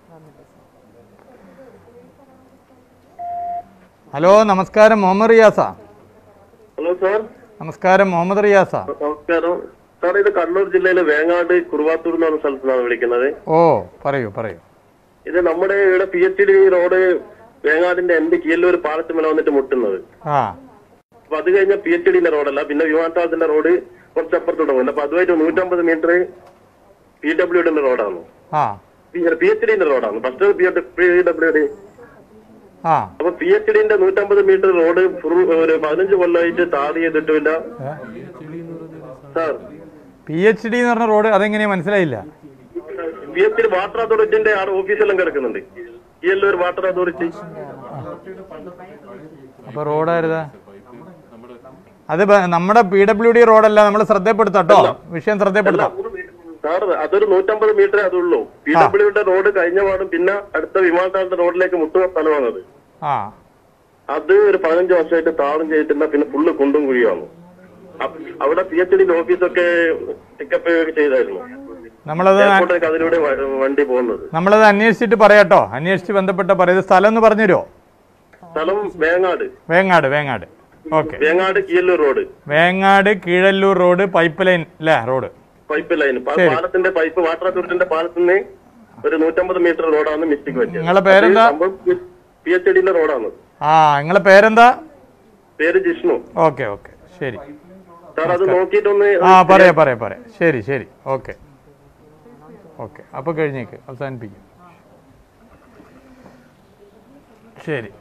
Speaker 1: ഹലോ നമസ്കാരം, മുഹമ്മദ് റിയാസാ?
Speaker 18: Hello sir.
Speaker 1: നമസ്കാരം, മുഹമ്മദ് റിയാസാ?
Speaker 18: നമസ്കാരം സാർ, ഇത് കണ്ണൂർ ജില്ലയിലെ വേങ്ങാട് കുറുവാത്തൂർ എന്ന് പറഞ്ഞ സ്ഥലത്താണ് വിളിക്കുന്നത്.
Speaker 1: ഓ പറയൂ പറയൂ.
Speaker 18: ഇത് നമ്മുടെ ഇവിടെ പി എച്ച് ഡി റോഡ് വേങ്ങാടിന്റെ എന്റെ കീഴിലൂർ പാലത്തുമല വന്നിട്ട് മുട്ടുന്നത്. അപ്പൊ അത് കഴിഞ്ഞ പി എച്ച് ഡിന്റെ റോഡല്ല, പിന്നെ വിമാനത്താവളത്തിന്റെ റോഡ് കുറച്ചപ്പുറത്തോട്ട് പോകുന്നത്. അപ്പൊ അതുമായിട്ട് നൂറ്റമ്പത് മീറ്റർ പി ഡബ്ല്യു ഡിന്റെ റോഡാണ്, പി എച്ച് ഡിന്റെ റോഡാണ്. First P W D. അപ്പൊ പി എച്ച് ഡിന്റെ നൂറ്റമ്പത് മീറ്റർ റോഡ് ഒരു പതിനഞ്ച് കൊല്ലമായിട്ട് താടി ചെയ്തിട്ടില്ല സാർ.
Speaker 1: പി എച്ച് ഡി എന്ന് പറഞ്ഞ റോഡ് അതെങ്ങനെയാ മനസ്സിലായില്ല?
Speaker 18: പി എച്ച് ഡി വാട്ടർ അതോറിറ്റിന്റെ ആ ഓഫീസെല്ലാം കിടക്കുന്നുണ്ട്, കീഴല്ലൂർ വാട്ടർ അതോറിറ്റി.
Speaker 1: അപ്പൊ റോഡായിരുതാ? അത് നമ്മുടെ പി ഡബ്ല്യു ഡി റോഡല്ല, നമ്മൾ ശ്രദ്ധപ്പെടുത്താട്ടോ, വിഷയം ശ്രദ്ധപ്പെടുത്താം
Speaker 18: സാർ. അതൊരു നൂറ്റമ്പത് മീറ്ററേ അതുള്ളൂ. പി ഡബ്ല്യുയുടെ റോഡ് കഴിഞ്ഞ പാടും പിന്നെ അടുത്ത വിമാനത്താവളത്തിന്റെ റോഡിലേക്ക് മുട്ടുന്ന സ്ഥലമാണത്. അത് ഒരു പതിനഞ്ച് വർഷമായിട്ട് താളം ചെയ്തിട്ടില്ല, പിന്നെ ഫുള്ള് കുണ്ടും കുഴിയാണ്. അവിടെ പി എച്ച് ഡിന്റെ ഓഫീസൊക്കെ പിക്കപ്പ് ചെയ്തായിരുന്നു.
Speaker 1: നമ്മളത്
Speaker 18: അതിലൂടെ വണ്ടി പോകുന്നത്.
Speaker 1: നമ്മളത് അന്വേഷിച്ചിട്ട് പറയാട്ടോ, അന്വേഷിച്ച് ബന്ധപ്പെട്ട പറയുന്നത്. സ്ഥലം ഒന്ന് പറഞ്ഞു തരുമോ?
Speaker 18: സ്ഥലം Vengad.
Speaker 1: Vengad Vengad okay.
Speaker 18: Vengad Keezhallur road.
Speaker 1: Vengad Keezhallur road pipeline അല്ലേ? റോഡ്
Speaker 18: പൈപ്പ് ലൈൻ, പാലത്തിന്റെ പൈപ്പ്, വാട്ടർ അതോറിറ്റിന്റെ പാലത്തിന് ഒരു നൂറ്റമ്പത് മീറ്റർ റോഡാണ് മിസ്റ്റേക്ക് പറ്റിയത്.
Speaker 1: നിങ്ങളെ പേരെന്താ?
Speaker 18: പി എച്ച് ഡിന്റെ റോഡാണ്.
Speaker 1: ആ നിങ്ങളെ പേരെന്താ?
Speaker 18: പേര് ജിഷ്ണു.
Speaker 1: ഓക്കെ ഓക്കെ ശരി
Speaker 18: സാർ, അത് നോക്കിയിട്ടൊന്ന്.
Speaker 1: ആ പറയാ പറയാ പറയാം. ശരി ശരി ഓക്കെ ഓക്കെ. അപ്പൊ കഴിഞ്ഞേക്ക് അവസാനിപ്പിക്കും. ശരി.